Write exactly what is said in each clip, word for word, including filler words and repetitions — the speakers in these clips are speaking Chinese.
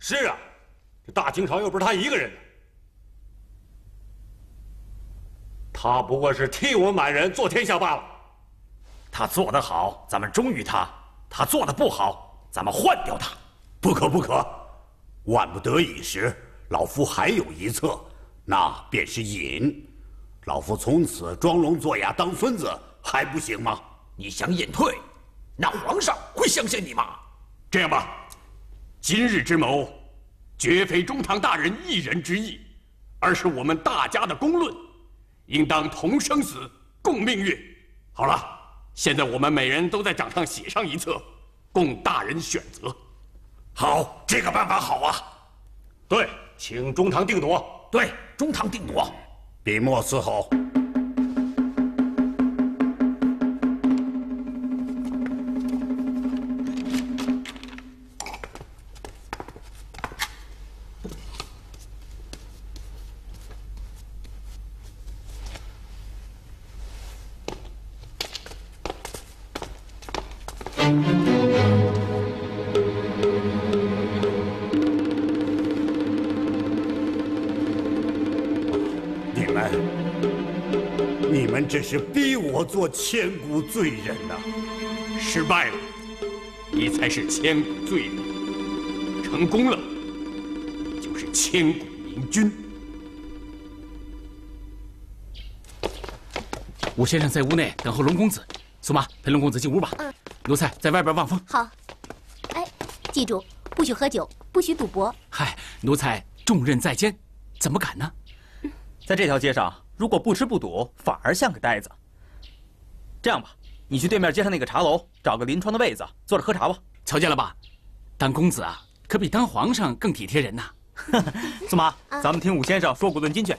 是啊，这大清朝又不是他一个人的，他不过是替我们满人做天下罢了。 他做得好，咱们忠于他；他做得不好，咱们换掉他。 不可不可，万不得已时，老夫还有一策，那便是隐。老夫从此装聋作哑当孙子，还不行吗？ 你想隐退，那皇上会相信你吗？ 这样吧，今日之谋，绝非中堂大人一人之意，而是我们大家的公论，应当同生死，共命运。好了，现在我们每人都在掌上写上一册，供大人选择。 好，这个办法好啊。 对，请中堂定夺。 对，中堂定夺。 笔墨伺候。这是逼我做千古罪人呐！ 失败了，你才是千古罪人；成功了，你就是千古明君。 武先生在屋内等候龙公子，苏妈陪龙公子进屋吧。嗯，奴才在外边望风。 好。哎，记住，不许喝酒，不许赌博。 嗨，奴才重任在肩，怎么敢呢？ 在这条街上。如果不吃不赌，反而像个呆子。这样吧，你去对面街上那个茶楼，找个临窗的位子，坐着喝茶吧。 瞧见了吧，当公子啊，可比当皇上更体贴人呐。 苏妈，啊、咱们听武先生说古论今去。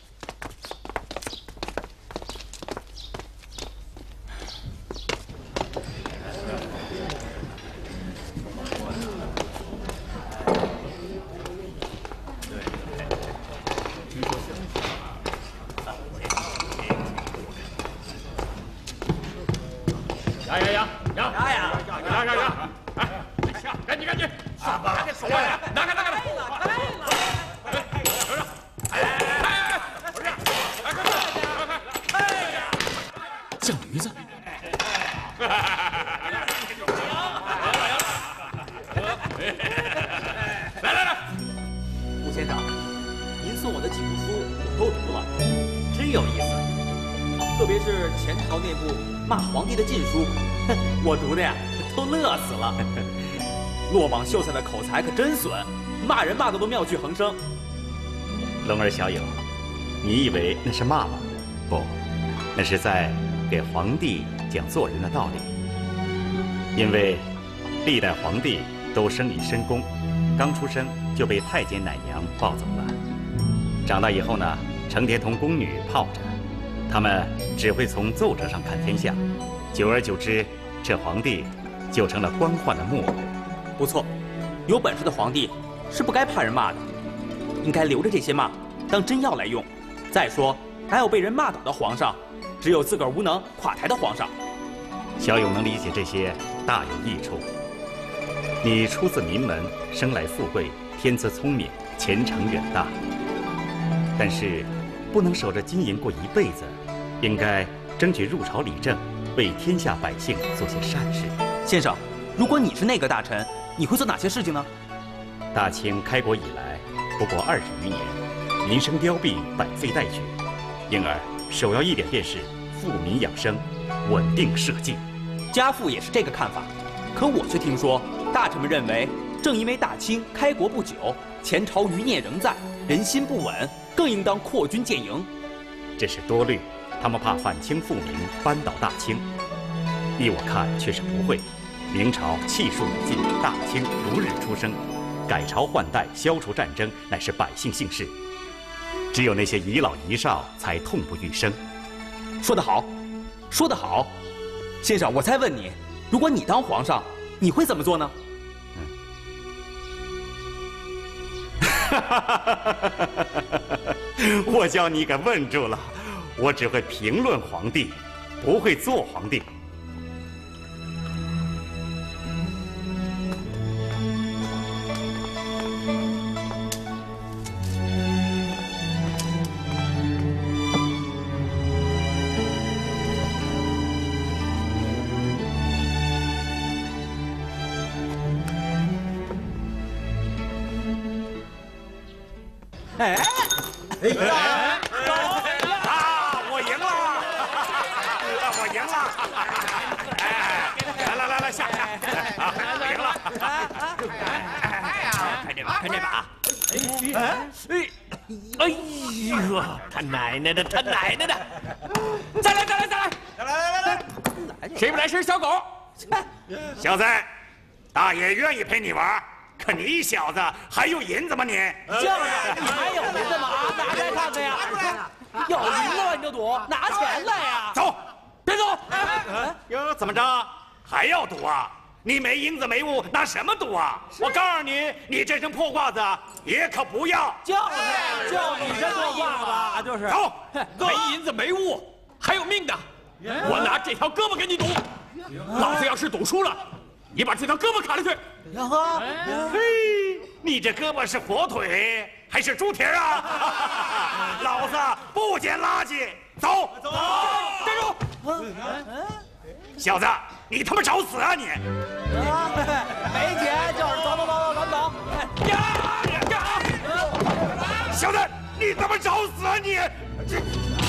落榜秀才的口才可真损，骂人骂的都妙趣横生。 龙儿小友，你以为那是骂吗？不，那是在给皇帝讲做人的道理。因为历代皇帝都生以深宫，刚出生就被太监奶娘抱走了，长大以后呢，成天同宫女泡着，他们只会从奏折上看天下，久而久之，这皇帝就成了官宦的木偶。 不错，有本事的皇帝是不该怕人骂的，应该留着这些骂当真药来用。再说，哪有被人骂倒的皇上？只有自个儿无能垮台的皇上。 小友能理解这些，大有益处。你出自名门，生来富贵，天资聪明，前程远大。但是，不能守着金银过一辈子，应该争取入朝理政，为天下百姓做些善事。 先生，如果你是内阁大臣，你会做哪些事情呢？ 大清开国以来不过二十余年，民生凋敝，百废待举，因而首要一点便是富民养生，稳定社稷。 家父也是这个看法，可我却听说大臣们认为，正因为大清开国不久，前朝余孽仍在，人心不稳，更应当扩军建营。 这是多虑，他们怕反清复明，扳倒大清。依我看，却是不会。明朝气数已尽，大清如日初升，改朝换代，消除战争，乃是百姓幸事。只有那些遗老遗少才痛不欲生。 说得好，说得好，先生，我再问你，如果你当皇上，你会怎么做呢？ 嗯，我叫你给问住了，我只会评论皇帝，不会做皇帝。 哎， 哎呀！啊，我赢了！我赢了！哎，来来来来，下下！啊，我赢了！ 哎呀，看这把，看这把！哎哎哎呦，他奶奶的，他奶奶的！ 再来，再来，再来！ 来来来来， 谁不来是小狗？ 小子，大爷愿意陪你玩，可你小子还有银子吗你？ 就是，你还有银子吗？啊，拿出来看看呀！有银子吗？你就赌，拿钱来呀！ 走， 别走！ 哟，怎么着？还要赌啊？你没银子没物，拿什么赌啊？我告诉你，你这身破褂子也可不要。 就是，就你这破褂子，就是。 走， 没银子没物，还有命的，我拿这条胳膊跟你赌。老子要是赌输了，你把这条胳膊砍了去。 呀呵， 嘿，你这胳膊是火腿还是猪蹄儿啊？老子不捡垃圾，走走， 站住！ 小子，你他妈找死啊你！ 没钱就是走走走走，赶走。 呀呀！小子，你他妈找死啊你！这，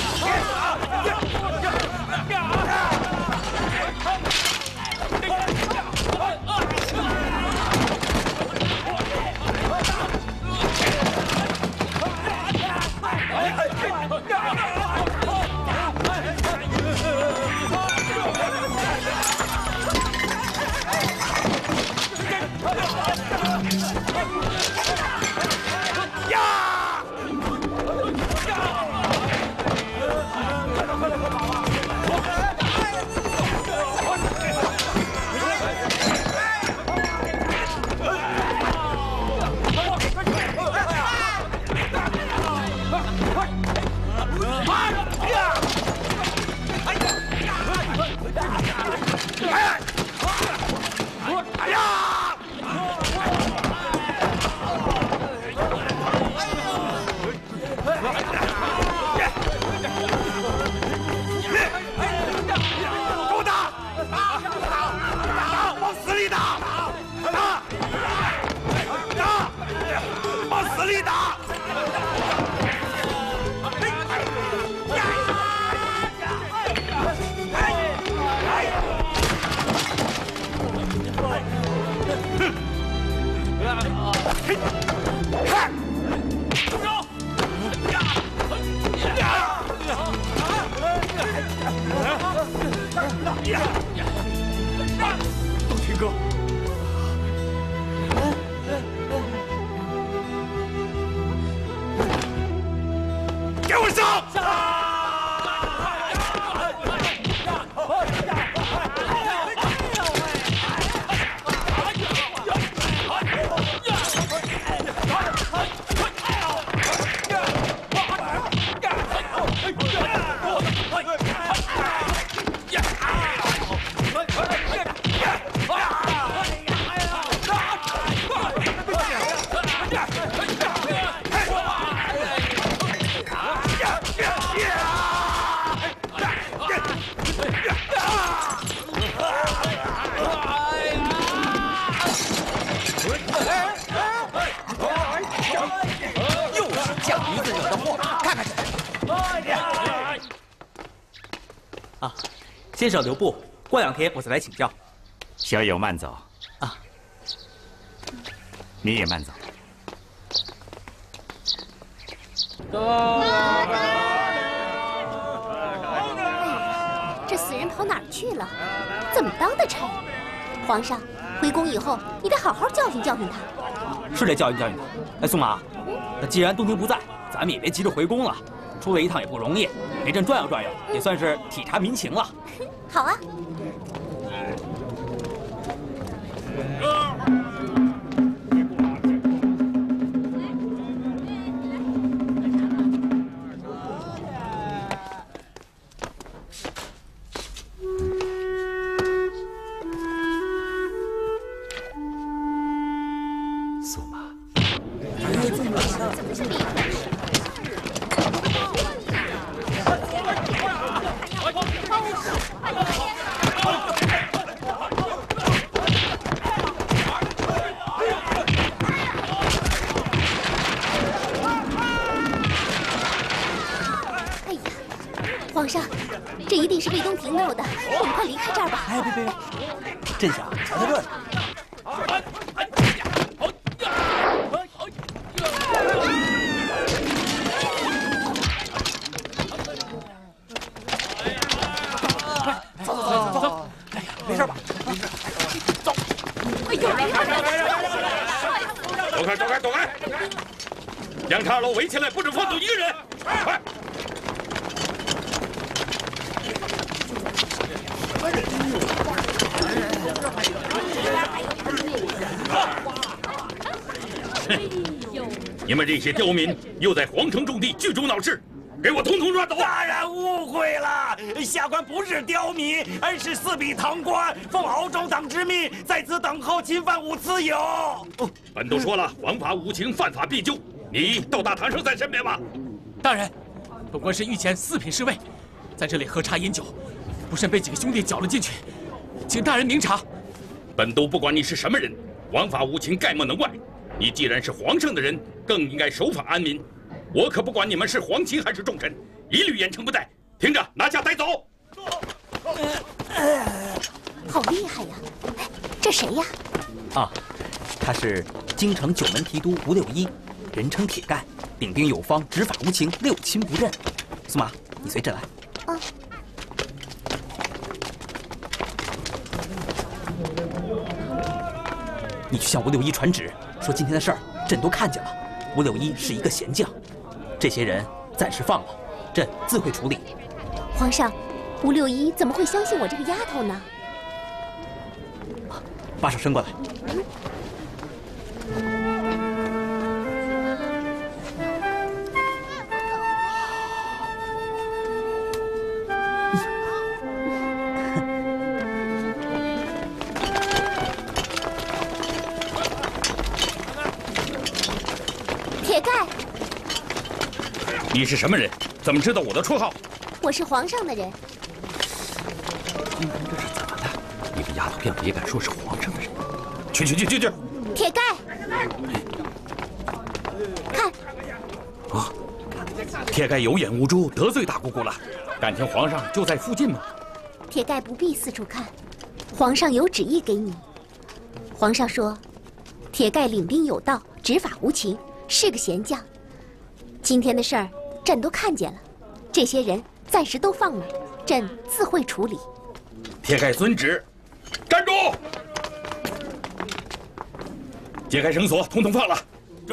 都听哥， 给我上！ 啊，先生留步，过两天我再来请教。 小友慢走啊， 你也慢走。 这死人跑哪儿去了？怎么当的差？皇上，回宫以后你得好好教训教训他。 是得教训教训他。哎，宋马，那既然东庭不在，咱们也别急着回宫了。出来一趟也不容易，陪朕转悠转悠，也算是体察民情了。 好啊。 苏妈， 怎么是你？ 皇上，这一定是卫东庭弄的，我们快离开这儿吧。 哎，别别别，朕想瞧瞧热闹。走走走走走，哎呀，没事吧？没事。走。哎呦！ 走开走开走开！两岔楼围起来，不准放走一个人！快！ 你们这些刁民又在皇城重地聚众闹事，给我统统抓走！ 大人误会了，下官不是刁民，而是四品堂官，奉敖州党之命，在此等候侵犯吾私有。 哦，本都说了，枉法无情，犯法必究。你到大堂上在身边吧。 大人，本官是御前四品侍卫，在这里喝茶饮酒，不慎被几个兄弟搅了进去，请大人明察。 本都不管你是什么人，枉法无情，概莫能外。 你既然是皇上的人，更应该守法安民。我可不管你们是皇亲还是重臣，一律严惩不贷。听着，拿下带走。 好厉害呀！这谁呀？ 啊，他是京城九门提督吴六一，人称铁盖，领兵有方，执法无情，六亲不认。苏麻，你随朕来。啊。 你去向吴六一传旨，说今天的事儿朕都看见了。吴六一是一个贤将，这些人暂时放了，朕自会处理。 皇上，吴六一怎么会相信我这个丫头呢？ 把手伸过来。嗯铁盖， 你是什么人？怎么知道我的绰号？ 我是皇上的人。 今天这是怎么了？一个丫头片也敢说是皇上的人？去去去去去！ 铁盖，看， 啊，铁盖有眼无珠，得罪大姑姑了。感情皇上就在附近吗？ 铁盖不必四处看，皇上有旨意给你。皇上说，铁盖领兵有道，执法无情。 是个贤将，今天的事儿朕都看见了，这些人暂时都放了，朕自会处理。 铁盖遵旨，站住！解开绳索，统统放了。 这。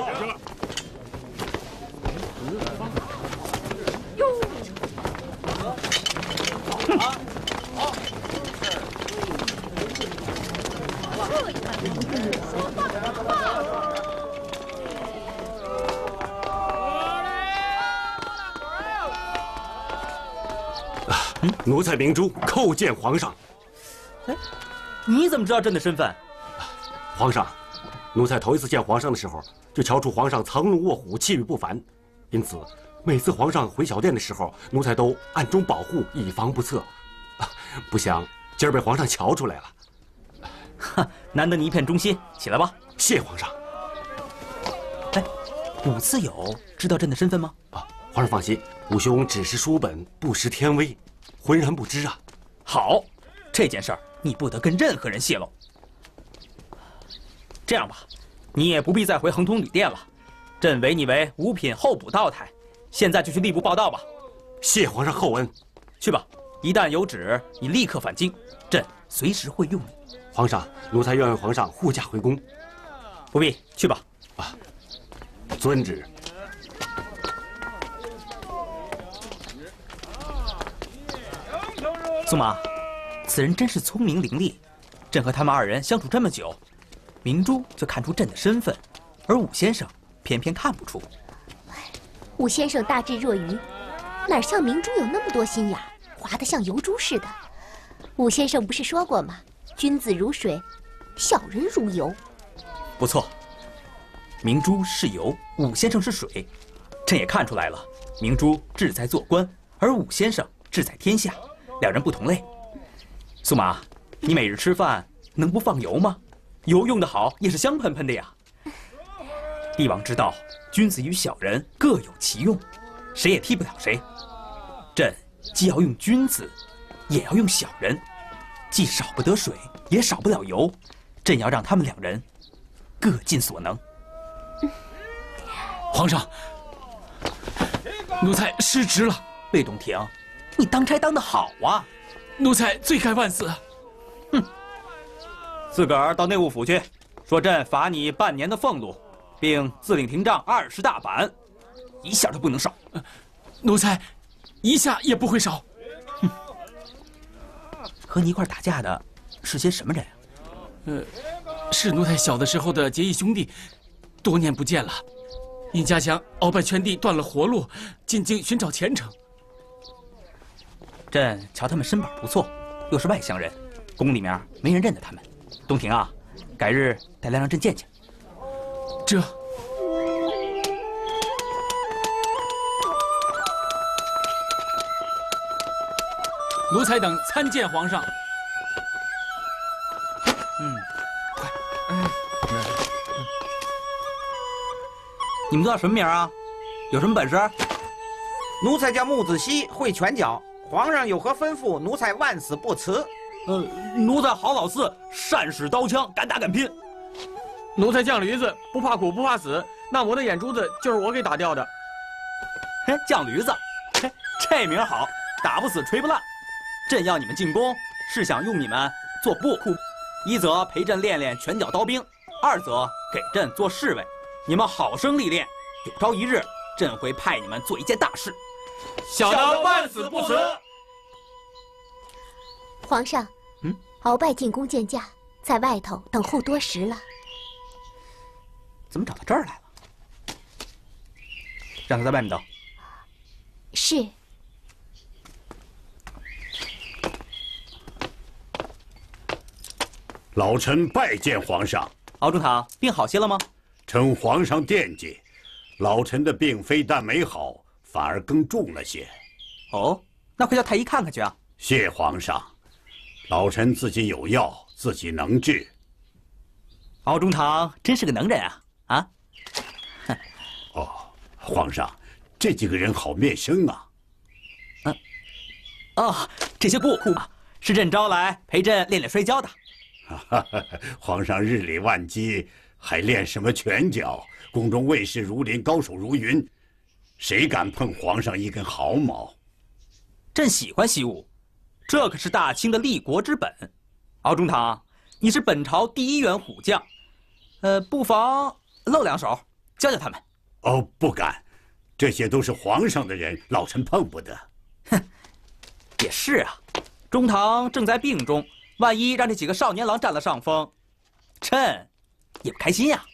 奴才明珠叩见皇上。 哎，你怎么知道朕的身份？ 皇上，奴才头一次见皇上的时候，就瞧出皇上藏龙卧虎，气宇不凡。因此，每次皇上回小殿的时候，奴才都暗中保护，以防不测。不想今儿被皇上瞧出来了。 哈，难得你一片忠心，起来吧。 谢皇上。 哎，武次友知道朕的身份吗？ 啊，皇上放心，武兄只是书本，不识天威。 浑然不知啊！ 好，这件事儿你不得跟任何人泄露。这样吧，你也不必再回恒通旅店了，朕委你为五品候补道台，现在就去吏部报到吧。 谢皇上厚恩。 去吧，一旦有旨，你立刻返京，朕随时会用你。 皇上，奴才愿为皇上护驾回宫。 不必，去吧。 啊，遵旨。 苏麻，此人真是聪明伶俐。朕和他们二人相处这么久，明珠就看出朕的身份，而武先生偏偏看不出。 武先生大智若愚，哪像明珠有那么多心眼，滑得像油猪似的。武先生不是说过吗？君子如水，小人如油。 不错，明珠是油，武先生是水。朕也看出来了，明珠志在做官，而武先生志在天下。 两人不同类。苏麻，你每日吃饭能不放油吗？油用得好也是香喷喷的呀。帝王之道，君子与小人各有其用，谁也踢不了谁。朕既要用君子，也要用小人，既少不得水，也少不了油。朕要让他们两人各尽所能。 皇上，奴才失职了。 魏东庭，你当差当得好啊！ 奴才罪该万死。 哼，自个儿到内务府去，说朕罚你半年的俸禄，并自领廷杖二十大板，一下都不能少。 呃、奴才一下也不会少。 哼，和你一块打架的是些什么人啊？ 呃，是奴才小的时候的结义兄弟，多年不见了。因家乡鳌拜圈地断了活路，进京寻找前程。 朕瞧他们身板不错，又是外乡人，宫里面没人认得他们。东庭啊，改日带来让朕见见。 这。奴才等参见皇上。 嗯，快，嗯，你们都叫什么名啊？有什么本事？ 奴才叫木子熙，会拳脚。皇上有何吩咐，奴才万死不辞。 呃，奴才郝老四，善使刀枪，敢打敢拼。 奴才犟驴子，不怕苦不怕死。那魔的眼珠子就是我给打掉的。 嘿，犟驴子，嘿，这名好，打不死，锤不烂。朕要你们进宫，是想用你们做布库，一则陪朕练练拳脚刀兵，二则给朕做侍卫。你们好生历练，有朝一日，朕会派你们做一件大事。 小的万死不辞。 皇上， 嗯， 鳌拜进宫见驾，在外头等候多时了。 怎么找到这儿来了？让他在外面等。 是。 老臣拜见皇上。 敖中堂，病好些了吗？ 承皇上惦记，老臣的病非但没好，反而更重了些。 哦，那快叫太医看看去啊！ 谢皇上，老臣自己有药，自己能治。 敖中堂真是个能人啊！啊？ 哦，皇上，这几个人好面生啊。 嗯。哦，这些布库是朕招来陪朕练练摔跤的。 皇上日理万机，还练什么拳脚？宫中卫士如林，高手如云，谁敢碰皇上一根毫毛？ 朕喜欢习武，这可是大清的立国之本。敖中堂，你是本朝第一员虎将，呃，不妨露两手，教教他们。 哦，不敢，这些都是皇上的人，老臣碰不得。 哼，也是啊，中堂正在病中。万一让这几个少年郎占了上风，朕也不开心呀。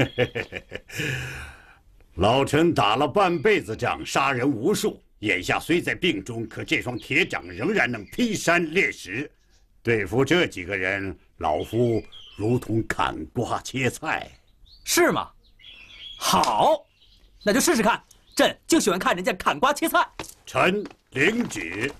老臣打了半辈子仗，杀人无数，眼下虽在病中，可这双铁掌仍然能劈山裂石。对付这几个人，老夫如同砍瓜切菜。 是吗？好，那就试试看。朕就喜欢看人家砍瓜切菜。 臣领旨。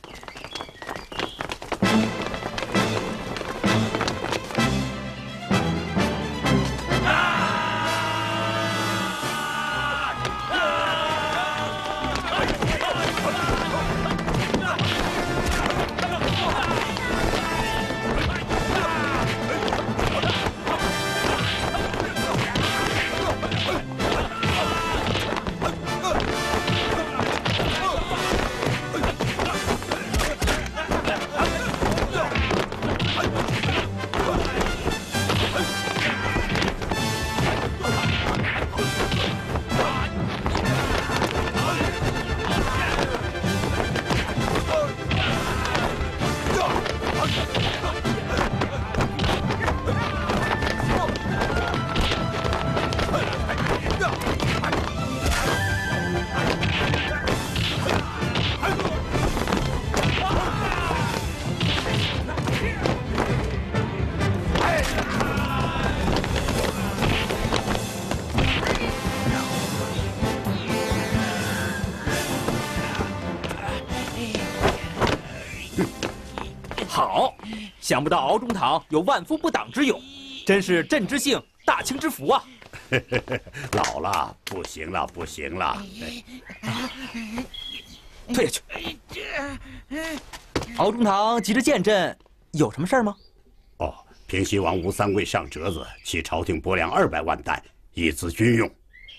好，想不到敖中堂有万夫不挡之勇，真是朕之幸，大清之福啊！ 老了，不行了，不行了。 退下去。敖中堂急着见朕，有什么事儿吗？ 哦，平西王吴三桂上折子，其朝廷拨粮二百万担，以资军用。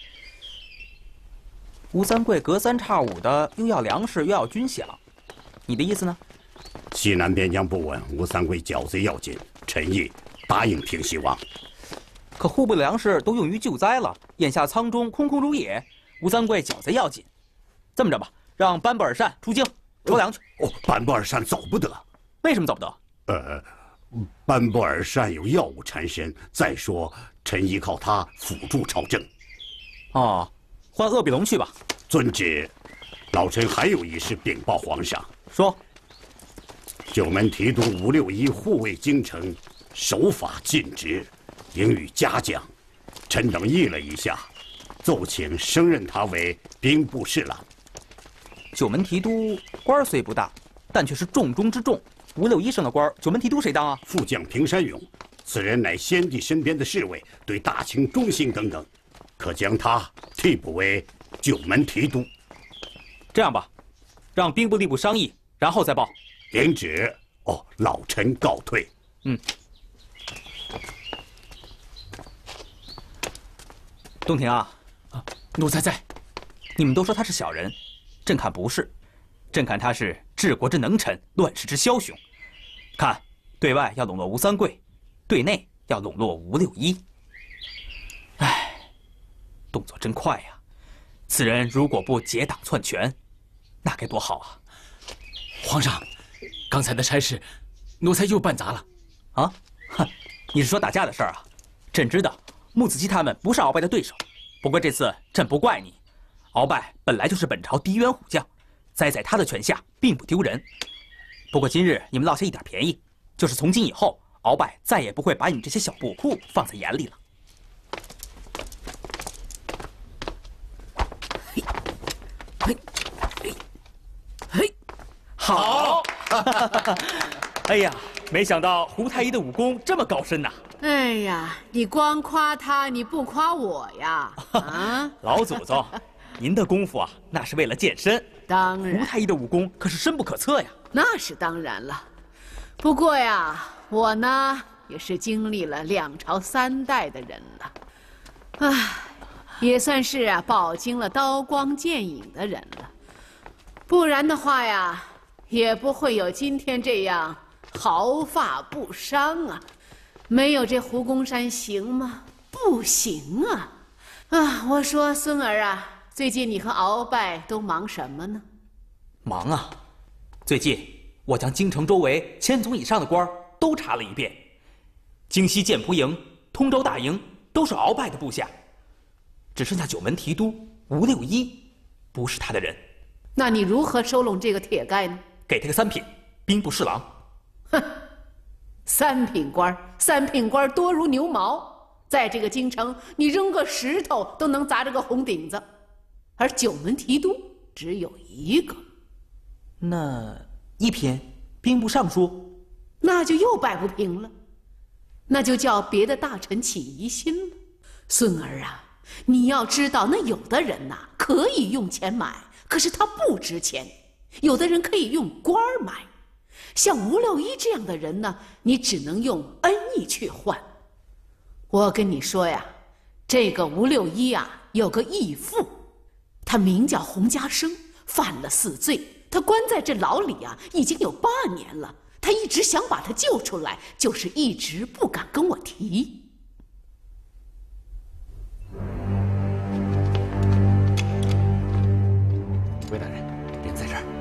吴三桂隔三差五的又要粮食又要军饷，你的意思呢？ 西南边疆不稳，吴三桂剿贼要紧，臣意答应平西王。 可户部的粮食都用于救灾了，眼下仓中空空如也，吴三桂剿贼要紧。这么着吧，让班布尔善出京筹粮去。 哦，班布尔善走不得。 为什么走不得？ 呃，班布尔善有药物缠身，再说臣依靠他辅助朝政。 哦，换鄂比龙去吧。 遵旨。老臣还有一事禀报皇上。 说。 九门提督吴六一护卫京城，守法尽职，应予嘉奖。臣等议了一下，奏请升任他为兵部侍郎。 九门提督官虽不大，但却是重中之重。吴六一升的官，九门提督谁当啊？ 副将平山勇，此人乃先帝身边的侍卫，对大清忠心耿耿，可将他替补为九门提督。 这样吧，让兵部吏部商议，然后再报。 领旨。哦，老臣告退。 嗯。东庭啊， 啊，奴才在。 你们都说他是小人，朕看不是，朕看他是治国之能臣，乱世之枭雄。看，对外要笼络吴三桂，对内要笼络吴六一。唉，动作真快呀！此人如果不结党篡权，那该多好啊！ 皇上，刚才的差事，奴才又办砸了。 啊？哼，你是说打架的事儿啊？朕知道木子熙他们不是鳌拜的对手，不过这次朕不怪你。鳌拜本来就是本朝第一员虎将，栽在他的权下并不丢人。不过今日你们落下一点便宜，就是从今以后，鳌拜再也不会把你们这些小布库放在眼里了。嘿，嘿，嘿，嘿，好！哎呀，没想到胡太医的武功这么高深呐！ 哎呀，你光夸他，你不夸我呀？啊， 老祖宗，您的功夫啊，那是为了健身。 当然， 胡太医的武功可是深不可测呀。 那是当然了。不过呀，我呢也是经历了两朝三代的人了，唉，也算是啊饱经了刀光剑影的人了。不然的话呀，也不会有今天这样毫发不伤啊。没有这胡公山行吗？不行啊！啊，我说孙儿啊，最近你和鳌拜都忙什么呢？ 忙啊！最近我将京城周围千总以上的官都查了一遍，京西建蒲营、通州大营都是鳌拜的部下，只剩下九门提督吴六一不是他的人。 那你如何收拢这个铁盖呢？ 给他个三品兵部侍郎。 哼，三品官，三品官多如牛毛，在这个京城，你扔个石头都能砸着个红顶子，而九门提督只有一个。 那一品兵部尚书， 那就又摆不平了，那就叫别的大臣起疑心了。孙儿啊，你要知道，那有的人呐、啊、可以用钱买，可是他不值钱；有的人可以用官儿买，像吴六一这样的人呢，你只能用恩义去换。我跟你说呀，这个吴六一啊，有个义父，他名叫洪家生，犯了死罪。他关在这牢里啊，已经有八年了。他一直想把他救出来，就是一直不敢跟我提。 魏大人，人在这儿。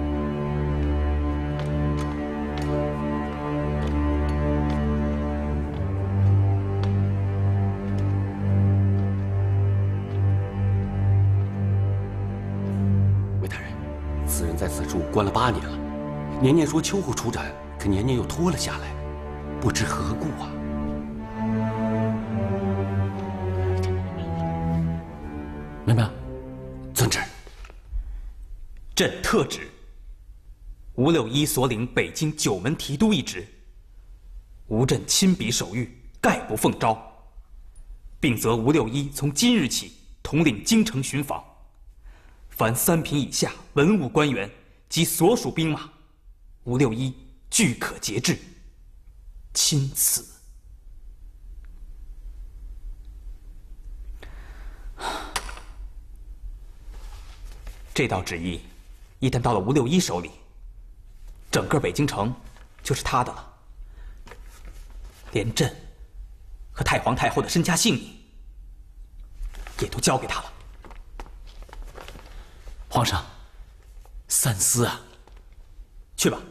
魏大人，此人在此处关了八年了，年年说秋后出斩，可年年又拖了下来，不知何故啊！明白？遵旨。 朕特旨，吴六一所领北京九门提督一职，吴朕亲笔手谕，概不奉诏，并责吴六一从今日起统领京城巡防。 凡三品以下文武官员及所属兵马，吴六一俱可节制。钦此。这道旨意一旦到了吴六一手里，整个北京城就是他的了，连朕和太皇太后的身家性命也都交给他了。 皇上，三思啊！ 去吧，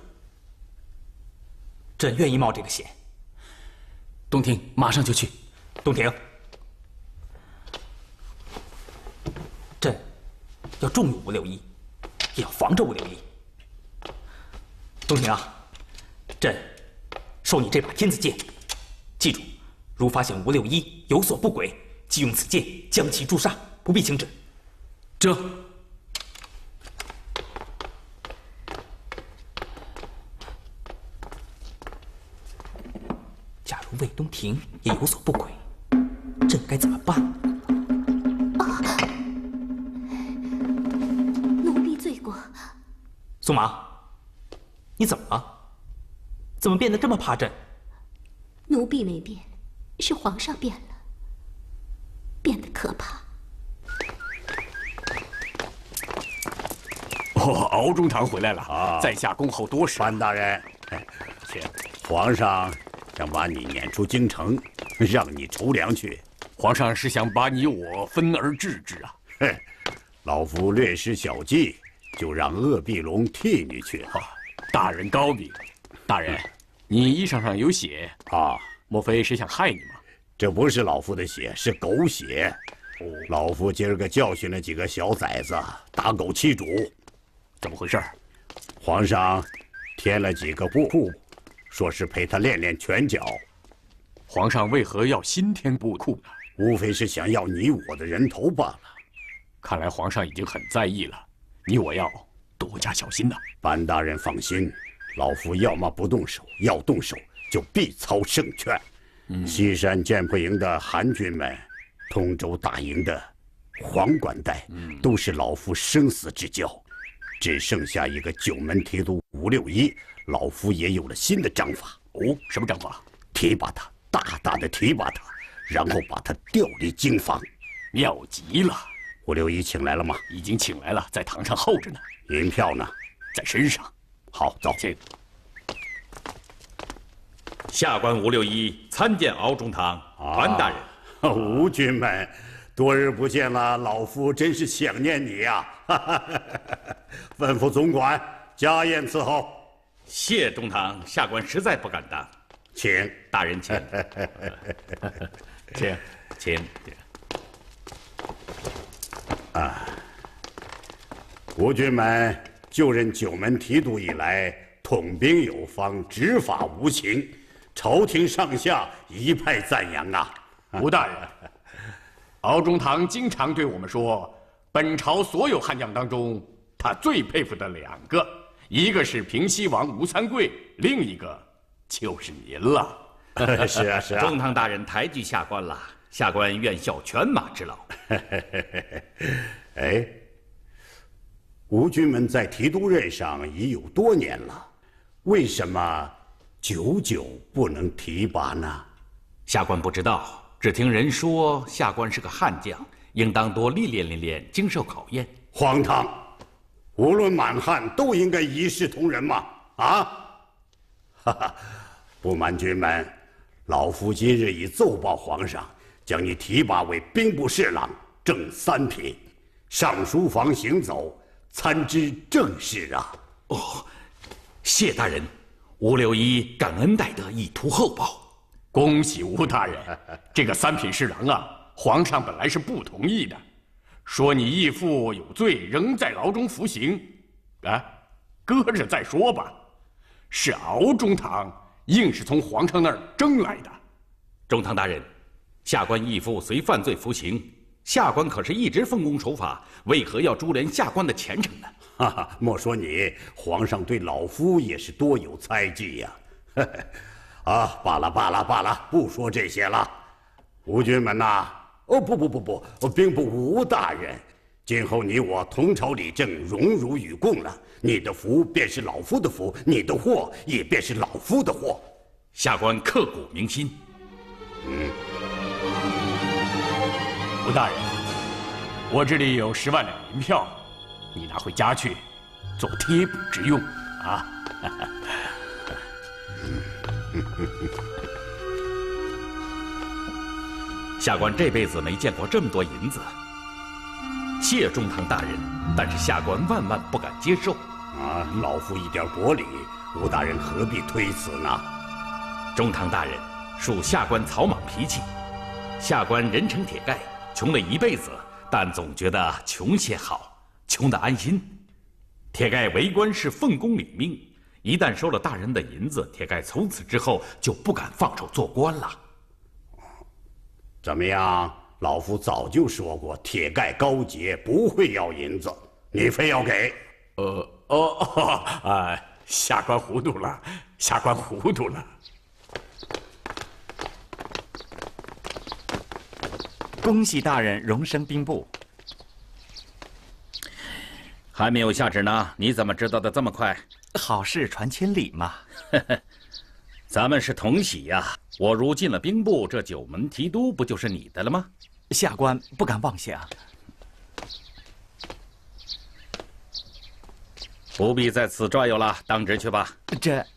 朕愿意冒这个险。 东庭马上就去。 东庭，朕要重用吴六一，也要防着吴六一。东庭啊，朕授你这把天子剑，记住，如发现吴六一有所不轨，即用此剑将其诛杀，不必请旨。 这。 假如魏东庭也有所不轨，朕该怎么办？ 啊！奴婢罪过。 苏麻，你怎么了？怎么变得这么怕朕？ 奴婢没变，是皇上变了，变得可怕。 哦，敖中堂回来了啊！在下恭候多时。 范大人，请皇上想把你撵出京城，让你筹粮去。 皇上是想把你我分而治之啊！ 嘿，老夫略施小计，就让鄂必龙替你去了。 大人高明。大人，你衣裳上有血啊， 莫非是想害你吗？ 这不是老夫的血，是狗血。哦，老夫今儿个教训了几个小崽子，打狗欺主。 怎么回事？ 皇上添了几个布，说是陪他练练拳脚。 皇上为何要新添布库呢？ 无非是想要你我的人头罢了。 看来皇上已经很在意了，你我要多加小心呐。 班大人放心，老夫要么不动手，要动手就必操胜券。嗯、西山剑铺营的韩军们，通州大营的黄管带，嗯、都是老夫生死之交。只剩下一个九门提督吴六一，老夫也有了新的章法。 哦，什么章法？ 提拔他，大大的提拔他，然后把他调离京房。 妙极了！ 吴六一请来了吗？ 已经请来了，在堂上候着呢。 银票呢？ 在身上。 好，走。 请。 下官吴六一参见敖中堂。范大人， 吴军们。多日不见了，老夫真是想念你呀！吩咐总管加宴伺候。 谢中堂，下官实在不敢当。 请大人请，请请。 啊，吴军们就任九门提督以来，统兵有方，执法无情，朝廷上下一派赞扬啊！ 吴大人。敖中堂经常对我们说，本朝所有悍将当中，他最佩服的两个，一个是平西王吴三桂，另一个就是您了。 是啊，是啊。 中堂大人抬举下官了，下官愿效犬马之劳。 哎，吴军们在提督任上已有多年了，为什么久久不能提拔呢？ 下官不知道。只听人说，下官是个悍将，应当多历练历练，经受考验。 荒唐！无论满汉都应该一视同仁嘛！啊！哈哈，不瞒军们，老夫今日已奏报皇上，将你提拔为兵部侍郎，正三品，上书房行走，参知政事啊！ 哦，谢大人，吴六一感恩戴德，以图厚报。 恭喜吴大人，这个三品侍郎啊，皇上本来是不同意的，说你义父有罪，仍在牢中服刑，啊，搁着再说吧。是敖中堂硬是从皇上那儿争来的。 中堂大人，下官义父虽犯罪服刑，下官可是一直奉公守法，为何要株连下官的前程呢？ 哈哈，莫说你，皇上对老夫也是多有猜忌呀。啊，罢了罢了罢了，不说这些了。吴军们呐，哦不不不不，兵部吴大人， 今后你我同朝理政，荣辱与共了。你的福便是老夫的福，你的祸也便是老夫的祸。 下官刻骨铭心。 嗯。 吴大人，我这里有十万两银票，你拿回家去，做贴补之用啊。 下官这辈子没见过这么多银子，谢中堂大人，但是下官万万不敢接受。 啊，老夫一点薄礼，吴大人何必推辞呢？ 中堂大人，恕下官草莽脾气。下官人称铁盖，穷了一辈子，但总觉得穷些好，穷得安心。铁盖为官是奉公领命，一旦收了大人的银子，铁盖从此之后就不敢放手做官了。 怎么样？老夫早就说过，铁盖高洁，不会要银子，你非要给。 呃哦哦啊，下官糊涂了，下官糊涂了。 恭喜大人荣升兵部。 还没有下旨呢，你怎么知道的这么快？ 好事传千里嘛。 咱们是同喜呀！我如进了兵部，这九门提督不就是你的了吗？ 下官不敢妄想。 不必在此转悠了，当值去吧。 这。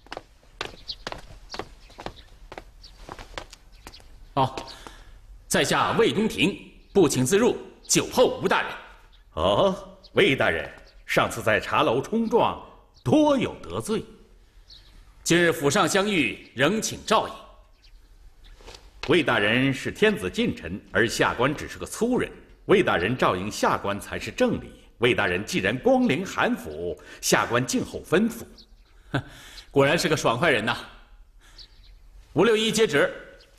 哦，在下魏东亭，不请自入，酒后吴大人。 哦，魏大人，上次在茶楼冲撞，多有得罪。 今日府上相遇，仍请照应。 魏大人是天子近臣，而下官只是个粗人，魏大人照应下官才是正理。魏大人既然光临韩府，下官静候吩咐。 哼，果然是个爽快人呐！吴六一接旨，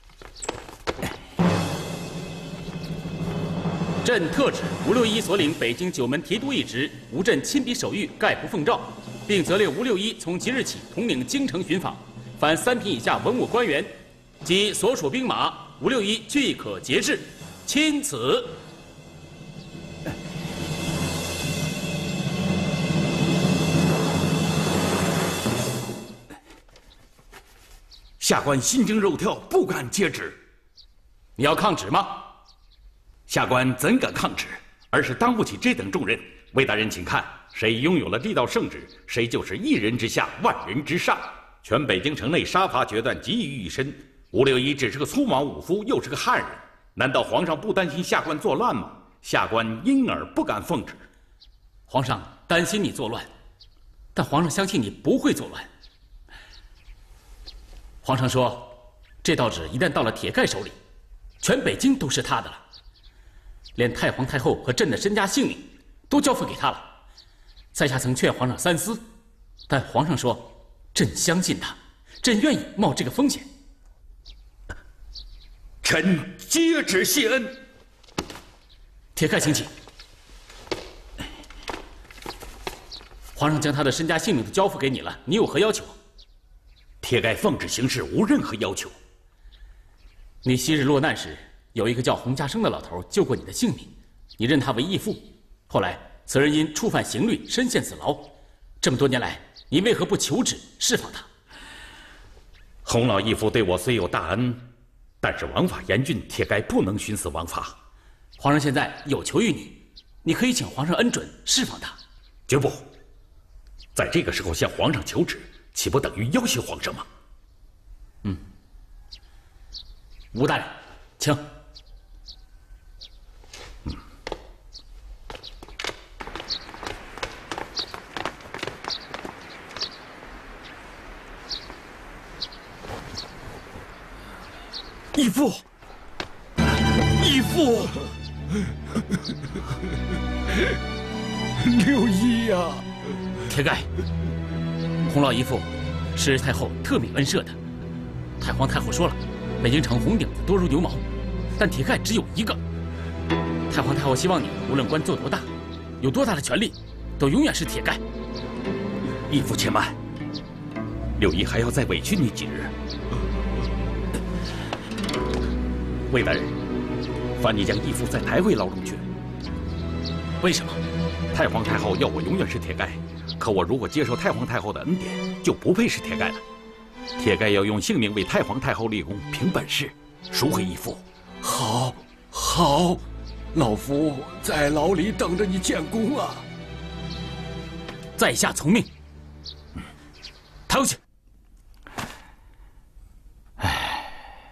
朕特旨吴六一所领北京九门提督一职，吴朕亲笔手谕，概不奉诏，并责令吴六一从即日起统领京城巡访，凡三品以下文武官员及所属兵马，吴六一俱可节制。钦此。 下官心惊肉跳，不敢接旨。 你要抗旨吗？ 下官怎敢抗旨？而是当不起这等重任。魏大人，请看，谁拥有了这道圣旨，谁就是一人之下，万人之上。全北京城内杀伐决断，集于一身。吴六一只是个粗莽武夫，又是个汉人，难道皇上不担心下官作乱吗？下官因而不敢奉旨。 皇上担心你作乱，但皇上相信你不会作乱。皇上说，这道旨一旦到了铁盖手里，全北京都是他的了，连太皇太后和朕的身家性命都交付给他了。在下曾劝皇上三思，但皇上说，朕相信他，朕愿意冒这个风险。 臣接旨谢恩。 铁盖，请起。皇上将他的身家性命都交付给你了，你有何要求？ 铁盖奉旨行事，无任何要求。 你昔日落难时，有一个叫洪家生的老头救过你的性命，你认他为义父。后来此人因触犯刑律，身陷死牢。这么多年来，你为何不求旨释放他？ 洪老义父对我虽有大恩，但是王法严峻，铁盖不能徇私枉法。 皇上现在有求于你，你可以请皇上恩准释放他。 绝不！在这个时候向皇上求旨，岂不等于要挟皇上吗？ 嗯。吴大人，请。 嗯。 义父，义父， 六一呀！铁盖，洪老义父是太后特命恩赦的。太皇太后说了，北京城红顶子多如牛毛，但铁盖只有一个。太皇太后希望你无论官做多大，有多大的权力，都永远是铁盖。 义父且慢，六一还要再委屈你几日。魏大人，烦你将义父再抬回牢中去。 为什么？ 太皇太后要我永远是铁盖，可我如果接受太皇太后的恩典，就不配是铁盖了。铁盖要用性命为太皇太后立功，凭本事，赎回义父。 好，好，老夫在牢里等着你建功啊！ 在下从命。嗯，抬回去。 唉，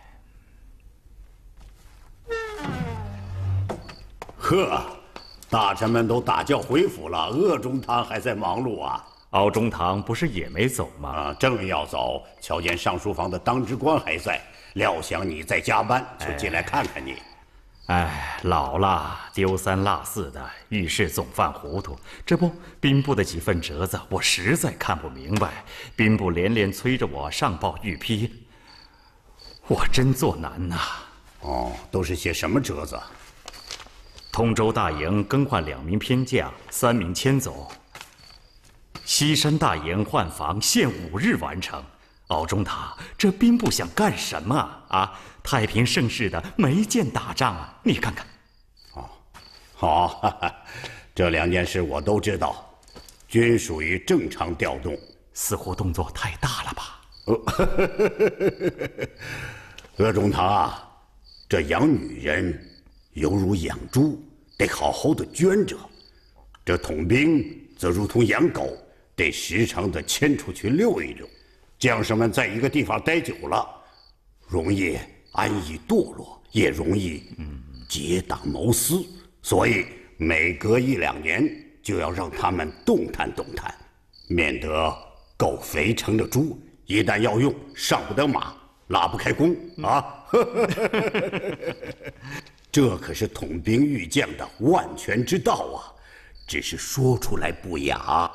呵，大臣们都打轿回府了，鄂中堂还在忙碌啊。 敖中堂不是也没走吗？ 啊，正要走，瞧见上书房的当值官还在，料想你在加班，就进来看看你。 哎，老了，丢三落四的，遇事总犯糊涂。这不，兵部的几份折子，我实在看不明白。兵部连连催着我上报御批，我真做难呐。 哦，都是些什么折子？ 通州大营更换两名偏将，三名迁走。西山大营换防限五日完成。敖中堂，这兵部想干什么啊？太平盛世的没见打仗啊，你看看。 哦，好，哈哈，这两件事我都知道，均属于正常调动。 似乎动作太大了吧？ 鄂中堂啊，这养女人犹如养猪，得好好的圈着；这统兵则如同养狗，得时常的牵出去溜一溜。将士们在一个地方待久了，容易安逸堕落，也容易结党谋私。所以每隔一两年就要让他们动弹动弹，免得狗肥成了猪，一旦要用，上不得马，拉不开弓啊！这可是统兵御将的万全之道啊！只是说出来不雅。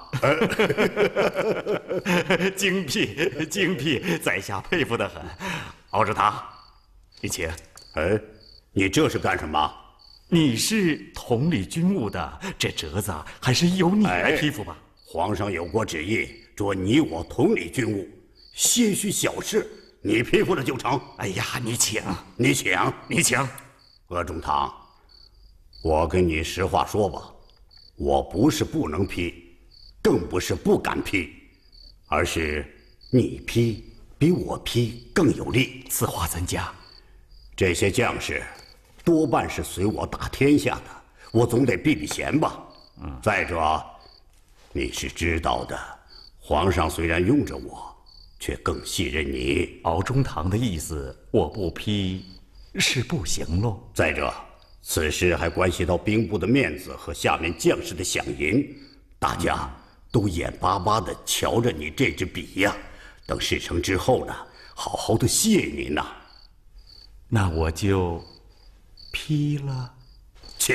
精辟，精辟，在下佩服得很。敖中堂，你请。 哎，你这是干什么？ 你是统理军务的，这折子还是由你来批复吧。 哎，皇上有过旨意，着你我统理军务，些许小事，你批复了就成。 哎呀，你请， 你请， 你请。 鄂中堂，我跟你实话说吧。我不是不能批，更不是不敢批，而是你批比我批更有利。 此话怎讲？ 这些将士多半是随我打天下的，我总得避避嫌吧。嗯。再者，你是知道的，皇上虽然用着我，却更信任你。 敖中堂的意思，我不批是不行喽。 再者，此事还关系到兵部的面子和下面将士的饷银，大家都眼巴巴地瞧着你这支笔呀。等事成之后呢，好好的谢您呐。 那我就批了， 请。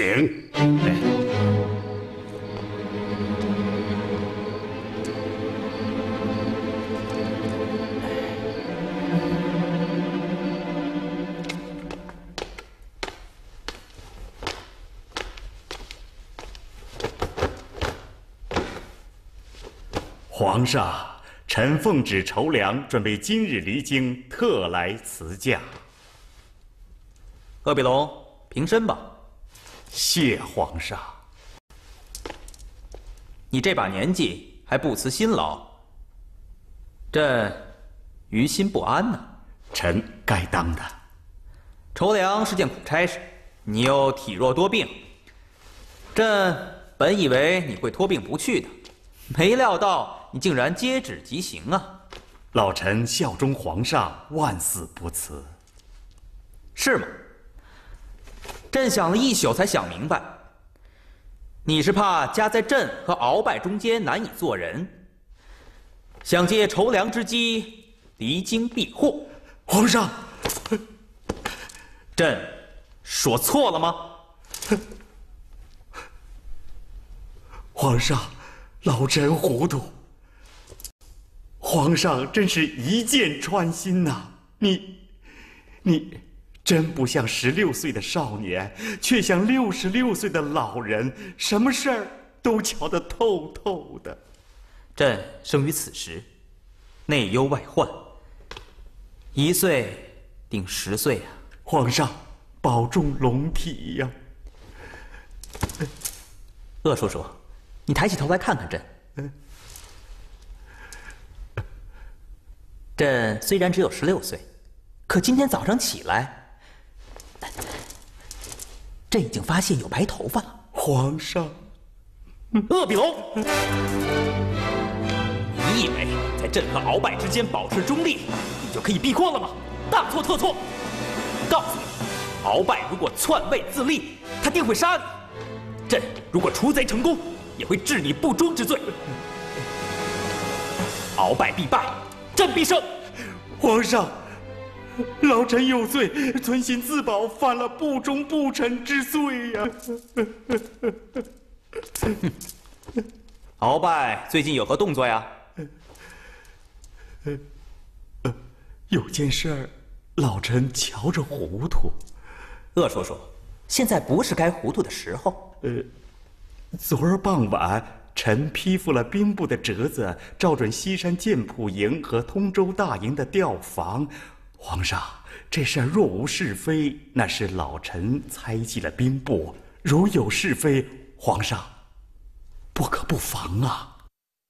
皇上，臣奉旨筹粮，准备今日离京，特来辞驾。 鄂必龙，平身吧。 谢皇上。 你这把年纪还不辞辛劳，朕于心不安呢。 臣该当的。 筹粮是件苦差事，你又体弱多病，朕本以为你会托病不去的，没料到你竟然接旨即行啊！ 老臣效忠皇上，万死不辞。 是吗？朕想了一宿才想明白，你是怕夹在朕和鳌拜中间难以做人，想借筹粮之机离京避祸。 皇上， 朕说错了吗？ 皇上，老臣糊涂。皇上真是一箭穿心呐！你，你真不像十六岁的少年，却像六十六岁的老人，什么事儿都瞧得透透的。 朕生于此时，内忧外患，一岁定十岁啊！ 皇上，保重龙体呀！ 鄂叔叔，你抬起头来看看朕。朕虽然只有十六岁，可今天早上起来，朕已经发现有白头发了。 皇上， 鄂比龙，你以为在朕和鳌拜之间保持中立，你就可以避过了吗？大错特错！告诉你，鳌拜如果篡位自立，他定会杀你；朕如果除贼成功，也会治你不忠之罪。鳌拜必败，朕必胜。 皇上，老臣有罪，存心自保，犯了不忠不臣之罪呀、 啊！鳌拜最近有何动作呀？ 呃呃，有件事儿，老臣瞧着糊涂。 鄂叔叔，现在不是该糊涂的时候。 呃，昨儿傍晚，臣批复了兵部的折子，照准西山剑谱营和通州大营的调防。皇上，这事儿若无是非，那是老臣猜忌了兵部；如有是非，皇上不可不防啊。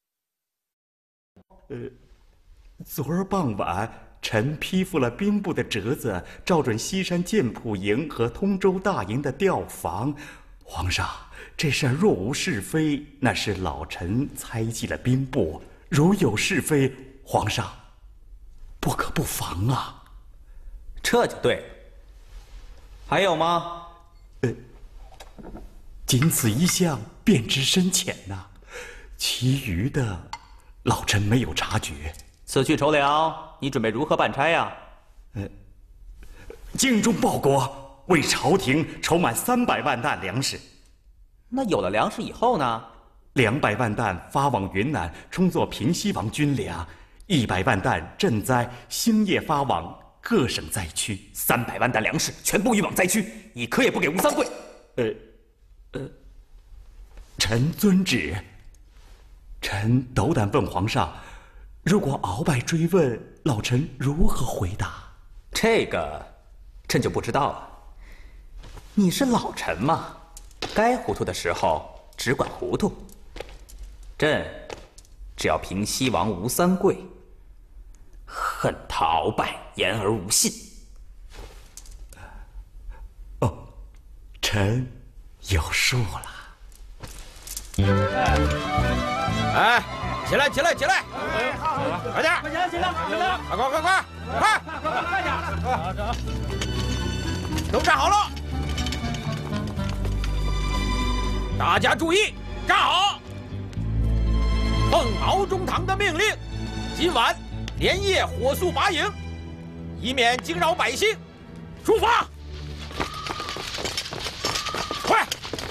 呃，昨儿傍晚，臣批复了兵部的折子，照准西山剑谱营和通州大营的调防。皇上，这事儿若无是非，那是老臣猜忌了兵部；如有是非，皇上不可不防啊。 这就对了。还有吗？ 呃，仅此一项，便知深浅呐、啊。其余的，老臣没有察觉。 此去筹粮，你准备如何办差呀？ 呃，精忠报国，为朝廷筹满三百万担粮食。 那有了粮食以后呢？ 两百万担发往云南，充作平西王军粮；一百万担赈灾，星夜发往各省灾区。 三百万担粮食全部运往灾区，一颗也不给吴三桂。 呃，呃，臣遵旨。臣斗胆问皇上，如果鳌拜追问，老臣如何回答？ 这个，朕就不知道了。你是老臣嘛，该糊涂的时候只管糊涂。朕只要平西王吴三桂，恨他鳌拜言而无信。 哦，臣有数了。 哎，哎，起来，起来，起来！快点，快点，起来，快点，快快快快快，快点！都站好了，大家注意，站好！奉敖中堂的命令，今晚连夜火速拔营，以免惊扰百姓。出发！快！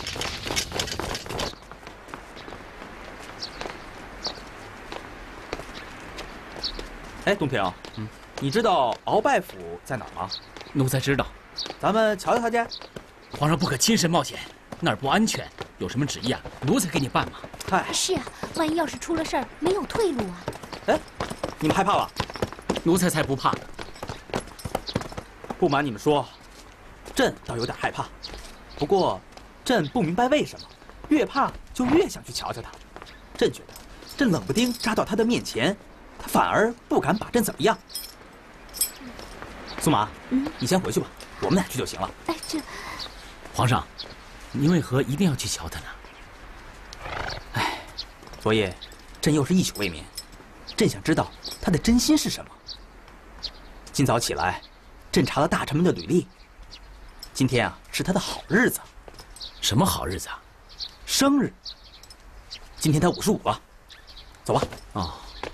哎，东平，嗯，你知道鳌拜府在哪儿吗？ 奴才知道。 咱们瞧瞧他去。 皇上不可亲身冒险，那儿不安全。有什么旨意啊，奴才给你办嘛。 嗨， 是啊，万一要是出了事儿，没有退路啊。 哎，你们害怕吧？ 奴才才不怕。 不瞒你们说，朕倒有点害怕。不过，朕不明白为什么，越怕就越想去瞧瞧他。朕觉得，这冷不丁扎到他的面前，他反而不敢把朕怎么样。苏麻，嗯，你先回去吧，我们俩去就行了。 哎，这， 皇上，您为何一定要去瞧他呢？ 哎，昨夜朕又是一宿未眠，朕想知道他的真心是什么。今早起来，朕查了大臣们的履历，今天啊是他的好日子。 什么好日子啊？ 生日。今天他五十五了。走吧。 哦。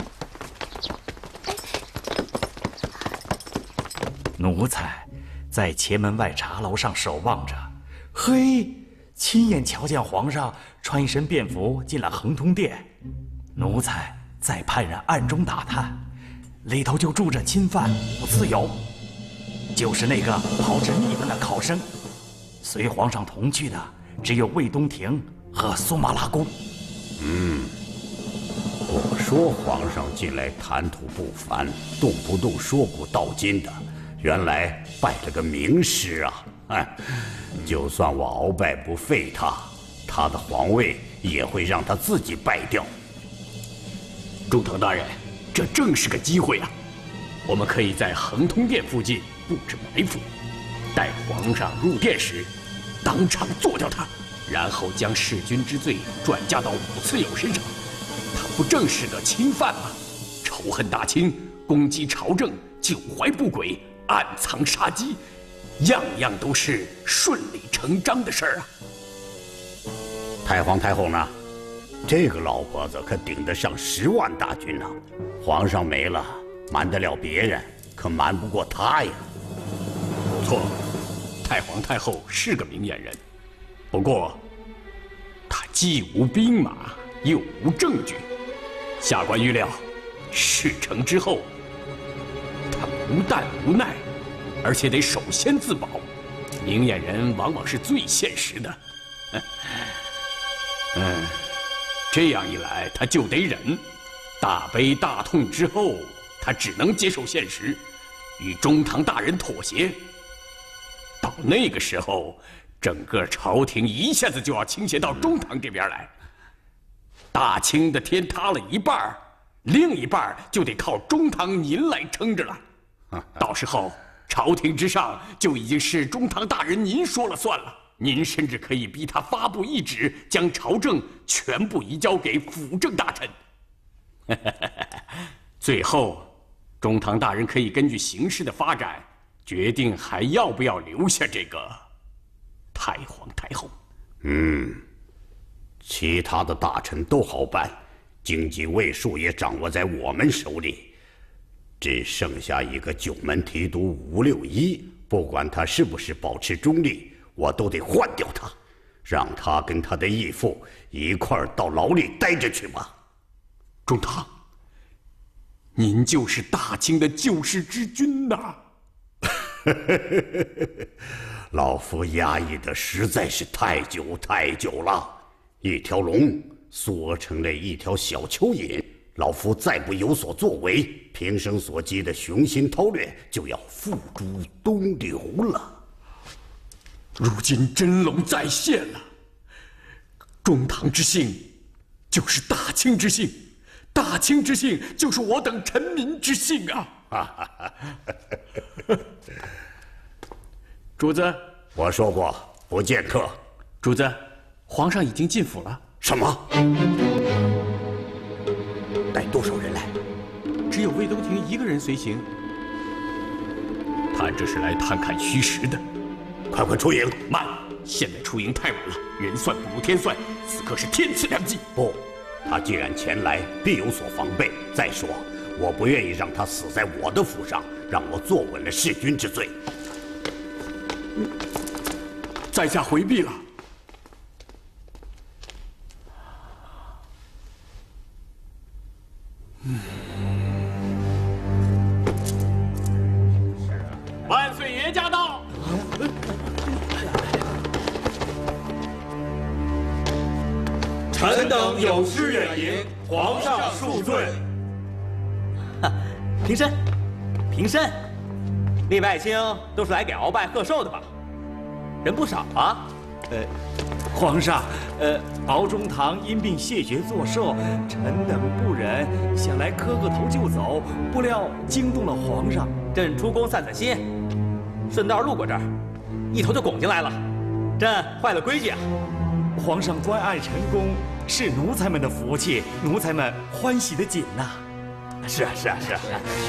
奴才在前门外茶楼上守望着，嘿，亲眼瞧见皇上穿一身便服进了恒通殿。奴才在派人暗中打探，里头就住着钦犯武自由，就是那个炮制蜜的那考生。随皇上同去的只有魏东亭和苏麻拉公。 嗯，我说皇上近来谈吐不凡，动不动说古道今的。原来拜了个名师啊！哎，就算我鳌拜不废他， 他的皇位也会让他自己败掉。 中堂大人，这正是个机会啊！我们可以在恒通殿附近布置埋伏，待皇上入殿时，当场做掉他，然后将弑君之罪转嫁到武次友身上。他不正是个钦犯吗？仇恨大清，攻击朝政，久怀不轨，暗藏杀机，样样都是顺理成章的事儿啊！ 太皇太后呢？这个老婆子可顶得上十万大军呢、啊。皇上没了，瞒得了别人，可瞒不过他呀。 不错，太皇太后是个明眼人，不过她既无兵马，又无证据。下官预料，事成之后，她不但无奈，而且得首先自保。明眼人往往是最现实的。嗯，这样一来，他就得忍。大悲大痛之后，他只能接受现实，与中堂大人妥协。到那个时候，整个朝廷一下子就要倾斜到中堂这边来，大清的天塌了一半，另一半就得靠中堂您来撑着了。到时候，朝廷之上就已经是中堂大人您说了算了。您甚至可以逼他发布懿旨，将朝政全部移交给辅政大臣。最后，中堂大人可以根据形势的发展，决定还要不要留下这个太皇太后。 嗯，其他的大臣都好办，经济卫戍也掌握在我们手里，只剩下一个九门提督吴六一，不管他是不是保持中立。我都得换掉他，让他跟他的义父一块儿到牢里待着去吧。 中堂，您就是大清的救世之君呐！ 老夫压抑的实在是太久太久了，一条龙缩成了一条小蚯蚓。老夫再不有所作为，平生所积的雄心韬略就要付诸东流了。 如今真龙再现了，中堂之幸就是大清之幸，大清之幸就是我等臣民之幸啊！主子， 我说过不见客。 主子，皇上已经进府了。 什么？带多少人来？ 只有魏东亭一个人随行。 他这是来探看虚实的。 快快出营！ 慢，现在出营太晚了，人算不如天算，此刻是天赐良机。 不，他既然前来，必有所防备。再说，我不愿意让他死在我的府上，让我坐稳了弑君之罪。 在下回避了。嗯。万岁爷驾到！ 臣等有失远迎，皇上恕罪。 平身，平身。列外卿都是来给鳌拜贺寿的吧？人不少啊。 呃，皇上，呃，鳌中堂因病谢绝作寿，臣等不忍，想来磕个头就走，不料惊动了皇上。 朕出宫散散心，顺道路过这儿，一头就拱进来了，朕坏了规矩啊！ 皇上专爱臣工，是奴才们的福气，奴才们欢喜的紧呐。 是啊，是啊，是啊。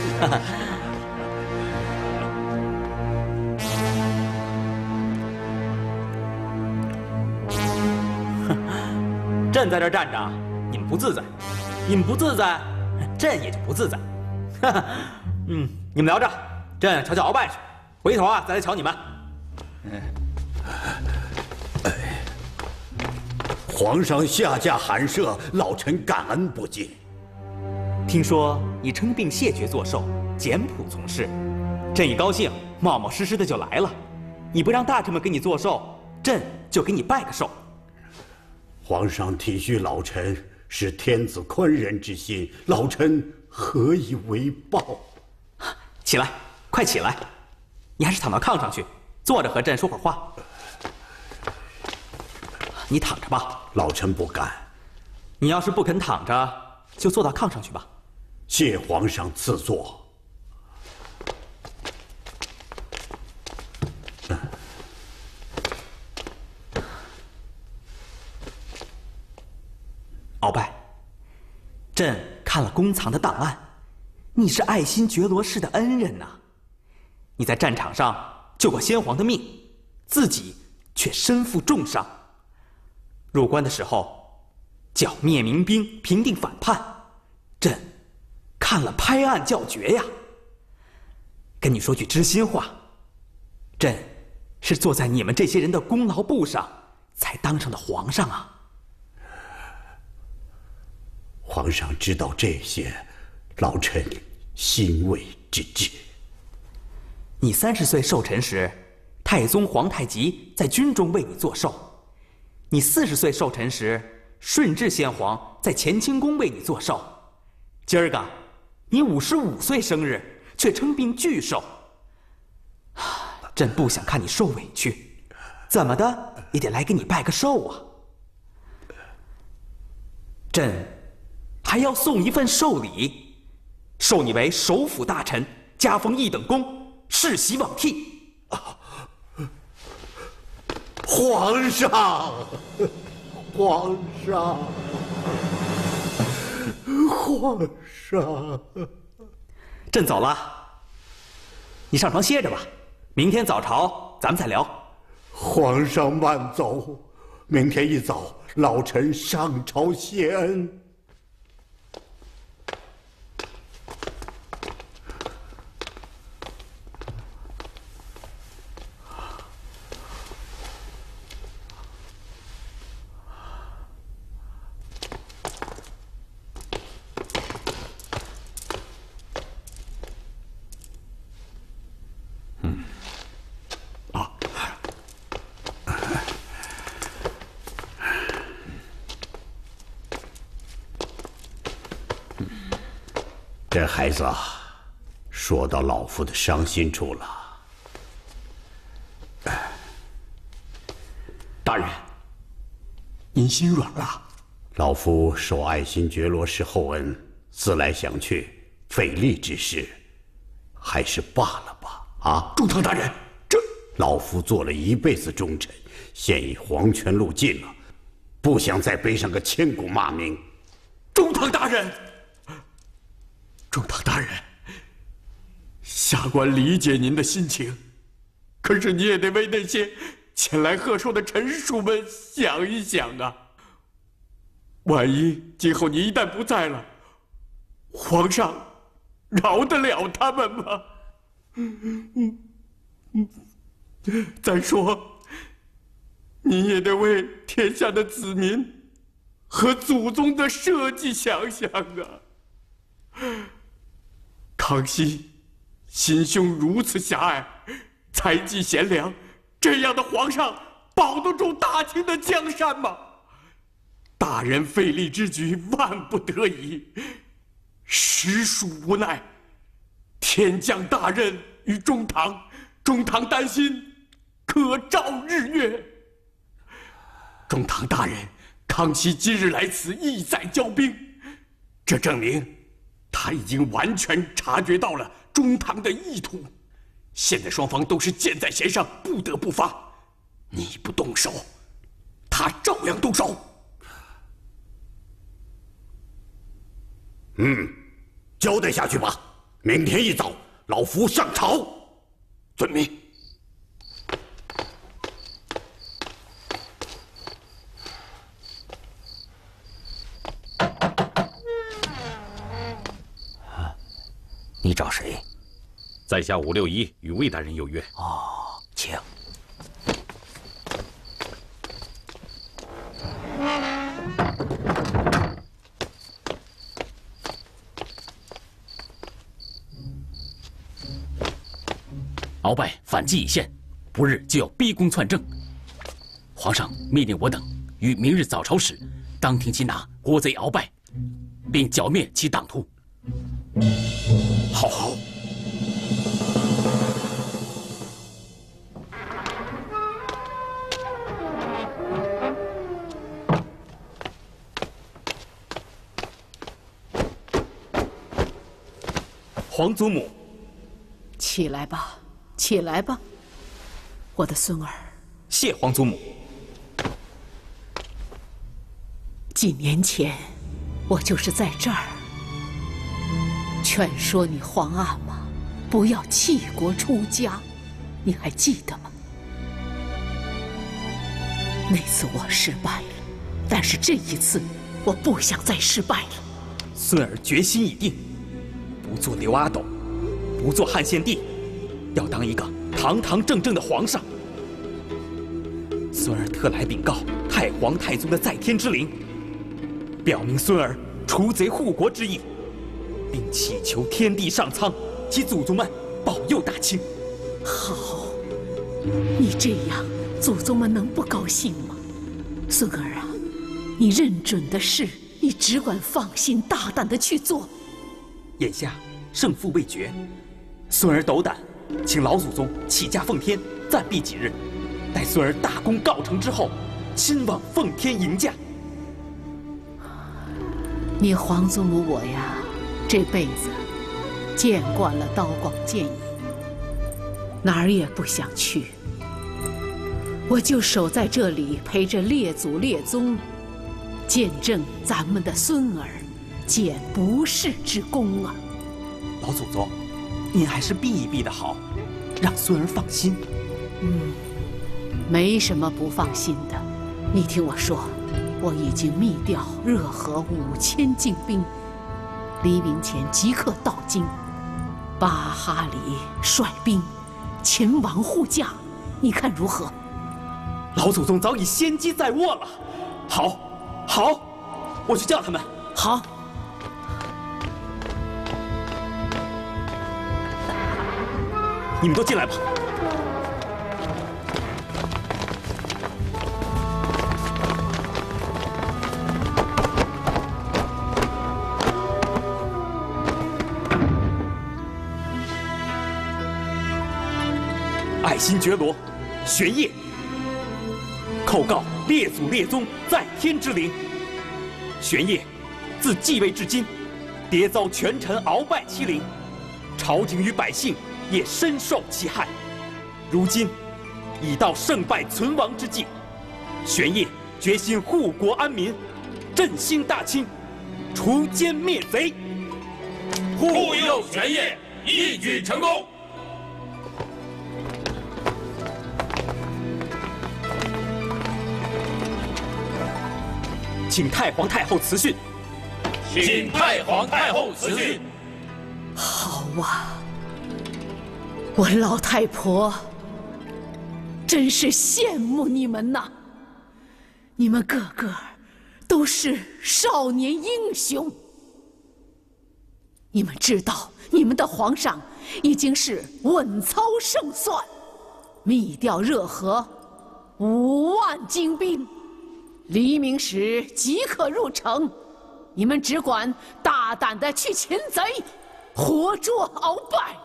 朕在这儿站着，你们不自在；你们不自在，朕也就不自在。嗯，你们聊着，朕瞧瞧鳌拜去，回头啊再来瞧你们。 皇上下驾寒舍，老臣感恩不尽。 听说你称病谢绝作寿，简朴从事，朕一高兴，冒冒失失的就来了。你不让大臣们给你做寿，朕就给你拜个寿。 皇上体恤老臣，是天子宽仁之心，老臣何以为报？ 起来，快起来！你还是躺到炕上去，坐着和朕说会儿话。 你躺着吧。 老臣不敢。 你要是不肯躺着，就坐到炕上去吧。 谢皇上赐座。 鳌拜，朕看了宫藏的档案，你是爱新觉罗氏的恩人呐、啊。你在战场上救过先皇的命，自己却身负重伤。入关的时候，剿灭民兵，平定反叛，朕看了拍案叫绝呀。跟你说句知心话，朕是坐在你们这些人的功劳簿上才当上的皇上啊。 皇上知道这些，老臣欣慰之至。 你三十岁寿辰时，太宗皇太极在军中为你作寿；你四十岁寿辰时，顺治先皇在乾清宫为你作寿。今儿个，你五十五岁生日，却称病拒寿。朕不想看你受委屈，怎么的也得来给你拜个寿啊！朕还要送一份寿礼，授你为首辅大臣，加封一等功，世袭罔替。 啊、皇上，皇上，皇上， 朕走了，你上床歇着吧，明天早朝咱们再聊。 皇上慢走，明天一早老臣上朝谢恩。这孩子啊，说到老夫的伤心处了。 大人，您心软了。 老夫受爱新觉罗氏厚恩，思来想去，费力之事，还是罢了吧。啊， 中堂大人，这老夫做了一辈子忠臣，现已黄泉路尽了，不想再背上个千古骂名。 中堂大人。中堂大人，下官理解您的心情，可是你也得为那些前来贺寿的臣属们想一想啊！万一今后你一旦不在了，皇上饶得了他们吗？再说，你也得为天下的子民和祖宗的社稷想想啊！康熙心胸如此狭隘，才技贤良，这样的皇上保得住大清的江山吗？大人费力之举，万不得已，实属无奈。天降大任于中堂，中堂担心可照日月。中堂大人，康熙今日来此，意在交兵，这证明他已经完全察觉到了中堂的意图，现在双方都是箭在弦上，不得不发。你不动手，他照样动手。 嗯，交代下去吧。明天一早，老夫上朝。 遵命。 你找谁？ 在下五六一与魏大人有约。 哦，请。鳌拜反击已现，不日就要逼宫篡政。皇上命令我等于明日早朝时，当庭擒拿国贼鳌拜，并剿灭其党徒。好好。 皇祖母， 起来吧，起来吧，我的孙儿。 谢皇祖母。 几年前，我就是在这儿劝说你皇阿玛不要弃国出家，你还记得吗？那次我失败了，但是这一次我不想再失败了。 孙儿决心已定，不做刘阿斗，不做汉献帝，要当一个堂堂正正的皇上。孙儿特来禀告太皇太宗的在天之灵，表明孙儿除贼护国之意，并祈求天地上苍及祖宗们保佑大清。 好，你这样，祖宗们能不高兴吗？孙儿啊，你认准的事，你只管放心大胆的去做。 眼下胜负未决，孙儿斗胆，请老祖宗起驾奉天，暂避几日，待孙儿大功告成之后，亲往奉天迎驾。 你皇祖母我呀，这辈子见惯了刀光剑影，哪儿也不想去。我就守在这里，陪着列祖列宗，见证咱们的孙儿建不世之功啊！ 老祖宗，您还是避一避的好，让孙儿放心。 嗯，没什么不放心的。你听我说，我已经密调热河五千精兵，黎明前即刻到京。巴哈里率兵前往护驾，你看如何？ 老祖宗早已先机在握了。好，好，我去叫他们。 好。 你们都进来吧。爱新觉罗，玄烨，叩告列祖列宗在天之灵。玄烨自继位至今，迭遭权臣鳌拜欺凌，朝廷与百姓也深受其害。如今已到胜败存亡之际，玄烨决心护国安民，振兴大清，除奸灭贼。 护佑玄烨一举成功。 请太皇太后辞训。 请太皇太后辞训。 好啊，我老太婆真是羡慕你们呐！你们个个都是少年英雄。你们知道，你们的皇上已经是稳操胜算，密调热河五万精兵。黎明时即可入城，你们只管大胆的去擒贼，活捉鳌拜。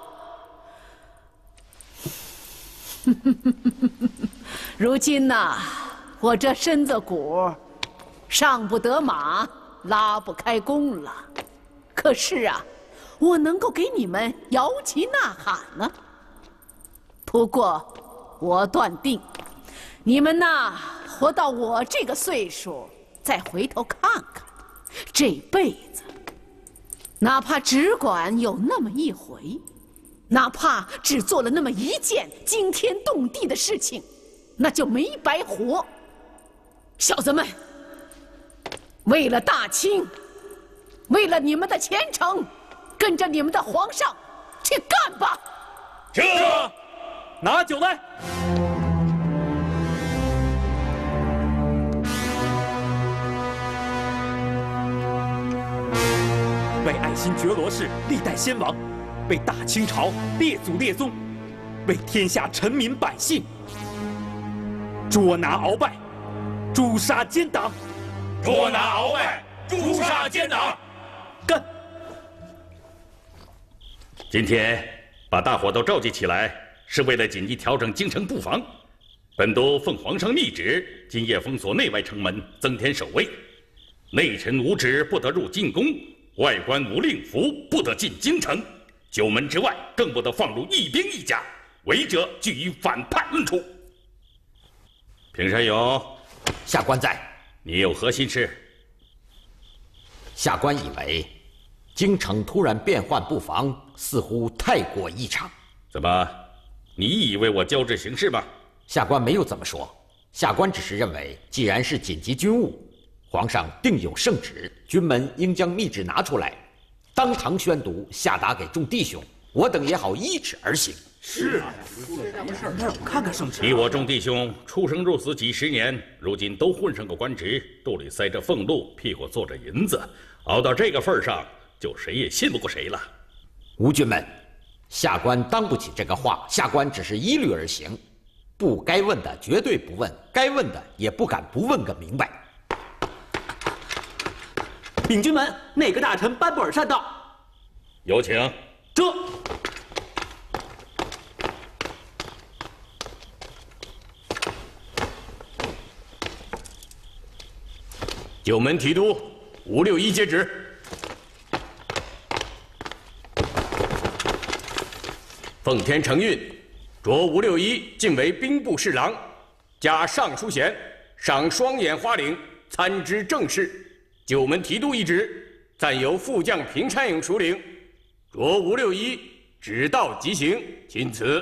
如今呐，我这身子骨上不得马，拉不开弓了。可是啊，我能够给你们摇旗呐喊呢。不过，我断定，你们呐，活到我这个岁数，再回头看看，这辈子，哪怕只管有那么一回，哪怕只做了那么一件惊天动地的事情，那就没白活。小子们，为了大清，为了你们的前程，跟着你们的皇上去干吧！ 是。 拿酒来。为爱新觉罗氏历代先王，为大清朝列祖列宗，为天下臣民百姓，捉拿鳌拜，诛杀奸党。 捉拿鳌拜，诛杀奸党。 干！ 今天把大伙都召集起来，是为了紧急调整京城布防。本都奉皇上密旨，今夜封锁内外城门，增添守卫。内臣无旨不得入进宫，外官无令符不得进京城。 九门之外更不得放入一兵一甲，违者据以反叛论处。平山勇， 下官在。 你有何心事？ 下官以为，京城突然变幻不防，似乎太过异常。 怎么，你以为我交织行事吗？ 下官没有这么说，下官只是认为，既然是紧急军务，皇上定有圣旨，军门应将密旨拿出来，当堂宣读，下达给众弟兄，我等也好依旨而行。 是啊，看看圣旨。你我众弟兄出生入死几十年，如今都混上个官职，肚里塞着俸禄，屁股坐着银子，熬到这个份上，就谁也信不过谁了。 吴军们，下官当不起这个话，下官只是依律而行，不该问的绝对不问，该问的也不敢不问个明白。 禀军门，哪个大臣班布尔善到？ 有请。 这。 九门提督吴六一接旨。奉天承运，擢吴六一晋为兵部侍郎，加尚书衔，赏双眼花翎，参知政事。九门提督一职，暂由副将平山勇署领。擢吴六一，旨到即行，钦此。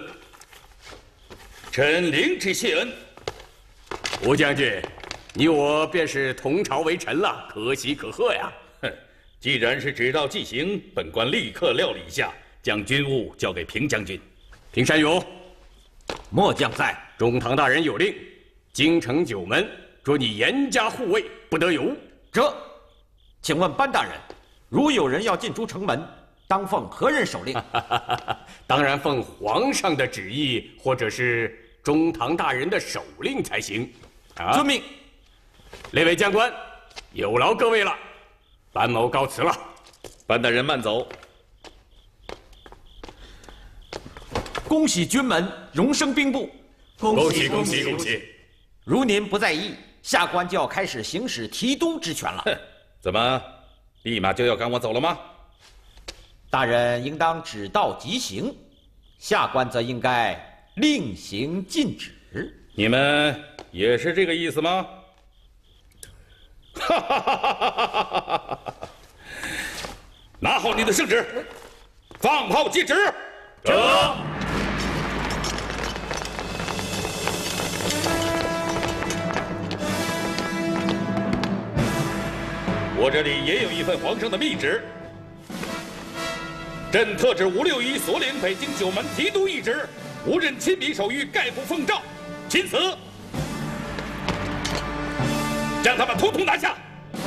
臣领旨谢恩。 吴将军，你我便是同朝为臣了，可喜可贺呀！ 哼，既然是旨到即行，本官立刻料理一下，将军务交给平将军。 平山勇， 末将在。 中堂大人有令，京城九门着你严加护卫，不得有误。 这，请问班大人，如有人要进出城门，当奉何人手令？ 当然奉皇上的旨意，或者是中堂大人的手令才行。 啊，遵命。 列位将官，有劳各位了。班某告辞了。 班大人慢走。 恭喜军门荣升兵部。 恭喜恭喜恭喜！ 如您不在意，下官就要开始行使提督之权了。 哼，怎么，立马就要赶我走了吗？ 大人应当旨到即行，下官则应该另行禁止。 你们也是这个意思吗？哈哈哈哈哈哈！拿好你的圣旨，放炮接旨。 这。 我这里也有一份皇上的密旨，朕特旨吴六一所领北京九门提督一职，无任亲笔手谕盖付奉诏，钦此。将他们统统拿下！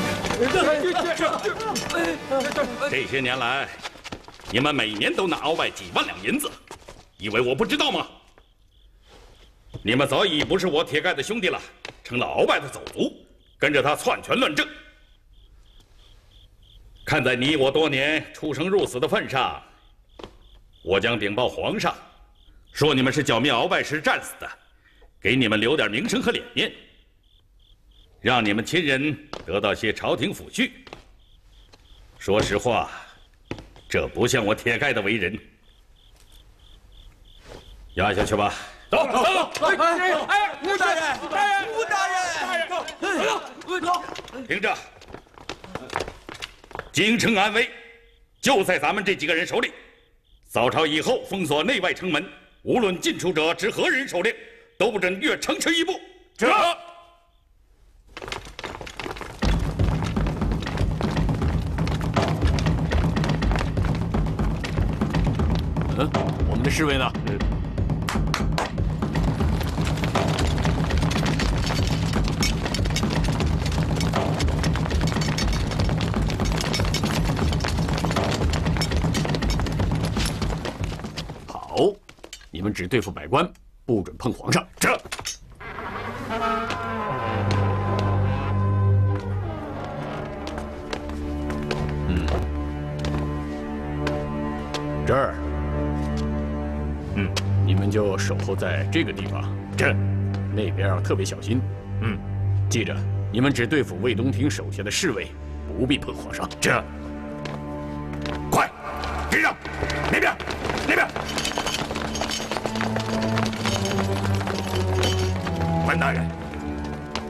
这些年来，你们每年都拿鳌拜几万两银子，以为我不知道吗？你们早已不是我铁盖的兄弟了，成了鳌拜的走卒，跟着他篡权乱政。看在你我多年出生入死的份上，我将禀报皇上，说你们是剿灭鳌拜时战死的，给你们留点名声和脸面，让你们亲人得到些朝廷抚恤。说实话，这不像我铁盖的为人。押下去吧。 走走走！哎哎，吴大人，哎，吴大人， 走走，听着。京城安危，就在咱们这几个人手里。早朝以后，封锁内外城门，无论进出者执何人手令，都不准越城池一步。 这。 嗯，我们的侍卫呢？好，你们只对付百官，不准碰皇上。这。嗯，这儿。嗯，你们就守候在这个地方。这，那边要特别小心。嗯，记着，你们只对付魏东亭手下的侍卫，不必碰皇上。这。 快，跟上，那边。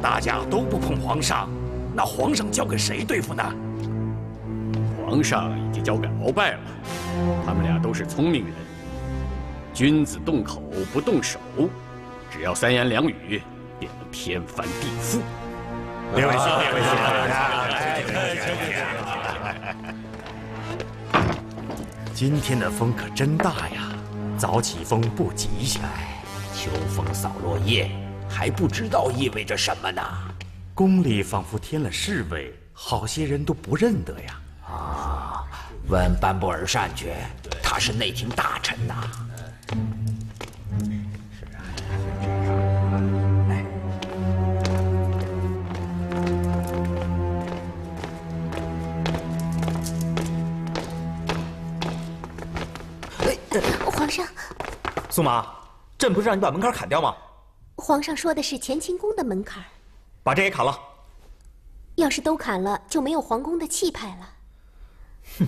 大家都不碰皇上，那皇上交给谁对付呢？ 皇上已经交给鳌拜了，他们俩都是聪明人。君子动口不动手，只要三言两语，便能天翻地覆。 列位兄，列位兄， 今天的风可真大呀，早起风不吉祥。 秋风扫落叶，还不知道意味着什么呢。 宫里仿佛添了侍卫，好些人都不认得呀。 啊，问班布尔善去，他是内廷大臣呐。 皇上， 苏妈，朕不是让你把门槛砍掉吗？ 皇上说的是乾清宫的门槛， 把这也砍了。 要是都砍了，就没有皇宫的气派了。 哼。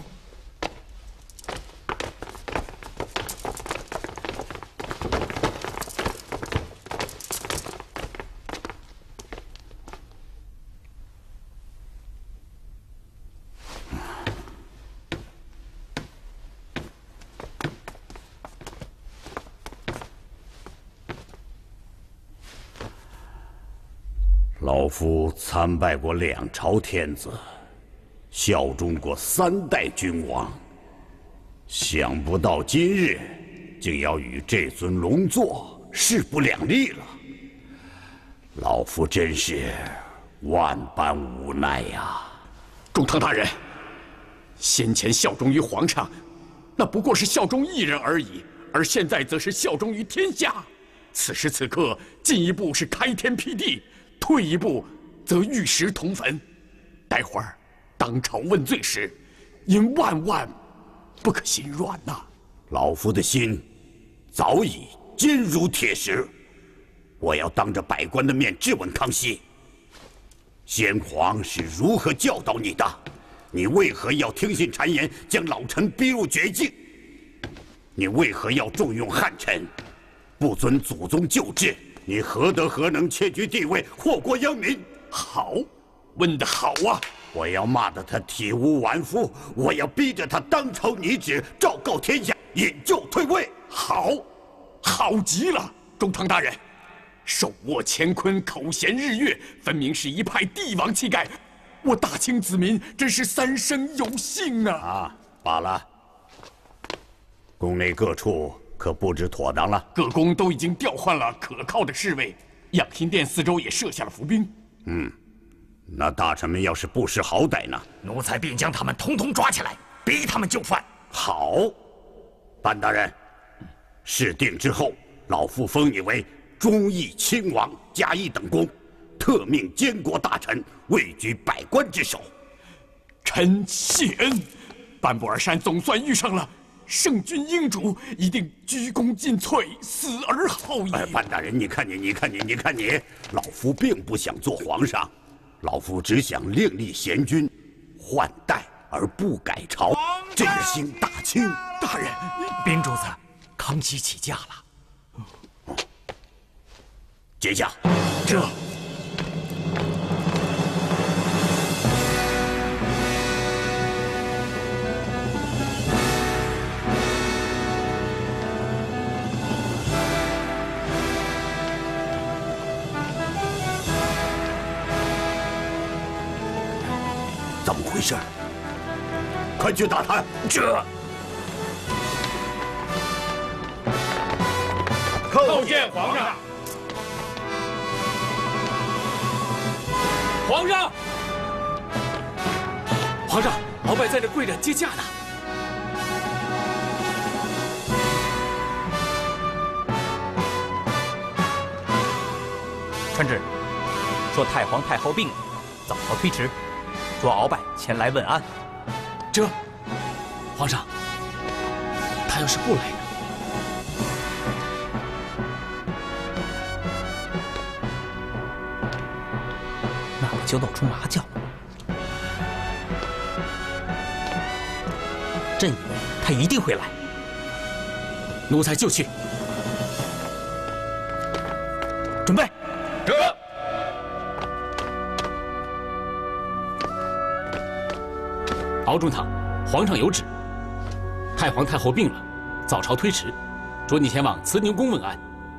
老夫参拜过两朝天子，效忠过三代君王，想不到今日竟要与这尊龙座势不两立了。老夫真是万般无奈呀！ 中堂大人，先前效忠于皇上，那不过是效忠一人而已，而现在则是效忠于天下。此时此刻，进一步是开天辟地。退一步，则玉石同坟。待会儿当朝问罪时，应万万不可心软呐！ 老夫的心早已坚如铁石。我要当着百官的面质问康熙：先皇是如何教导你的？你为何要听信谗言，将老臣逼入绝境？你为何要重用汉臣，不遵祖宗旧制？你何德何能窃居地位，祸国殃民？ 好，问得好啊！ 我要骂得他体无完肤，我要逼着他当朝拟旨，昭告天下，引咎退位。 好，好极了！中堂大人，手握乾坤，口衔日月，分明是一派帝王气概。我大清子民真是三生有幸啊！ 啊，罢了。宫内各处可布置妥当了？ 各宫都已经调换了可靠的侍卫，养心殿四周也设下了伏兵。 嗯，那大臣们要是不识好歹呢？ 奴才便将他们统统抓起来，逼他们就范。 好，班大人，事定之后，老夫封你为忠义亲王，加一等功，特命监国大臣，位居百官之首。 臣谢恩，班布尔山总算遇上了圣君英主，一定鞠躬尽瘁，死而后已。 哎，班大人，你看你，你看你，你看你，老夫并不想做皇上，老夫只想另立贤君，换代而不改朝，振兴大清。 大人， 禀主子，康熙起驾了。 接驾。 这。 怎么回事？快去打探！ 这。 叩见皇上。 皇上，皇上，鳌拜在这跪着接驾呢。 传旨，说太皇太后病了，早朝推迟。说鳌拜前来问安。 这，皇上，他要是不来呢？ 那可就露出马脚了。朕以为他一定会来。 奴才就去。 准备。 这。 敖中堂，皇上有旨，太皇太后病了，早朝推迟，着你前往慈宁宫问安。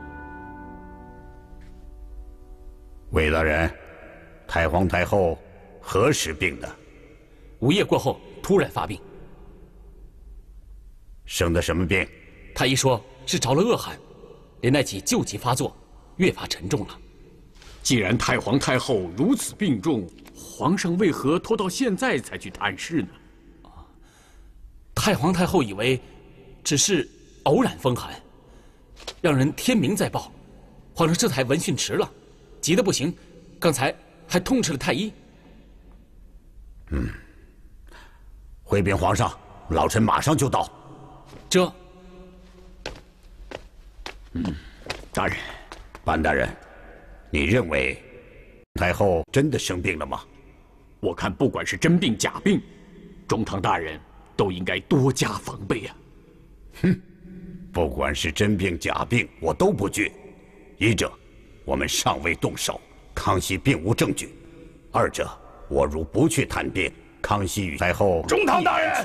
魏大人，太皇太后何时病的？ 午夜过后突然发病。 生的什么病？ 太医说是着了恶寒，连带起旧疾发作，越发沉重了。 既然太皇太后如此病重，皇上为何拖到现在才去探视呢？ 太皇太后以为只是偶然风寒，让人天明再报，皇上这才闻讯迟了，急得不行，刚才还痛斥了太医。 嗯，回禀皇上，老臣马上就到。 这， 嗯，大人， 班大人，你认为太后真的生病了吗？ 我看不管是真病假病，中堂大人都应该多加防备啊！ 哼，不管是真病假病，我都不惧。一者，我们尚未动手，康熙并无证据；二者，我如不去探病，康熙与太后中堂大人，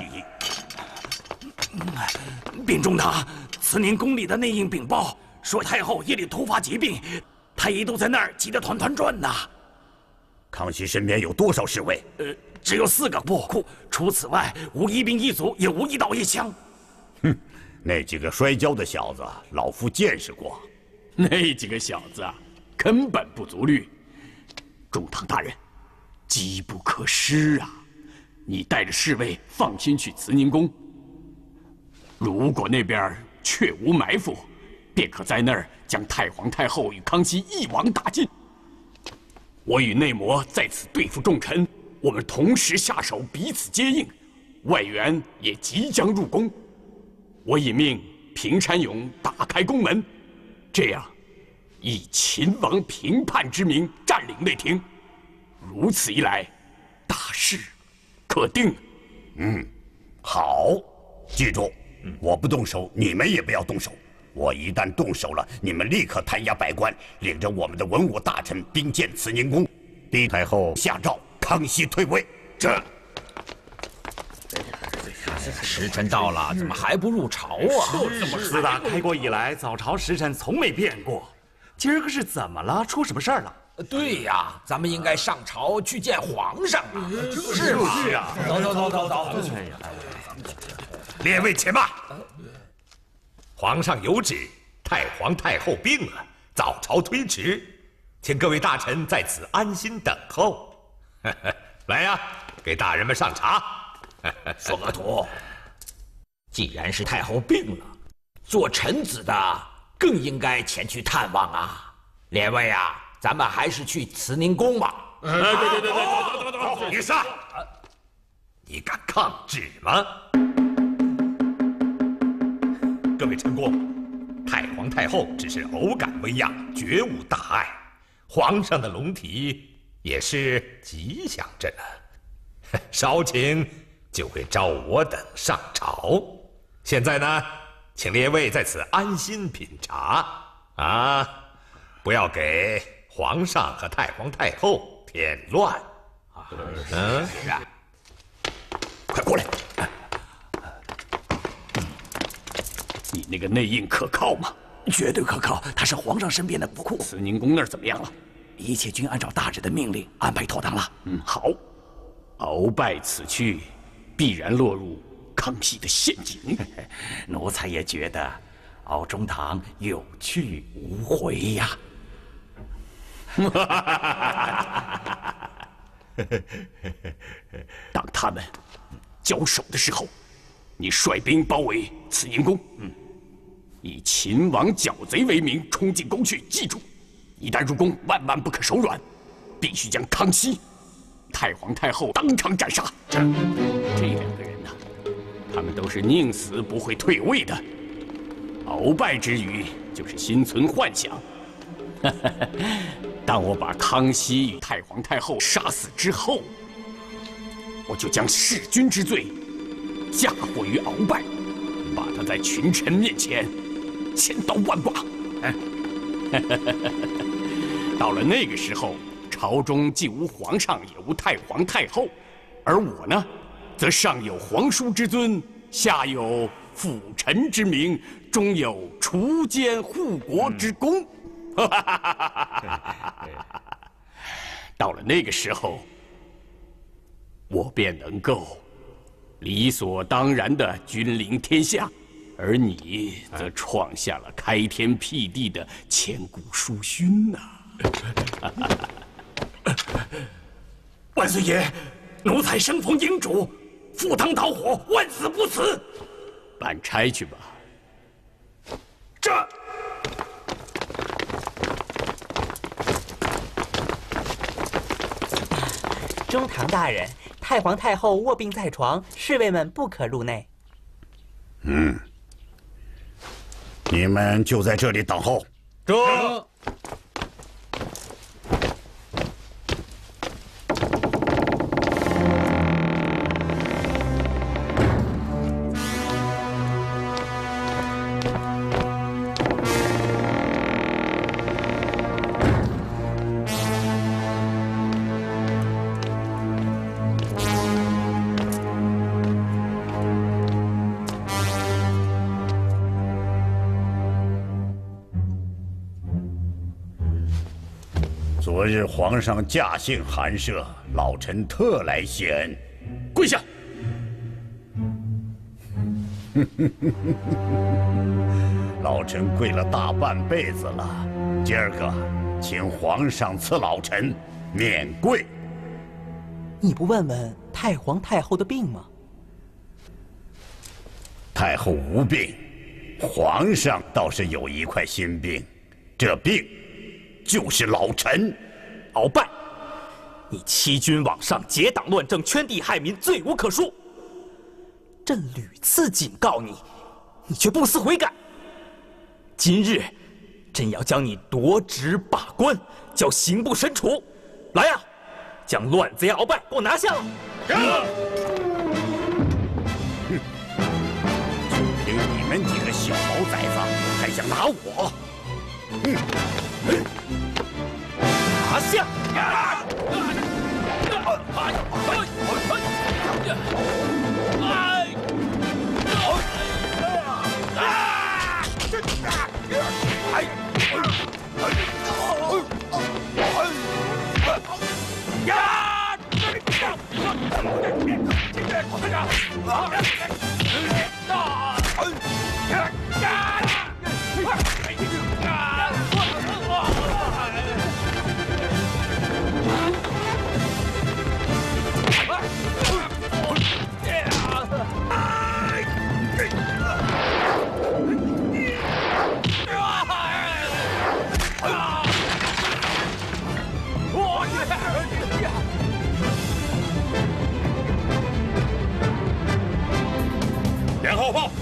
禀中堂，慈宁宫里的内应禀报说太后夜里突发疾病，太医都在那儿急得团团转呐。 康熙身边有多少侍卫？ 呃，只有四个布库，除此外，无一兵一卒，也无一刀一枪。 哼，那几个摔跤的小子，老夫见识过。 那几个小子啊，根本不足虑。中堂大人，机不可失啊！你带着侍卫放心去慈宁宫。如果那边确无埋伏，便可在那儿将太皇太后与康熙一网打尽。我与内魔在此对付重臣，我们同时下手，彼此接应。外援也即将入宫，我已命平山勇打开宫门，这样以秦王平叛之名占领内廷。如此一来，大事可定。 嗯，好，记住，我不动手，你们也不要动手。我一旦动手了，你们立刻弹压百官，领着我们的文武大臣兵谏慈宁宫，逼太后下诏，康熙退位。这时辰到了，怎么还不入朝啊？ 自打开国以来，早朝时辰从没变过。今儿个是怎么了？出什么事儿了？ 对呀，咱们应该上朝去见皇上啊，是吗？ 是啊， 走走走走走。 列位且慢。皇上有旨，太皇太后病了，早朝推迟，请各位大臣在此安心等候。来呀，给大人们上茶。 说个图，既然是太后病了，做臣子的更应该前去探望啊。列位啊，咱们还是去慈宁宫吧。 对对对对对，你上！你敢抗旨吗？各位臣工，太皇太后只是偶感微恙，绝无大碍。皇上的龙体也是吉祥着呢，稍请就会召我等上朝。现在呢，请列位在此安心品茶啊，不要给皇上和太皇太后添乱。嗯，是啊， 快过来！你那个内应可靠吗？ 绝对可靠，他是皇上身边的国库。 慈宁宫那儿怎么样了？ 一切均按照大人的命令安排妥当了。 嗯，好。鳌拜此去，必然落入康熙的陷阱。 奴才也觉得，敖中堂有去无回呀。 当他们交手的时候，你率兵包围慈宁宫，嗯，以秦王剿贼为名冲进宫去。记住，一旦入宫，万万不可手软，必须将康熙、太皇太后当场斩杀。这这两个人呢、啊，他们都是宁死不会退位的。鳌拜之语就是心存幻想。当我把康熙与太皇太后杀死之后，我就将弑君之罪嫁祸于鳌拜，把他在群臣面前千刀万剐。到了那个时候，朝中既无皇上，也无太皇太后，而我呢， 则上有皇叔之尊，下有辅臣之名，中有锄奸护国之功。到了那个时候，我便能够理所当然地君临天下，而你则创下了开天辟地的千古殊勋呐！ 万岁爷，奴才生逢英主，赴汤蹈火，万死不辞。 办差去吧。 这。 中堂大人，太皇太后卧病在床，侍卫们不可入内。 嗯，你们就在这里等候。 这。 昨日皇上驾幸寒舍，老臣特来谢恩。 跪下！ 老臣跪了大半辈子了，今儿个请皇上赐老臣免跪。 你不问问太皇太后的病吗？ 太后无病，皇上倒是有一块心病，这病就是老臣。 鳌拜，你欺君罔上，结党乱政，圈地害民，罪无可恕。朕屡次警告你，你却不思悔改。今日，朕要将你夺职罢官，叫刑部审处。来呀，将乱贼鳌拜给我拿下了！ 哼，就凭你们几个小毛崽子，还想拿我？嗯。 拿下！ 连号炮。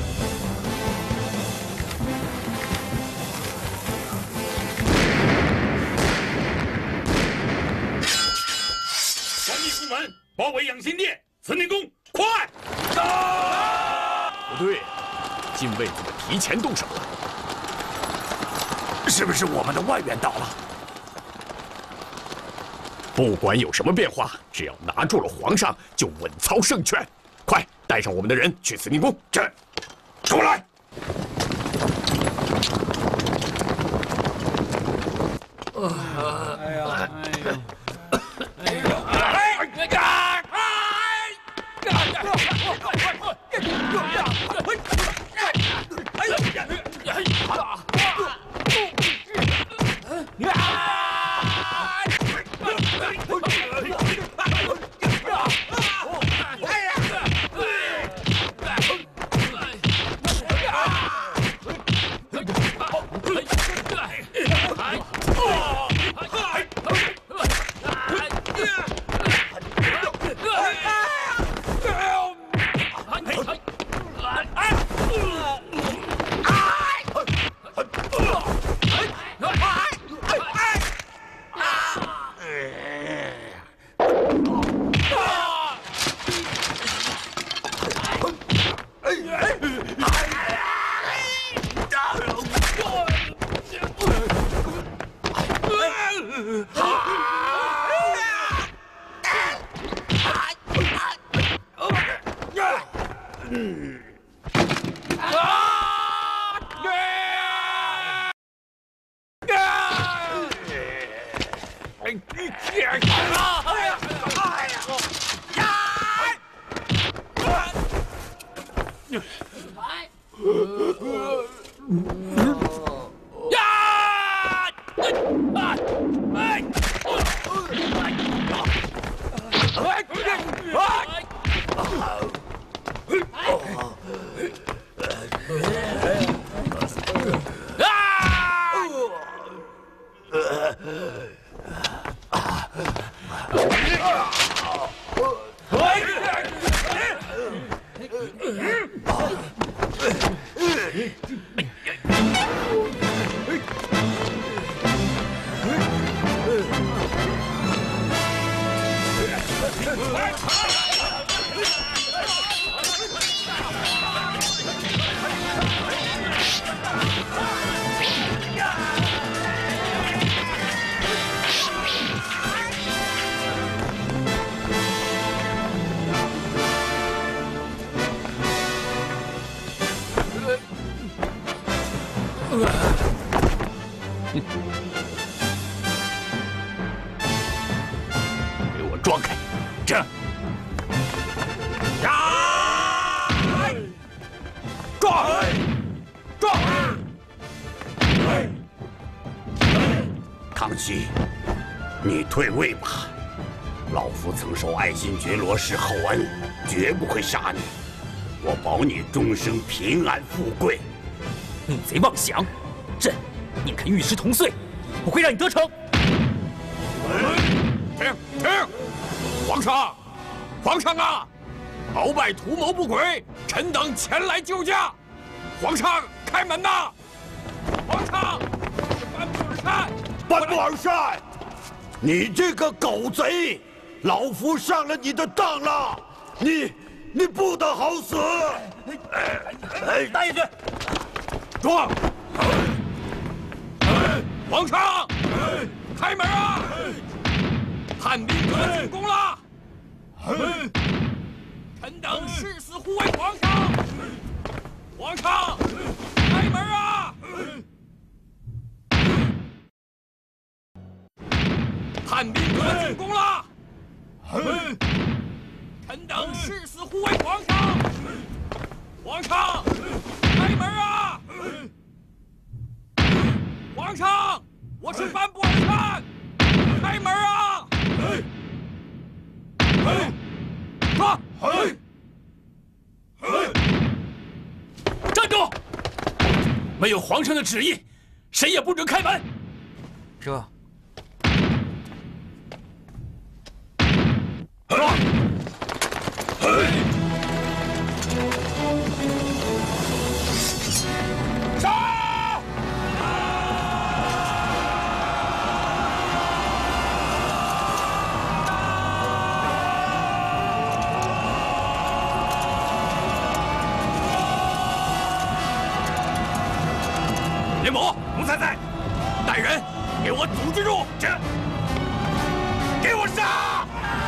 关闭宫门，包围养心殿。慈宁宫，快！ 不对，禁卫怎么提前动手了？ 是不是我们的外援到了？ 不管有什么变化，只要拿住了皇上，就稳操胜券。快带上我们的人去慈宁宫。 这，出来！ 哎呀，哎呀，哎呀， 嗯。 啊！ 给我撞开！这样。 呀！撞！撞！ 康熙，你退位吧。老夫曾受爱新觉罗氏厚恩，绝不会杀你。我保你终生平安富贵。 逆贼妄想！朕宁肯玉石同碎，不会让你得逞。 停停！皇上，皇上啊！鳌拜图谋不轨，臣等前来救驾。皇上，开门呐！皇上，班布尔善， 班布尔善，你这个狗贼！老夫上了你的当了，你你不得好死！ 大爷去， 撞！皇上，开门啊！叛兵得进宫了！臣等誓死护卫皇上！皇上，开门啊！叛兵得进宫了！臣等誓死护卫皇上！皇上，开门啊！皇上，我是班布尔善，开门啊！说， 站住！没有皇上的旨意，谁也不准开门。 这。 连某，奴才在，带人给我组织住！这，给我杀！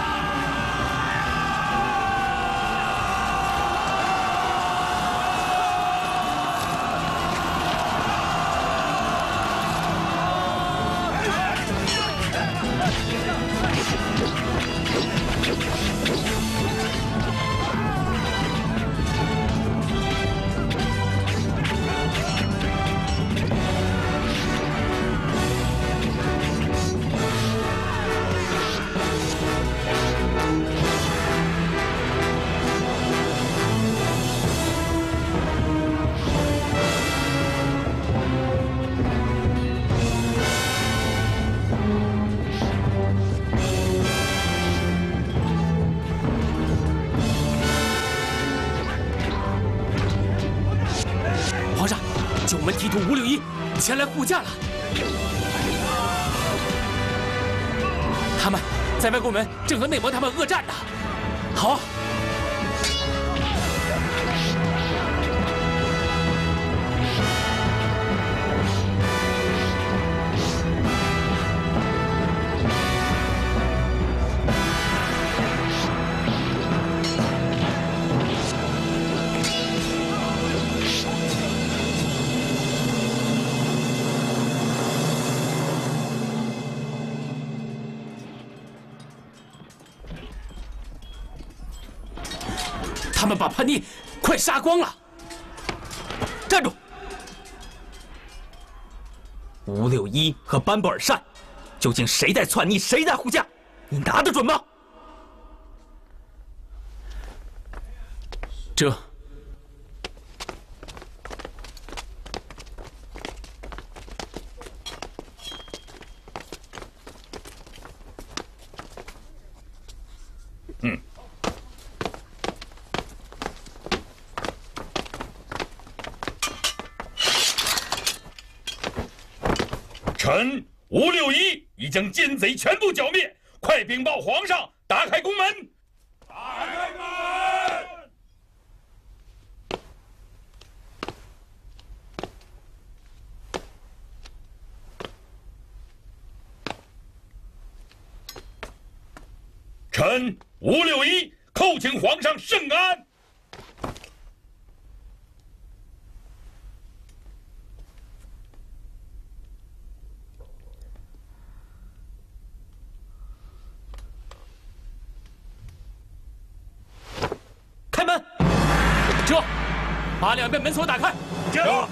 九门提督吴六一前来护驾了，他们在外宫门正和内蒙他们恶战呢。好。 们把叛逆快杀光了。 站住！吴六一和班布尔善，究竟谁在篡逆，谁在护驾？你拿得准吗？ 这。 嗯，臣吴六一已将奸贼全部剿灭，快禀报皇上，打开宫门。打开门！臣吴六一叩请皇上圣安。 开门！ 撤！把两边门锁打开。 撤！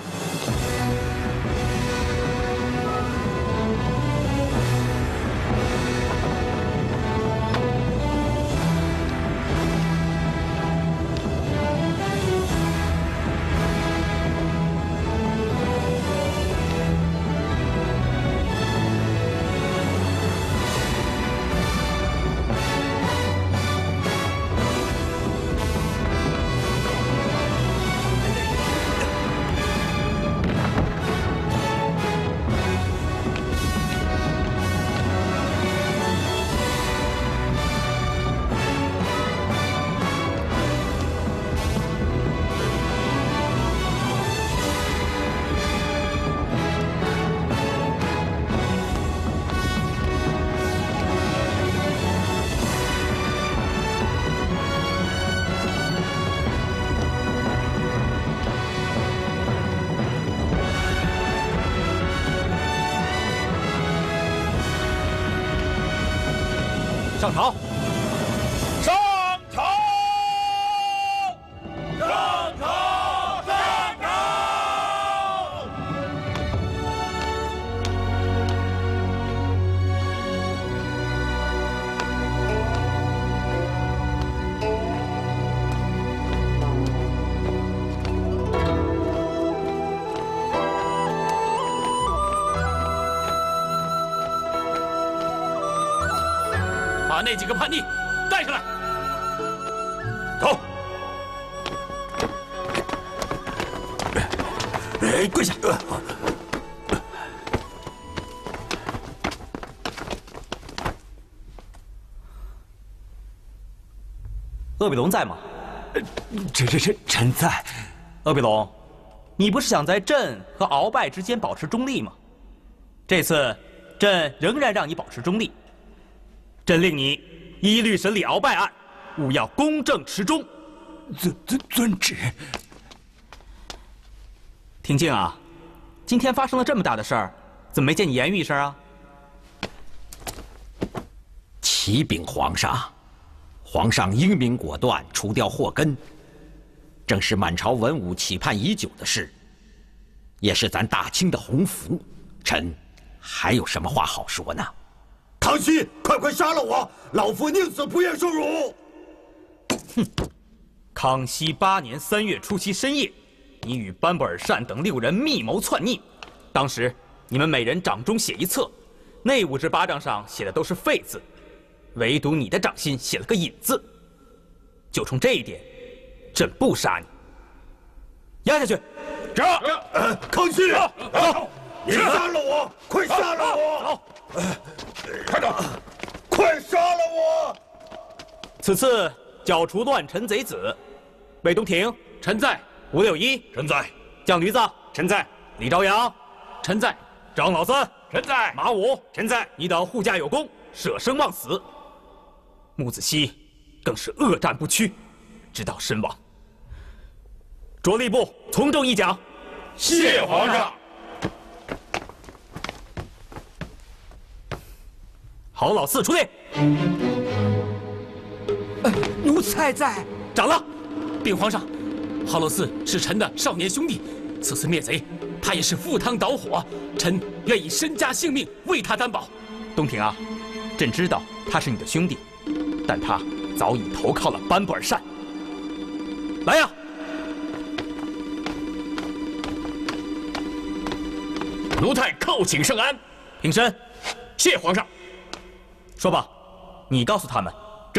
上朝！ 上朝！上朝！上朝！ 把那几个叛逆带上来。 走。 哎，跪下！ 鄂比龙在吗？ 臣臣臣臣在。 鄂比龙，你不是想在朕和鳌拜之间保持中立吗？这次，朕仍然让你保持中立。 朕令你依律审理鳌拜案，务要公正持忠。 遵遵遵旨。 廷敬啊，今天发生了这么大的事儿，怎么没见你言语一声啊？ 启禀皇上，皇上英明果断，除掉祸根，正是满朝文武期盼已久的事，也是咱大清的鸿福。臣还有什么话好说呢？ 康熙，快快杀了我！老夫宁死不愿受辱。 哼！康熙八年三月初七深夜，你与班布尔善等六人密谋篡逆。当时你们每人掌中写一册，那五只巴掌上写的都是废字，唯独你的掌心写了个引字。就冲这一点，朕不杀你。压下去！ 这，呃，康熙，走！你杀了我！快杀了我！走！ 快点！快杀了我！ 此次剿除乱臣贼子，魏东亭， 臣在； 吴六一， 臣在； 酱驴子， 臣在； 李朝阳， 臣在； 张老三， 臣在； 马武， 臣在。 你等护驾有功，舍生忘死。穆子熙更是恶战不屈，直到身亡。着吏部从正议奖。 谢皇上。 郝老四出列。 呃，奴才在。 长了， 禀皇上，郝老四是臣的少年兄弟，此次灭贼，他也是赴汤蹈火，臣愿以身家性命为他担保。 东庭啊，朕知道他是你的兄弟，但他早已投靠了班布尔善。来呀！ 奴才叩请圣安。 平身。 谢皇上。 说吧，你告诉他们。 这。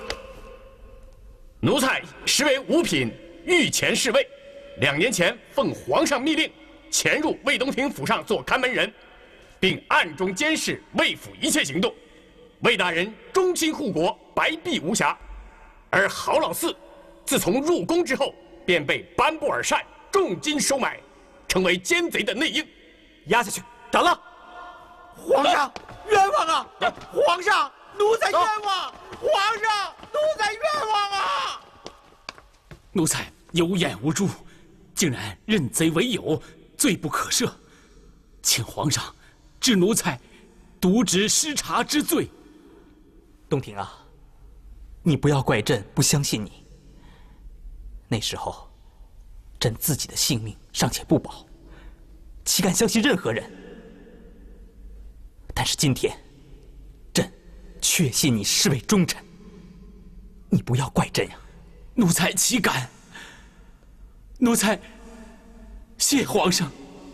奴才实为五品御前侍卫，两年前奉皇上密令，潜入魏东亭府上做看门人，并暗中监视魏府一切行动。魏大人忠心护国，白璧无瑕。而郝老四自从入宫之后，便被班布尔善重金收买，成为奸贼的内应。 压下去，斩了！ 皇上，冤枉啊！皇上，奴才冤枉！皇上，奴才冤枉啊！ 奴才有眼无珠，竟然认贼为友，罪不可赦，请皇上治奴才渎职失察之罪。 东庭啊，你不要怪朕不相信你。那时候，朕自己的性命尚且不保，岂敢相信任何人？但是今天，朕确信你是位忠臣，你不要怪朕呀！ 奴才岂敢？奴才谢皇上。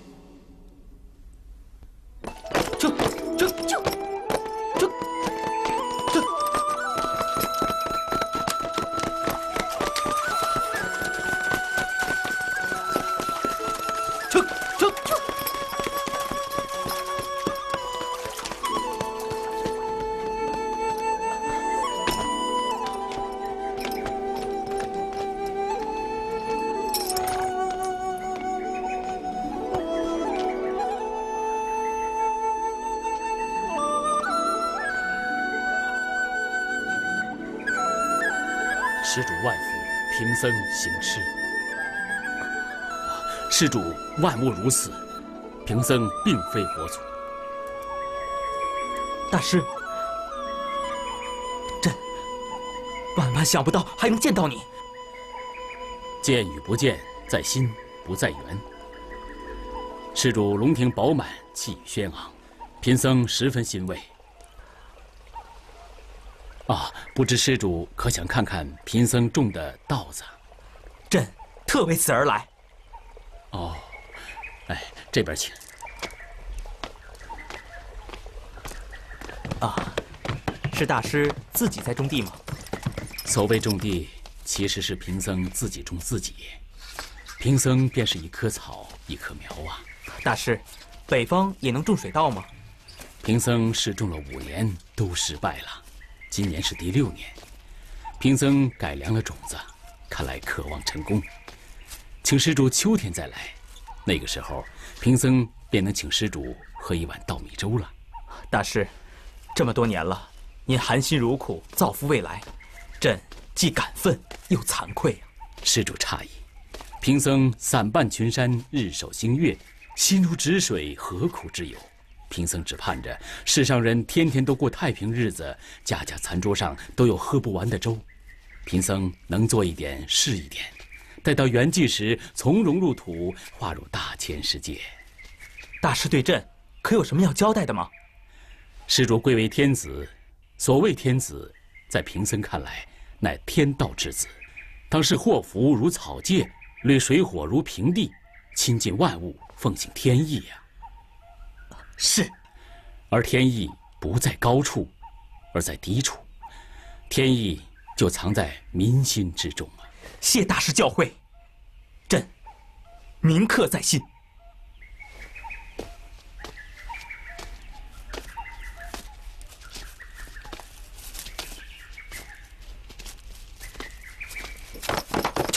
这这这这这。这这这。 施主万福，贫僧行事。施主万勿如此，贫僧并非佛祖。 大师，朕万万想不到还能见到你。 见与不见，在心不在缘。施主龙庭饱满，气宇轩昂，贫僧十分欣慰。啊，不知施主可想看看贫僧种的稻子？ 朕特为此而来。 哦，哎，这边请。 啊，是大师自己在种地吗？ 所谓种地，其实是贫僧自己种自己。贫僧便是一棵草，一棵苗啊。 大师，北方也能种水稻吗？ 贫僧试种了五年，都失败了。今年是第六年，贫僧改良了种子，看来可望成功。请施主秋天再来，那个时候贫僧便能请施主喝一碗稻米粥了。 大师，这么多年了，您含辛茹苦，造福未来，朕既感愤又惭愧啊。 施主诧异，贫僧散伴群山，日守星月，心如止水，何苦之有？贫僧只盼着世上人天天都过太平日子，家家餐桌上都有喝不完的粥。贫僧能做一点是一点，待到圆寂时，从容入土，化入大千世界。 大师对朕可有什么要交代的吗？ 施主贵为天子，所谓天子，在贫僧看来，乃天道之子。当是祸福如草芥，掠水火如平地，亲近万物，奉行天意呀、啊。 是， 而天意不在高处，而在低处，天意就藏在民心之中啊！ 谢大师教诲，朕铭刻在心。这，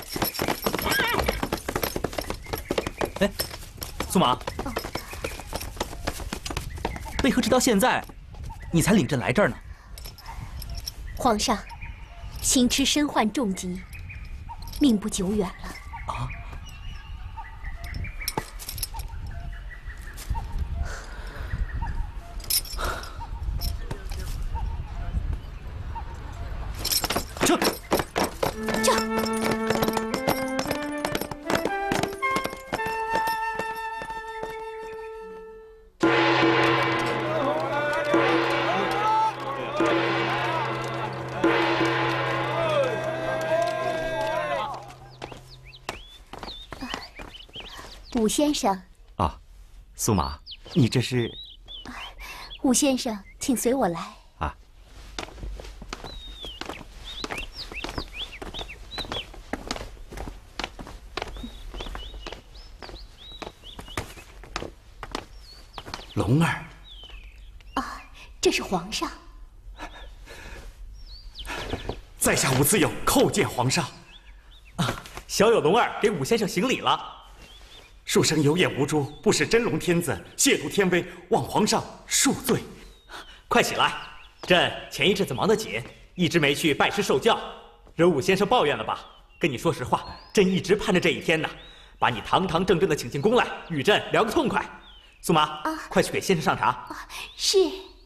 哎，苏马。哦，为何直到现在，你才领朕来这儿呢？ 皇上，行痴身患重疾，命不久远了。啊！ 这， 这。 武先生。 啊，苏麻，你这是？ 武先生，请随我来。 啊。龙儿。 啊，这是皇上。 在下武次友叩见皇上。 啊，小友龙儿给武先生行礼了。 书生有眼无珠，不识真龙天子，亵渎天威，望皇上恕罪。 快起来！朕前一阵子忙得紧，一直没去拜师受教，惹武先生抱怨了吧？跟你说实话，朕一直盼着这一天呢，把你堂堂正正的请进宫来，与朕聊个痛快。苏麻，啊、快去给先生上茶。 啊、是。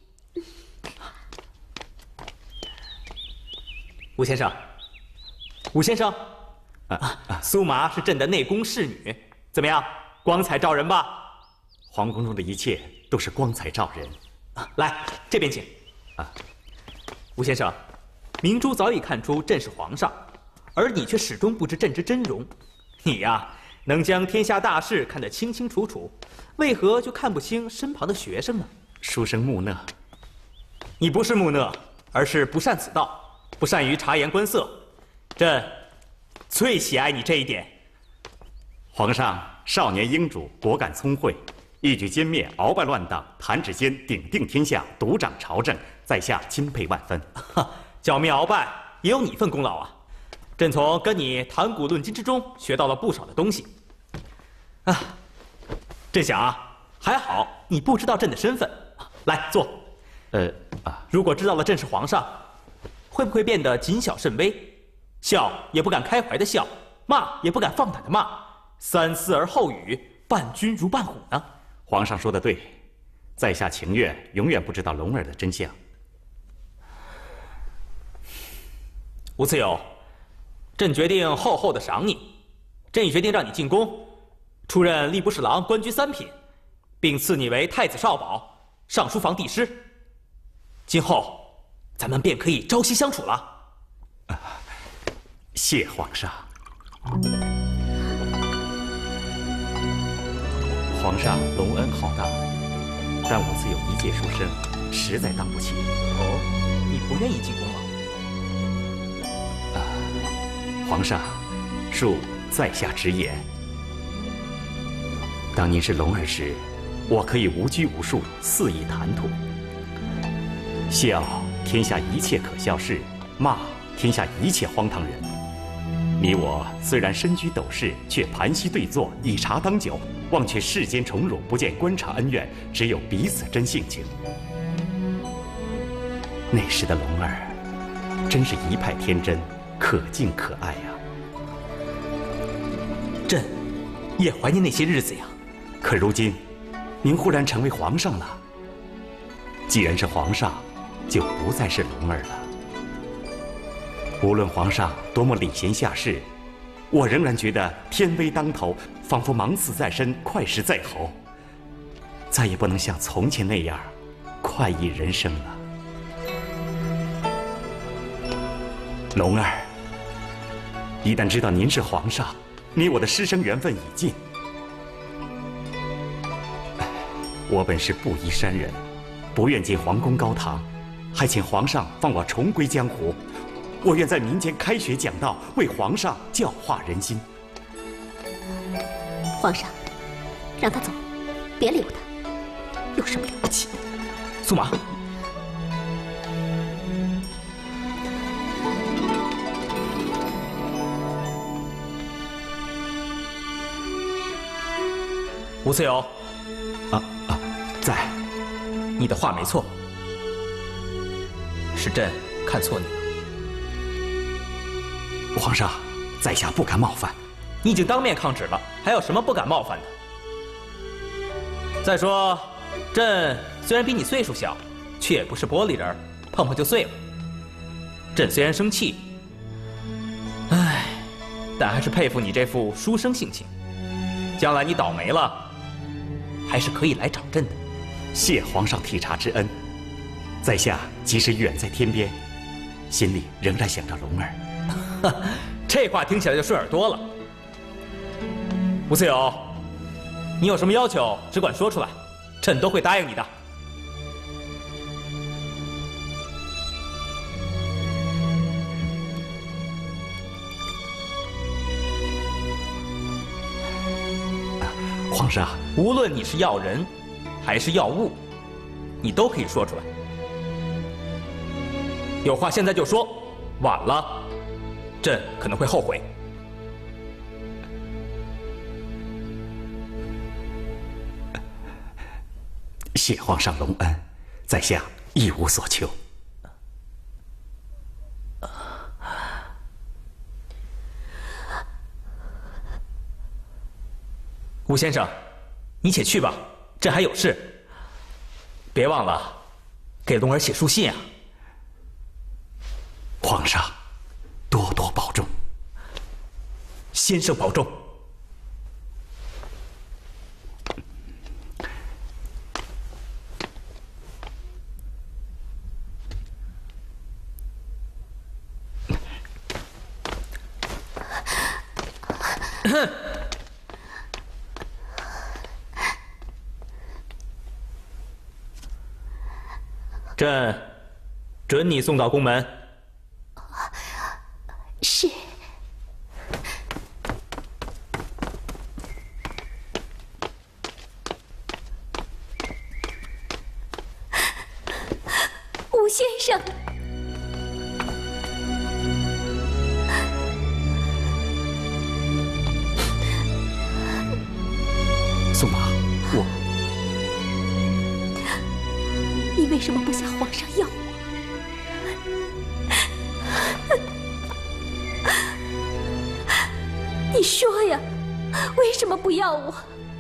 武先生，武先生，啊啊、苏麻是朕的内宫侍女，怎么样，光彩照人吧？ 皇宫中的一切都是光彩照人。 啊、来，这边请。啊，武先生，明珠早已看出朕是皇上，而你却始终不知朕之真容。你呀，能将天下大事看得清清楚楚，为何就看不清身旁的学生呢？ 书生木讷。 你不是木讷，而是不善此道。不善于察言观色，朕最喜爱你这一点。 皇上少年英主，果敢聪慧，一举歼灭鳌拜乱党，弹指间鼎定天下，独掌朝政，在下钦佩万分。 哈，剿灭鳌拜也有你份功劳啊！朕从跟你谈古论今之中学到了不少的东西。啊，朕想啊，还好你不知道朕的身份。来坐。 呃啊， 如果知道了朕是皇上，会不会变得谨小慎微，笑也不敢开怀的笑，骂也不敢放胆的骂，三思而后语，伴君如伴虎呢？ 皇上说的对，在下情愿永远不知道龙儿的真相。 吴次友，朕决定厚厚的赏你，朕已决定让你进宫，出任吏部侍郎，官居三品，并赐你为太子少保、尚书房第师。今后咱们便可以朝夕相处了。 啊、谢皇上。皇上隆恩浩大，但我自有一介书生，实在当不起。 哦，你不愿意进宫吗？啊，皇上，恕在下直言。当您是龙儿时，我可以无拘无束，肆意谈吐。笑天下一切可笑事，骂天下一切荒唐人。你我虽然身居斗室，却盘膝对坐，以茶当酒，忘却世间宠辱，不见官场恩怨，只有彼此真性情。那时的龙儿，真是一派天真，可敬可爱呀。 朕也怀念那些日子呀。 可如今，您忽然成为皇上了。既然是皇上，就不再是龙儿了。无论皇上多么礼贤下士，我仍然觉得天威当头，仿佛芒刺在身，快石在喉，再也不能像从前那样快意人生了。龙儿，一旦知道您是皇上，你我的师生缘分已尽。我本是布衣山人，不愿进皇宫高堂，还请皇上放我重归江湖。我愿在民间开学讲道，为皇上教化人心。 皇上，让他走，别留他，有什么了不起？ 驸马，吴次友， 啊啊，在。 你的话没错，是朕看错你了。 皇上，在下不敢冒犯。 你已经当面抗旨了，还有什么不敢冒犯的？再说，朕虽然比你岁数小，却也不是玻璃人，碰碰就碎了。朕虽然生气，唉，但还是佩服你这副书生性情。将来你倒霉了，还是可以来找朕的。 谢皇上体察之恩，在下即使远在天边，心里仍然想着龙儿。 这话听起来就顺耳多了。吴次友， 你有什么要求，只管说出来，朕都会答应你的。 皇上， 无论你是要人，还是要物，你都可以说出来。有话现在就说，晚了，朕可能会后悔。 谢皇上隆恩，在下一无所求。 吴先生，你且去吧，朕还有事。别忘了，给龙儿写书信啊。 皇上，多多保重。 先生保重。朕准你送到宫门。 是。吴先生。 宋妈，我。 你为什么不向皇上要我？你说呀，为什么不要我？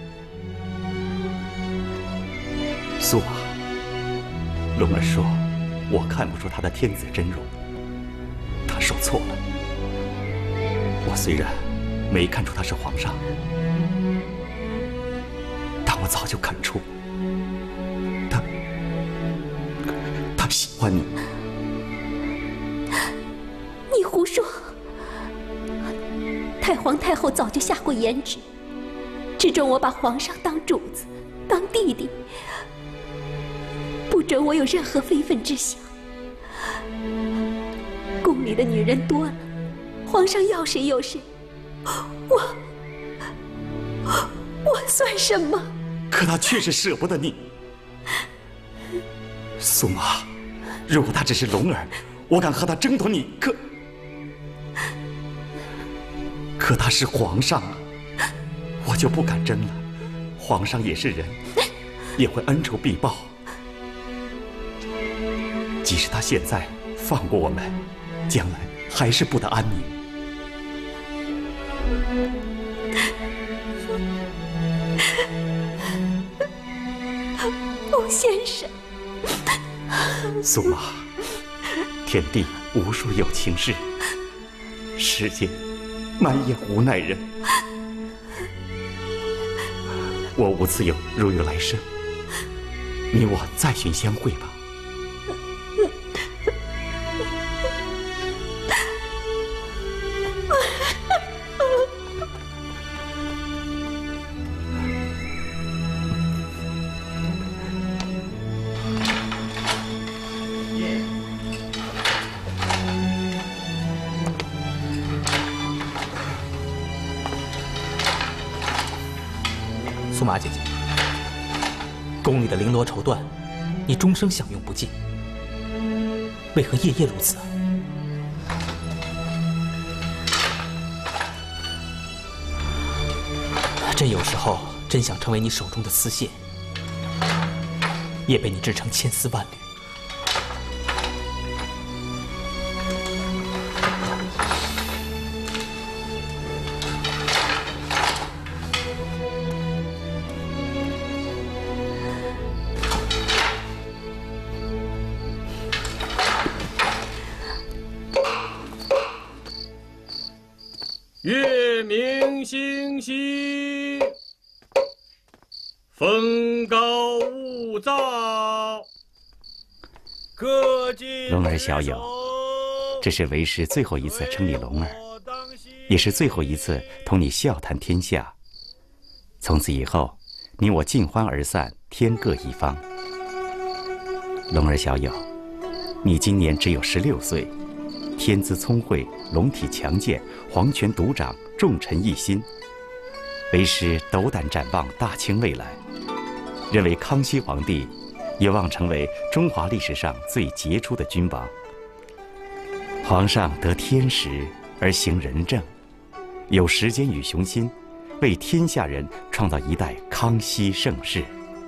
苏妈，龙儿说，我看不出他的天子真容，他说错了。我虽然没看出他是皇上，但我早就看出。喜欢你， 你胡说！太皇太后早就下过言旨，只准我把皇上当主子，当弟弟，不准我有任何非分之想。宫里的女人多了，皇上要谁有谁，我我算什么？ 可他确实舍不得你，苏妈。如果他只是龙儿，我敢和他争夺你。可，可他是皇上啊，我就不敢争了。皇上也是人，也会恩仇必报。即使他现在放过我们，将来还是不得安宁。 吴先生。 苏妈，天地无数有情事，世间满眼无奈人。我无自有如有来生，你我再寻相会吧。 苏麻姐姐，宫里的绫罗绸缎，你终生享用不尽，为何夜夜如此？朕有时候真想成为你手中的丝线，也被你织成千丝万缕。 月明星稀，风高物燥。各尽龙儿小友，这是为师最后一次称你龙儿，也是最后一次同你笑谈天下。从此以后， 你我尽欢而散，天各一方。龙儿小友，你今年只有十六岁，天资聪慧，龙体强健，皇权独掌，众臣一心，为师斗胆展望大清未来，认为康熙皇帝有望成为中华历史上最杰出的君王。皇上得天时而行仁政，有时间与雄心，为天下人创造一代康熙盛世。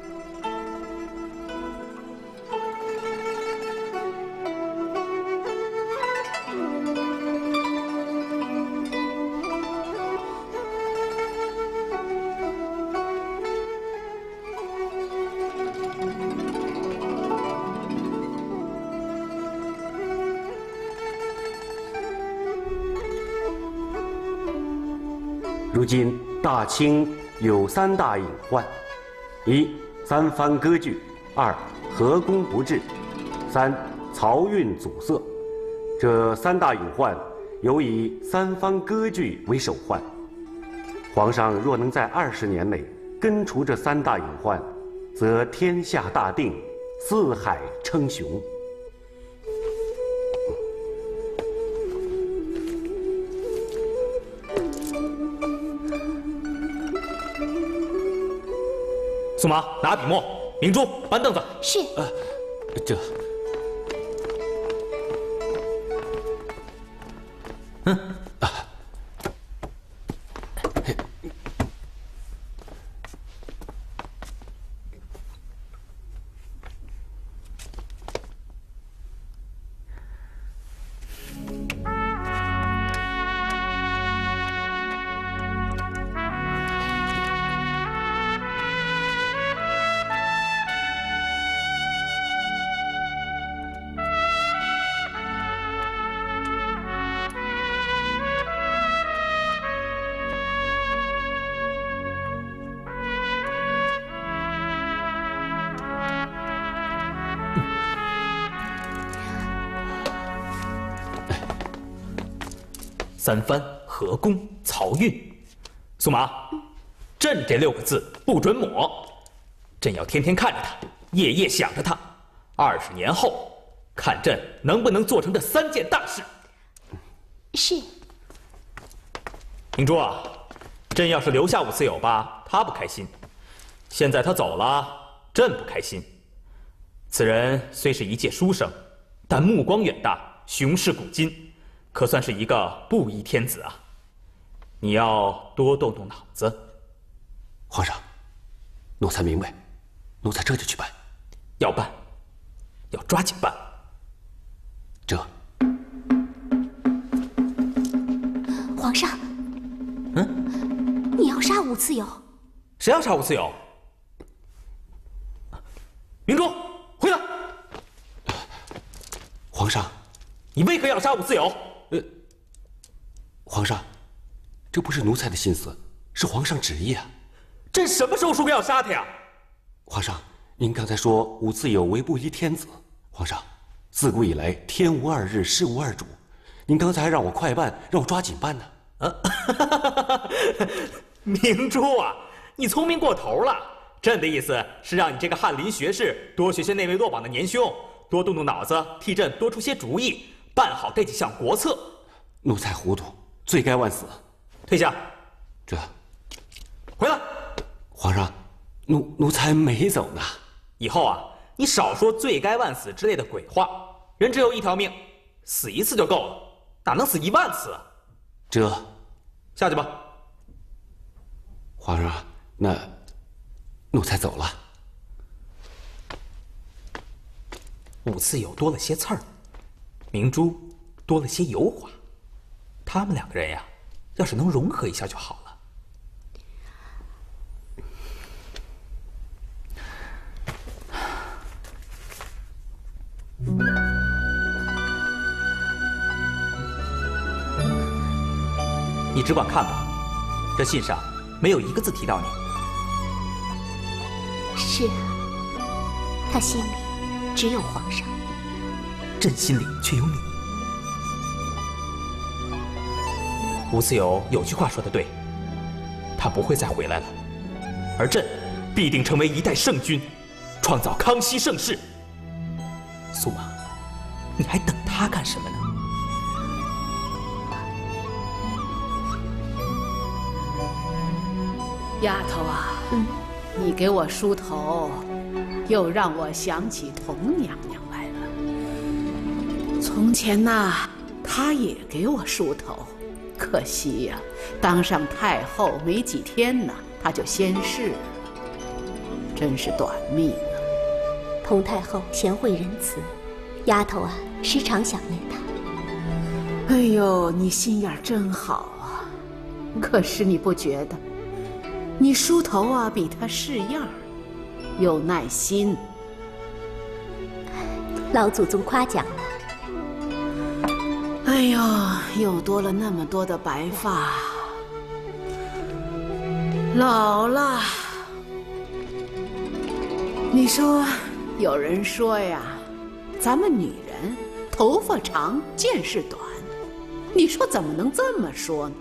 如今大清有三大隐患：一、三藩割据；二、河工不治；三、漕运阻塞。这三大隐患，尤以三藩割据为首患。皇上若能在二十年内根除这三大隐患，则天下大定，四海称雄。 苏麻，拿笔墨；明珠，搬凳子。 是。 呃，这。 嗯。 啊。 三藩、河工、漕运，苏麻，朕这六个字不准抹，朕要天天看着它，夜夜想着它。二十年后，看朕能不能做成这三件大事。 是。 明珠啊，朕要是留下武次友吧，他不开心；现在他走了，朕不开心。此人虽是一介书生，但目光远大，雄视古今。可算是一个布衣天子啊！你要多动动脑子。 皇上，奴才明白，奴才这就去办。 要办，要抓紧办。 这。 皇上， 嗯， 你要杀武次友？ 谁要杀武次友？明珠，回来！ 皇上， 你为何要杀武次友？ 呃，皇上，这不是奴才的心思，是皇上旨意啊！ 朕什么时候说过要杀他呀？ 皇上，您刚才说武次友为布衣天子，皇上，自古以来天无二日，事无二主，您刚才还让我快办，让我抓紧办呢。 啊，明珠啊，你聪明过头了。朕的意思是让你这个翰林学士多学学那位落榜的年兄，多动动脑子，替朕多出些主意。办好这几项国策。 奴才糊涂，罪该万死。 退下。 这。 回来。 皇上，奴奴才没走呢。 以后啊，你少说罪该万死之类的鬼话。人只有一条命，死一次就够了，哪能死一万次啊？ 这。 下去吧。 皇上，那奴才走了。 武次友多了些刺儿。明珠多了些油滑，他们两个人呀，要是能融合一下就好了。你只管看吧，这信上没有一个字提到你。 是啊，他心里只有皇上。 朕心里却有你。武次友有句话说得对，他不会再回来了，而朕必定成为一代圣君，创造康熙盛世。苏妈，你还等他干什么呢？ 丫头啊，嗯，你给我梳头，又让我想起童娘娘来了。从前呐，她也给我梳头，可惜呀、啊，当上太后没几天呢，她就仙逝了，真是短命啊。 童太后贤惠仁慈，丫头啊，时常想念她。 哎呦，你心眼真好啊！可是你不觉得？你梳头啊，比他式样，有耐心。 老祖宗夸奖了。 哎呦，又多了那么多的白发，老了。你说，有人说呀，咱们女人头发长，见识短。你说怎么能这么说呢？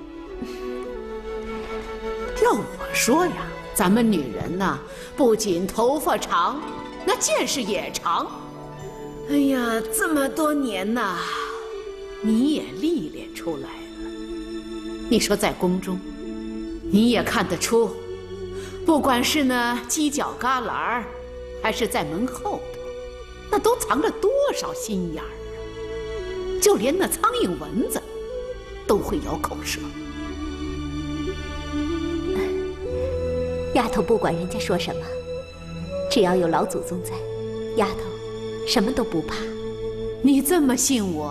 要我说呀，咱们女人呐，不仅头发长，那见识也长。哎呀，这么多年呐，你也历练出来了。你说在宫中，你也看得出，不管是那犄角旮旯儿，还是在门后的，那都藏着多少心眼儿啊！就连那苍蝇蚊子，都会咬口舌。 丫头不管人家说什么，只要有老祖宗在，丫头什么都不怕。 你这么信我？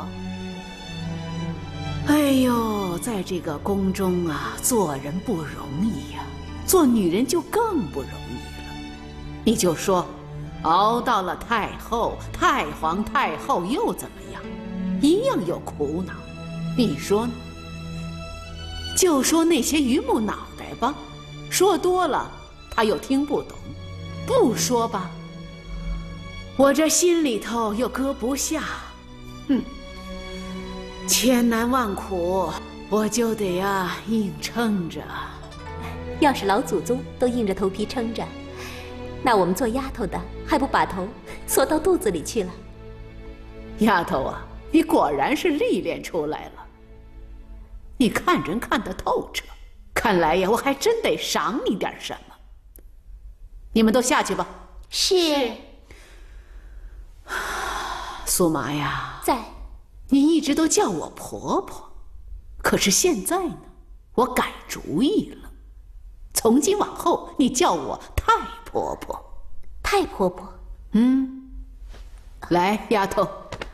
哎呦，在这个宫中啊，做人不容易呀、啊，做女人就更不容易了。你就说，熬到了太后、太皇太后又怎么样？一样有苦恼。你说呢？就说那些榆木脑袋吧。说多了，他又听不懂；不说吧，我这心里头又搁不下。哼，千难万苦，我就得呀硬撑着。 要是老祖宗都硬着头皮撑着，那我们做丫头的还不把头缩到肚子里去了？ 丫头啊，你果然是历练出来了，你看人看得透彻。看来呀，我还真得赏你点什么。你们都下去吧。 是。 苏麻呀， 在。 你一直都叫我婆婆，可是现在呢，我改主意了。从今往后，你叫我太婆婆。 太婆婆。 嗯。来，丫头。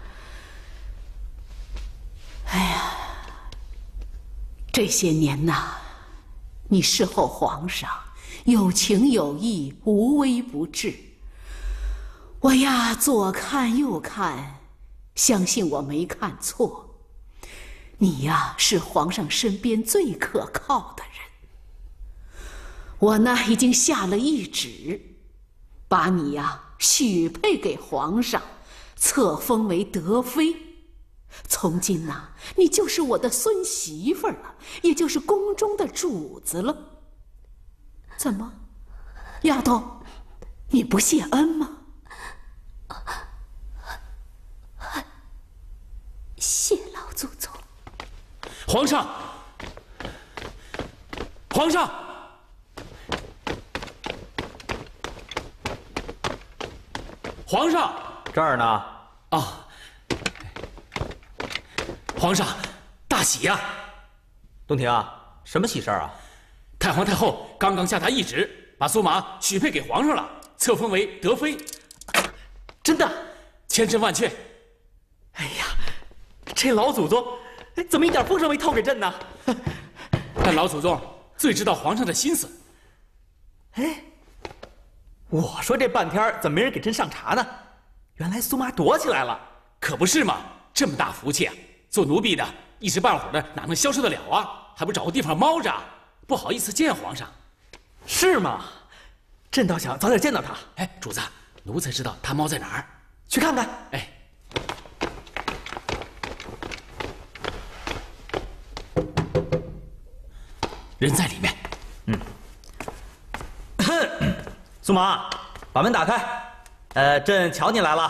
哎呀，这些年呐。你侍候皇上，有情有义，无微不至。我呀，左看右看，相信我没看错。你呀，是皇上身边最可靠的人。我呢，已经下了懿旨，把你呀许配给皇上，册封为德妃。从今呐、啊，你就是我的孙媳妇了，也就是宫中的主子了。怎么，丫头，你不谢恩吗？谢老祖宗。 皇上，皇上，皇上， 这儿呢。 啊。皇上，大喜呀、啊！ 东庭啊，什么喜事啊？ 太皇太后刚刚下达懿旨，把苏麻许配给皇上了，册封为德妃。 真的？ 千真万确。 哎呀，这老祖宗怎么一点风声没透给朕呢？ 但老祖宗最知道皇上的心思。 哎，我说这半天怎么没人给朕上茶呢？原来苏麻躲起来了。 可不是嘛，这么大福气啊！做奴婢的，一时半会儿的哪能消受得了啊？还不找个地方猫着，不好意思见皇上， 是吗？朕倒想早点见到他。 哎，主子，奴才知道他猫在哪儿， 去看看。 哎，人在里面。 嗯。苏苏妈，把门打开。呃，朕瞧你来了。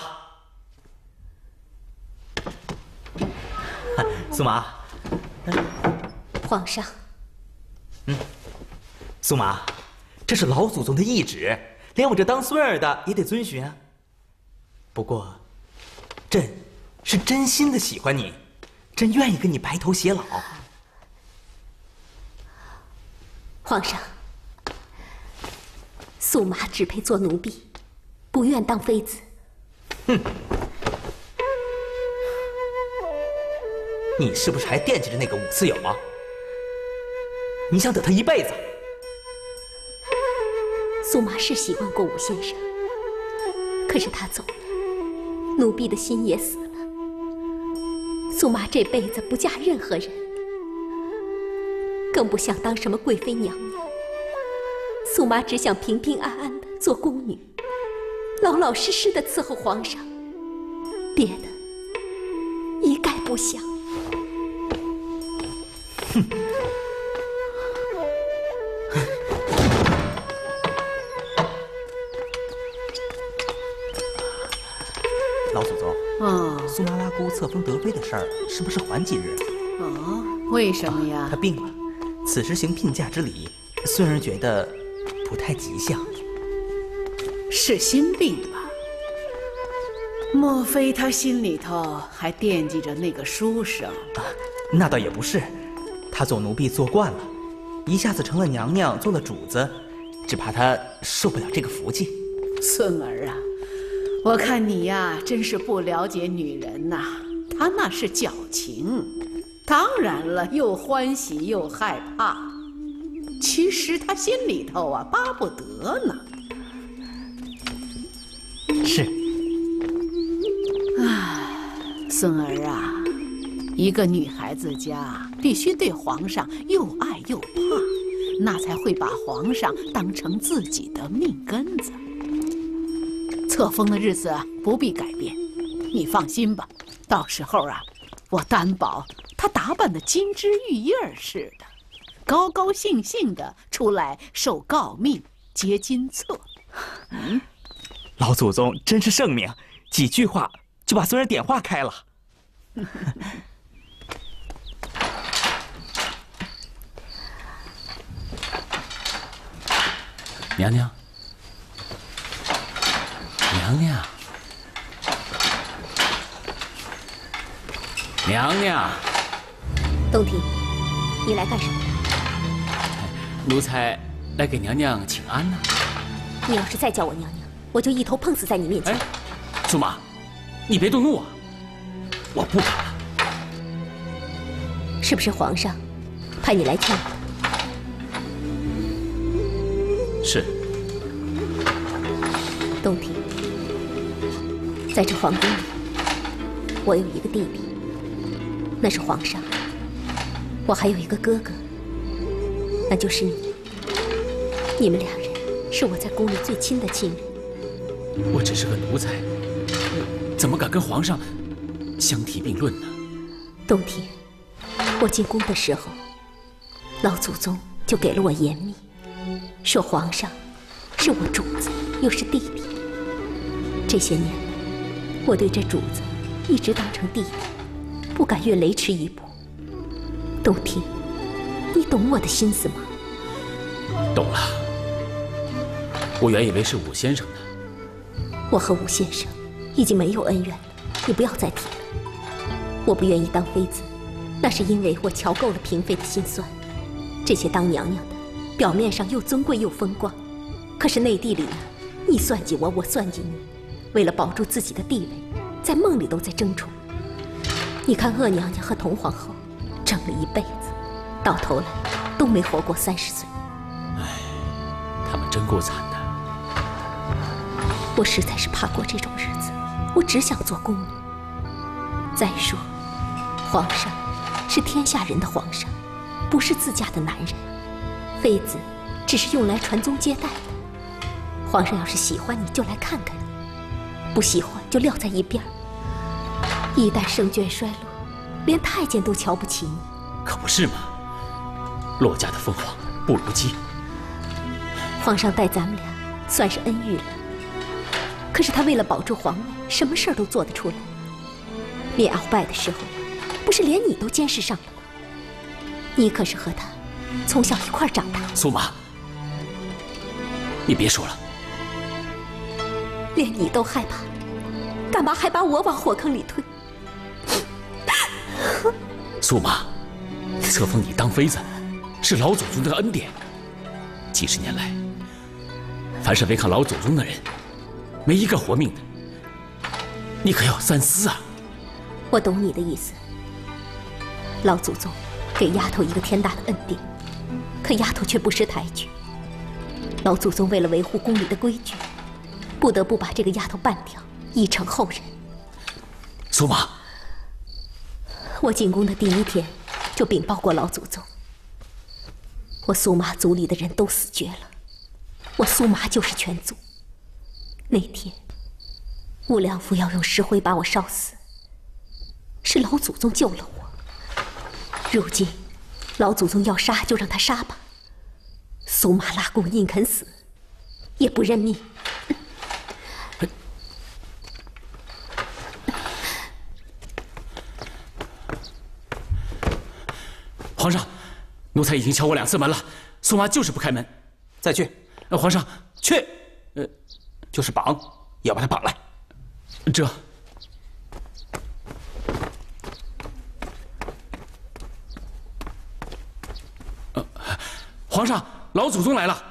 苏妈。 皇上。 嗯。苏妈，这是老祖宗的懿旨，连我这当孙儿的也得遵循啊。不过，朕是真心的喜欢你，朕愿意跟你白头偕老。 皇上，素妈只配做奴婢，不愿当妃子。 哼！你是不是还惦记着那个武次友啊？你想等他一辈子？ 素妈是喜欢过武先生，可是他走了，奴婢的心也死了。素妈这辈子不嫁任何人，更不想当什么贵妃娘娘。素妈只想平平安安的做宫女，老老实实的伺候皇上，别的一概不想。 哼！老祖宗， 哦， 苏麻拉姑册封德妃的事儿是不是缓几日？ 哦，为什么呀？ 她病了，此时行聘假之礼，孙儿觉得不太吉祥。 是心病吧？莫非他心里头还惦记着那个书生？ 啊，那倒也不是，他做奴婢做惯了，一下子成了娘娘，做了主子，只怕他受不了这个福气。 孙儿啊，我看你呀，真是不了解女人呐。她那是矫情，当然了，又欢喜又害怕。其实她心里头啊，巴不得呢。 是。 唉，孙儿啊，一个女孩子家必须对皇上又爱又怕，那才会把皇上当成自己的命根子。册封的日子啊，不必改变，你放心吧。到时候啊，我担保她打扮的金枝玉叶似的，高高兴兴的出来受诰命接金册。 嗯，老祖宗真是圣明，几句话就把孙儿点化开了。 娘娘，娘娘，娘娘， 东庭，你来干什么？ 奴才来给娘娘请安呢。 你要是再叫我娘娘，我就一头碰死在你面前。 苏妈，你别动怒啊！我不敢了。 是不是皇上派你来劝我？ 是。 东庭，在这皇宫里，我有一个弟弟，那是皇上；我还有一个哥哥，那就是你。你们两人是我在宫里最亲的亲人。 我只是个奴才，怎么敢跟皇上相提并论呢？ 东庭，我进宫的时候，老祖宗就给了我严密，说皇上是我主子，又是弟弟。这些年来，我对这主子一直当成弟弟，不敢越雷池一步。东庭，你懂我的心思吗？ 懂了。我原以为是武先生的。 我和武先生已经没有恩怨了，你不要再提了。我不愿意当妃子，那是因为我瞧够了嫔妃的心酸。这些当娘娘的，表面上又尊贵又风光，可是内地里呢，你算计我，我算计你，为了保住自己的地位，在梦里都在争宠。你看鄂娘娘和童皇后争了一辈子，到头来都没活过三十岁。 唉，他们真够惨的。 我实在是怕过这种日子，我只想做宫女。再说，皇上是天下人的皇上，不是自家的男人。妃子只是用来传宗接代的。皇上要是喜欢你，就来看看你；不喜欢就撂在一边。一旦圣眷衰落，连太监都瞧不起你。 可不是吗？骆家的凤凰不如鸡。 皇上待咱们俩算是恩遇了。可是他为了保住皇位，什么事儿都做得出来。连鳌拜的时候，不是连你都监视上了吗？你可是和他从小一块儿长大。 苏妈，你别说了， 连你都害怕，干嘛还把我往火坑里推？ 苏妈，册封你当妃子，是老祖宗的恩典。几十年来，凡是违抗老祖宗的人，没一个活命的。你可要三思啊！ 我懂你的意思。老祖宗给丫头一个天大的恩典，可丫头却不识抬举。老祖宗为了维护宫里的规矩，不得不把这个丫头办掉，以成后人。 苏妈， 我进宫的第一天就禀报过老祖宗，我苏妈族里的人都死绝了，我苏妈就是全族。那天武良府要用石灰把我烧死，是老祖宗救了我。如今老祖宗要杀就让他杀吧，苏妈拉贡硬肯死，也不认命。 皇上，奴才已经敲过两次门了，苏妈就是不开门。 再去。 呃，皇上， 去。呃，就是绑，也要把他绑来。 这。呃，皇上，老祖宗来了。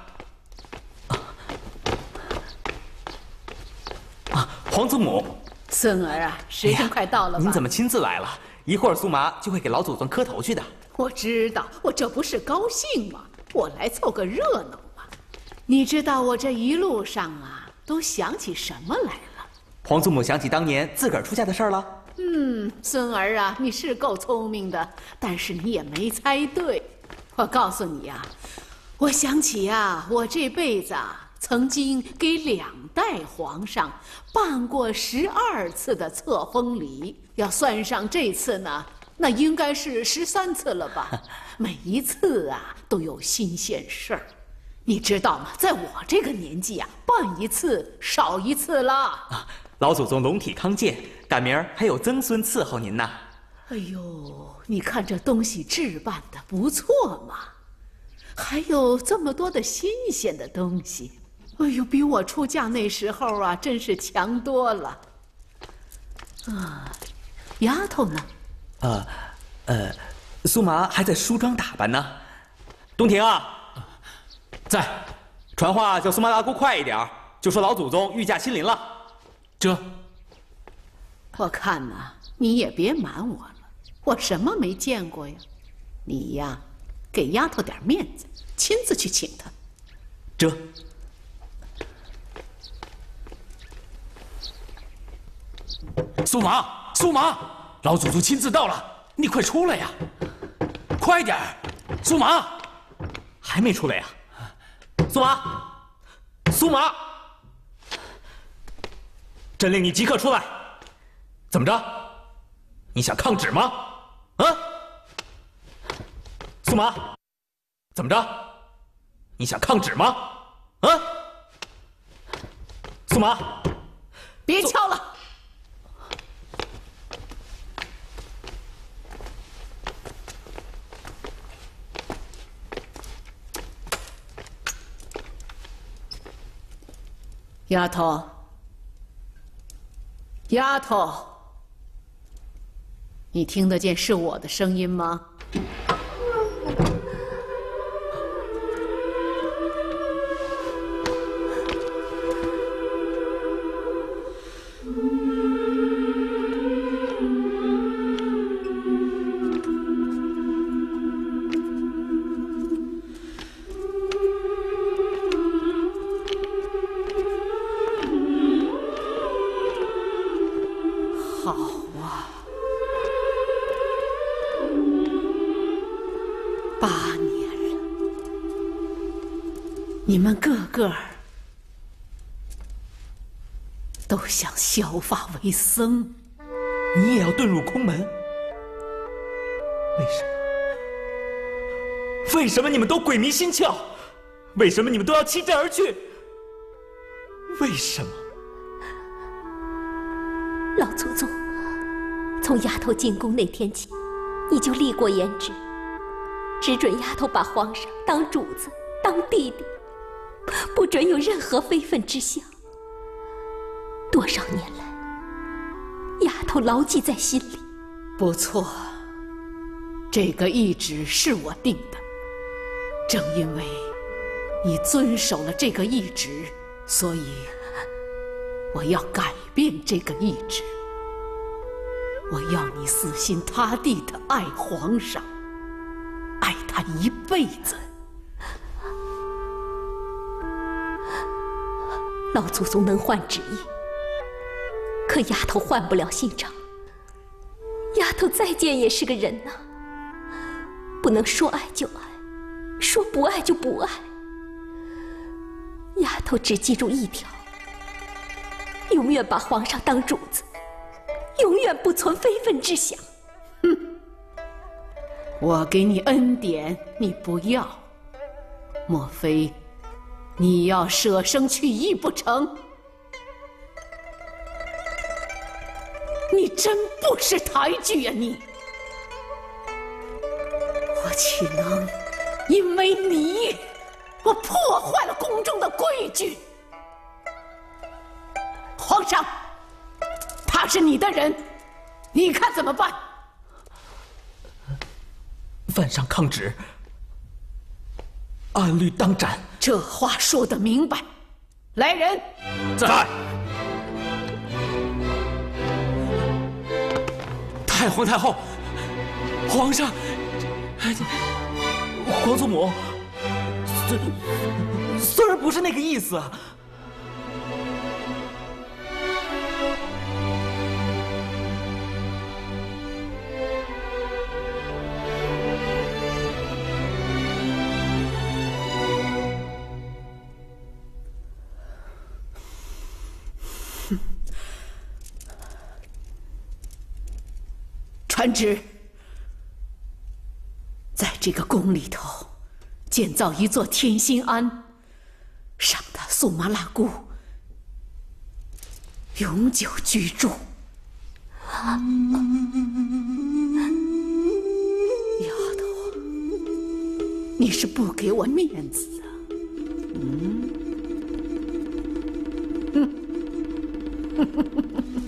啊，皇祖母。 孙儿啊，时辰快到了吧？ 您怎么亲自来了？一会儿苏麻就会给老祖宗磕头去的。 我知道，我这不是高兴吗？我来凑个热闹嘛。你知道我这一路上啊，都想起什么来了？ 皇祖母想起当年自个儿出嫁的事儿了。 嗯，孙儿啊，你是够聪明的，但是你也没猜对。我告诉你呀、啊，我想起呀、啊，我这辈子啊，曾经给两代皇上办过十二次的册封礼，要算上这次呢，那应该是十三次了吧？每一次啊，都有新鲜事儿。你知道吗？在我这个年纪啊，办一次少一次了。 啊，老祖宗龙体康健，赶明儿还有曾孙伺候您呢。 哎呦，你看这东西置办的不错嘛，还有这么多的新鲜的东西。哎呦，比我出嫁那时候啊，真是强多了。啊，丫头呢？ 呃，呃，苏麻还在梳妆打扮呢。东庭啊， 在。 传话叫苏麻大姑快一点，就说老祖宗御驾亲临了。 这， 我看呐、啊，你也别瞒我了，我什么没见过呀？你呀，给丫头点面子，亲自去请她。 这。 苏麻，苏麻，老祖宗亲自到了，你快出来呀！快点儿，苏麻， 还没出来呀？苏麻，苏麻，朕令你即刻出来。怎么着？你想抗旨吗？啊？苏麻，怎么着？你想抗旨吗？啊？苏麻， 别敲了。丫头，丫头，你听得见是我的声音吗？你们个个都想削发为僧， 你也要遁入空门？为什么？为什么你们都鬼迷心窍？为什么你们都要弃朕而去？ 为什么？ 老祖宗，从丫头进宫那天起，你就立过言旨，只准丫头把皇上当主子、当弟弟，不准有任何非分之想。多少年来，丫头牢记在心里。 不错，这个懿旨是我定的。正因为你遵守了这个懿旨，所以我要改变这个懿旨。我要你死心塌地的爱皇上，爱他一辈子。 老祖宗能换旨意，可丫头换不了心肠。丫头再见也是个人呐，不能说爱就爱，说不爱就不爱。丫头只记住一条：永远把皇上当主子，永远不存非分之想。 哼！我给你恩典，你不要，莫非你要舍生取义不成？你真不识抬举啊你！我岂能因为你，我破坏了宫中的规矩？皇上，他是你的人，你看怎么办？ 犯上抗旨，按律当斩。 这话说得明白。来人， 在。太皇太后，皇上，皇祖母，孙孙儿不是那个意思。 传旨，在这个宫里头建造一座天心庵，让他苏麻拉姑永久居住。丫头，你是不给我面子啊？嗯，哼。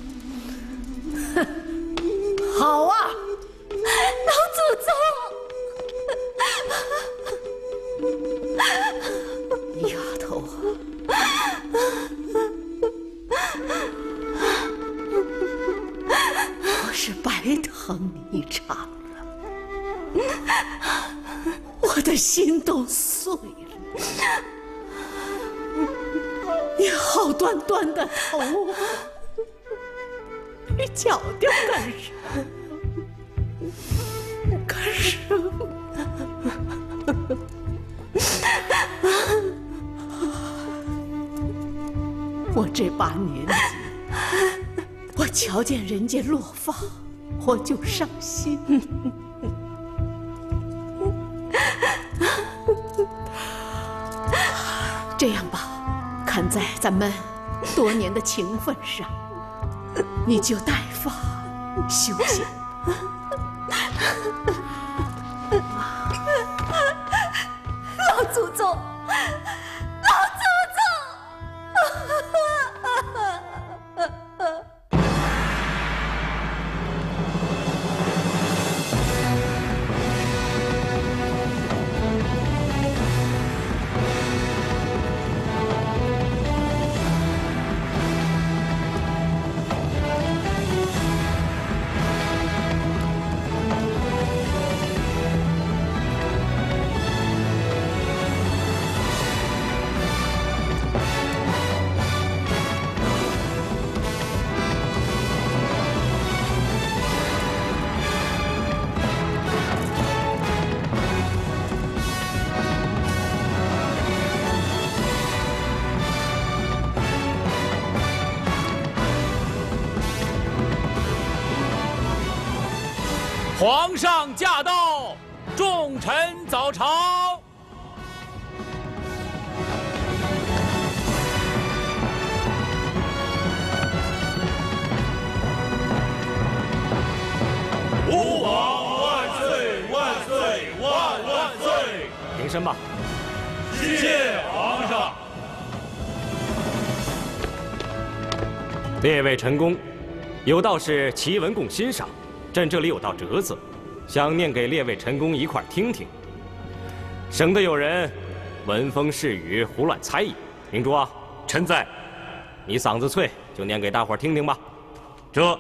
好啊， 老祖宗！丫头啊，我是白疼你一场了，我的心都碎了。你好端端的头，你绞掉干什么？干什么？我这把年纪，我瞧见人家落发，我就伤心。这样吧，看在咱们多年的情分上，你就带发休闲。 老祖宗，老祖宗！ 皇上驾到，众臣早朝。 平身吧。 谢皇上。 列位臣工，有道是奇闻共欣赏，朕这里有道折子，想念给列位臣工一块听听，省得有人闻风是雨，胡乱猜疑。明珠啊， 臣在。 你嗓子脆，就念给大伙儿听听吧。 这。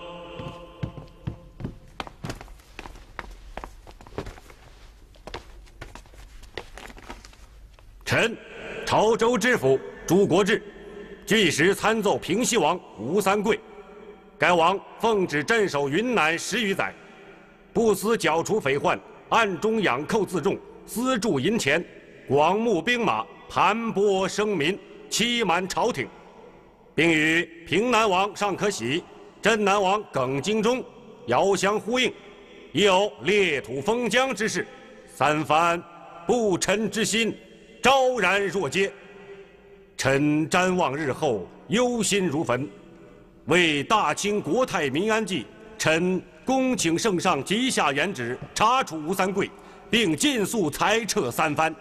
臣潮州知府朱国志，据实参奏平西王吴三桂。该王奉旨镇守云南十余载，不思剿除匪患，暗中养寇自重，私铸银钱，广募兵马，盘剥生民，欺瞒朝廷，并与平南王尚可喜、镇南王耿精忠遥相呼应，已有裂土封疆之势，三番不臣之心。 昭然若揭，臣瞻望日后，忧心如焚。为大清国泰民安计，臣恭请圣上急下严旨，查处吴三桂，并尽速裁撤三藩。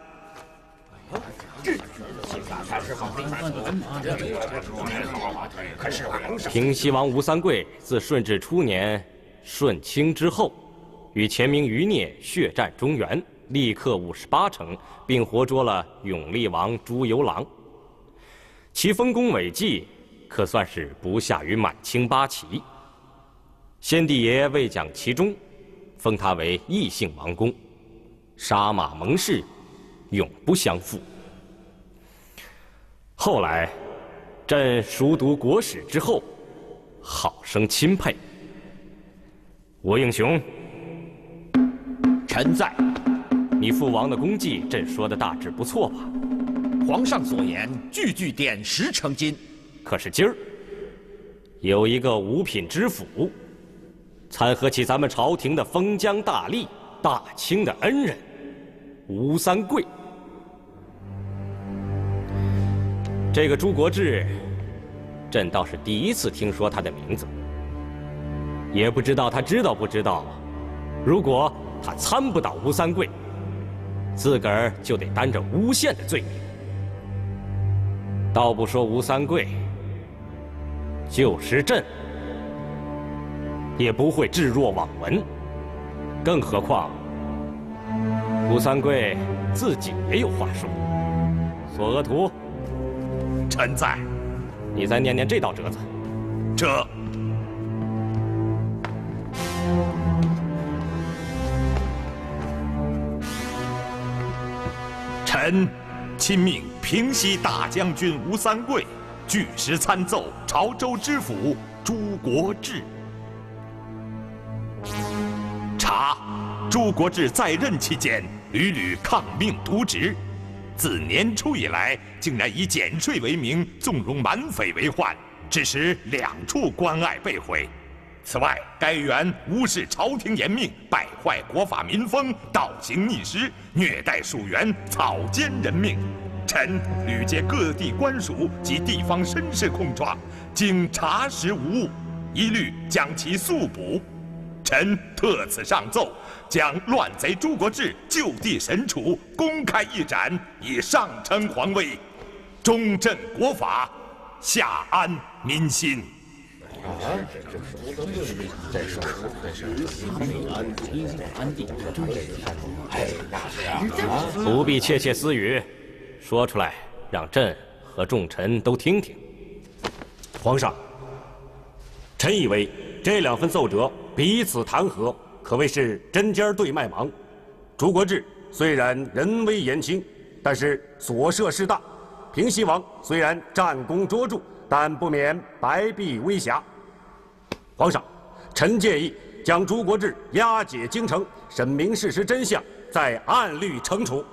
平西王吴三桂自顺治初年顺清之后，与前明余孽血战中原。 力克五十八城，并活捉了永历王朱由榔。其丰功伟绩，可算是不下于满清八旗。先帝爷未讲其中，封他为异姓王公，杀马盟誓，永不相负。后来，朕熟读国史之后，好生钦佩。吴应雄， 臣在。 你父王的功绩，朕说的大致不错吧？ 皇上所言，句句点石成金。 可是今儿有一个五品知府，参合起咱们朝廷的封疆大吏、大清的恩人吴三桂。这个朱国志，朕倒是第一次听说他的名字，也不知道他知道不知道。如果他参不到吴三桂， 自个儿就得担着诬陷的罪名。倒不说吴三桂，就是朕也不会置若罔闻。更何况吴三桂自己也有话说。索额图， 臣在。 你再念念这道折子。 这。 臣亲命平西大将军吴三桂，据实参奏潮州知府朱国志。查，朱国志在任期间屡屡抗命渎职，自年初以来，竟然以减税为名纵容满匪为患，致使两处关隘被毁。 此外，该员无视朝廷严命，败坏国法民风，倒行逆施，虐待属员，草菅人命。臣屡借各地官署及地方绅士控状，经查实无误，一律将其速捕。臣特此上奏，将乱贼朱国志就地审处，公开一斩，以上称皇威，中正国法，下安民心。 不必窃窃私语，说出来，让朕和众臣都听听。 皇上，臣以为这两份奏折彼此弹劾，可谓是针尖对麦芒。朱国志虽然人微言轻，但是所涉事大；平西王虽然战功卓著，但不免白璧微瑕。 皇上，臣建议将朱国志押解京城，审明事实真相，再按律惩处。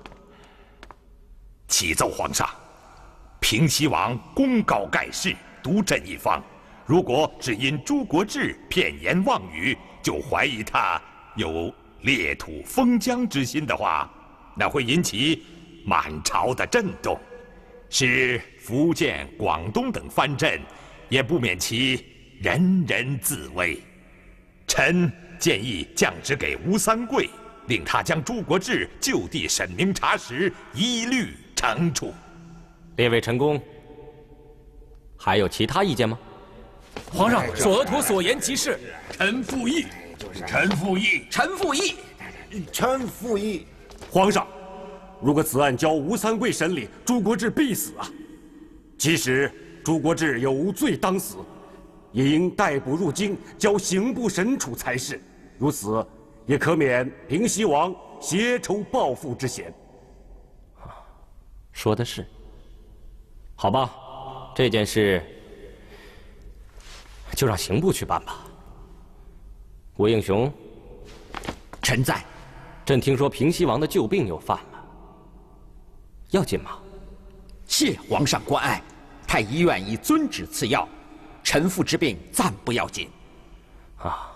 启奏皇上，平西王功高盖世，独镇一方。如果只因朱国志片言妄语，就怀疑他有裂土封疆之心的话，那会引起满朝的震动，使福建、广东等藩镇也不免其 人人自危，臣建议降旨给吴三桂， 令他将朱国治就地审明查实，一律惩处。 列位陈公，还有其他意见吗？ 皇上，索额图所言极是。 臣附议。臣附议。 臣附议。 臣附议。皇上，如果此案交吴三桂审理，朱国治必死啊！其实朱国治有无罪当死，也应逮捕入京，交刑部审处才是。如此，也可免平西王挟仇报复之嫌。 说的是。好吧，这件事就让刑部去办吧。吴应熊， 臣在。 朕听说平西王的旧病又犯了，要紧吗？ 谢皇上关爱，太医院已遵旨赐药，臣父之病暂不要紧。 啊，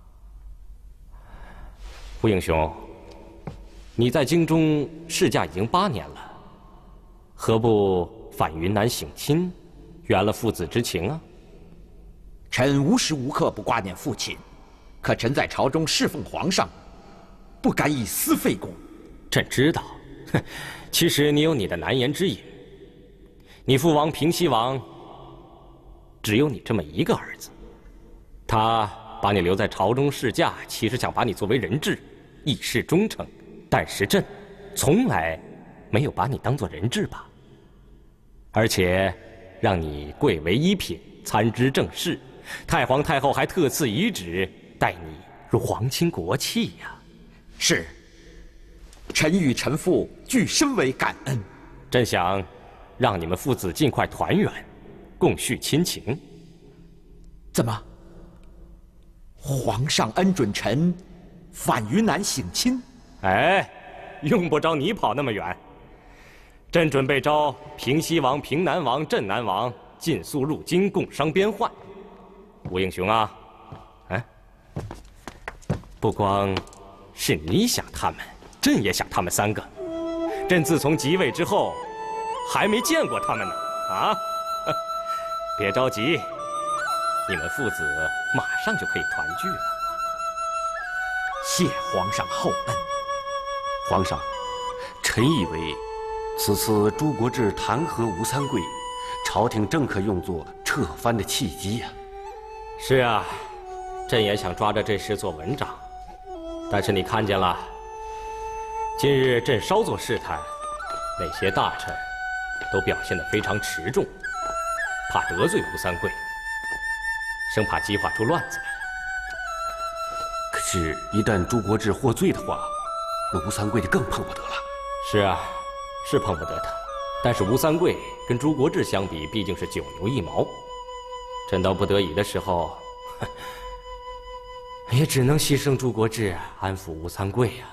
吴应熊，你在京中侍驾已经八年了，何不返云南省亲，圆了父子之情啊？ 臣无时无刻不挂念父亲，可臣在朝中侍奉皇上，不敢以私费功。 朕知道，哼，其实你有你的难言之隐。你父王平西王只有你这么一个儿子，他把你留在朝中侍驾，其实想把你作为人质，以示忠诚。但是朕从来没有把你当作人质吧？而且让你贵为一品，参知政事，太皇太后还特赐遗旨，待你如皇亲国戚呀。 是，臣与臣父俱深为感恩。 朕想让你们父子尽快团圆，共叙亲情。 怎么？皇上恩准臣返云南省亲？ 哎，用不着你跑那么远。朕准备招平西王、平南王、镇南王尽速入京，共商边患。吴应熊啊，哎，不光是你想他们，朕也想他们三个。朕自从即位之后，还没见过他们呢。啊，别着急，你们父子马上就可以团聚了。 谢皇上厚恩。 皇上，臣以为此次朱国治弹劾吴三桂，朝廷正可用作撤藩的契机呀。 是啊，朕也想抓着这事做文章，但是你看见了，今日朕稍作试探，那些大臣都表现得非常持重，怕得罪吴三桂，生怕激化出乱子来。 可是，一旦朱国治获罪的话，那吴三桂就更碰不得了。 是啊，是碰不得他，但是吴三桂跟朱国治相比，毕竟是九牛一毛。朕到不得已的时候，也只能牺牲朱国治，安抚吴三桂呀。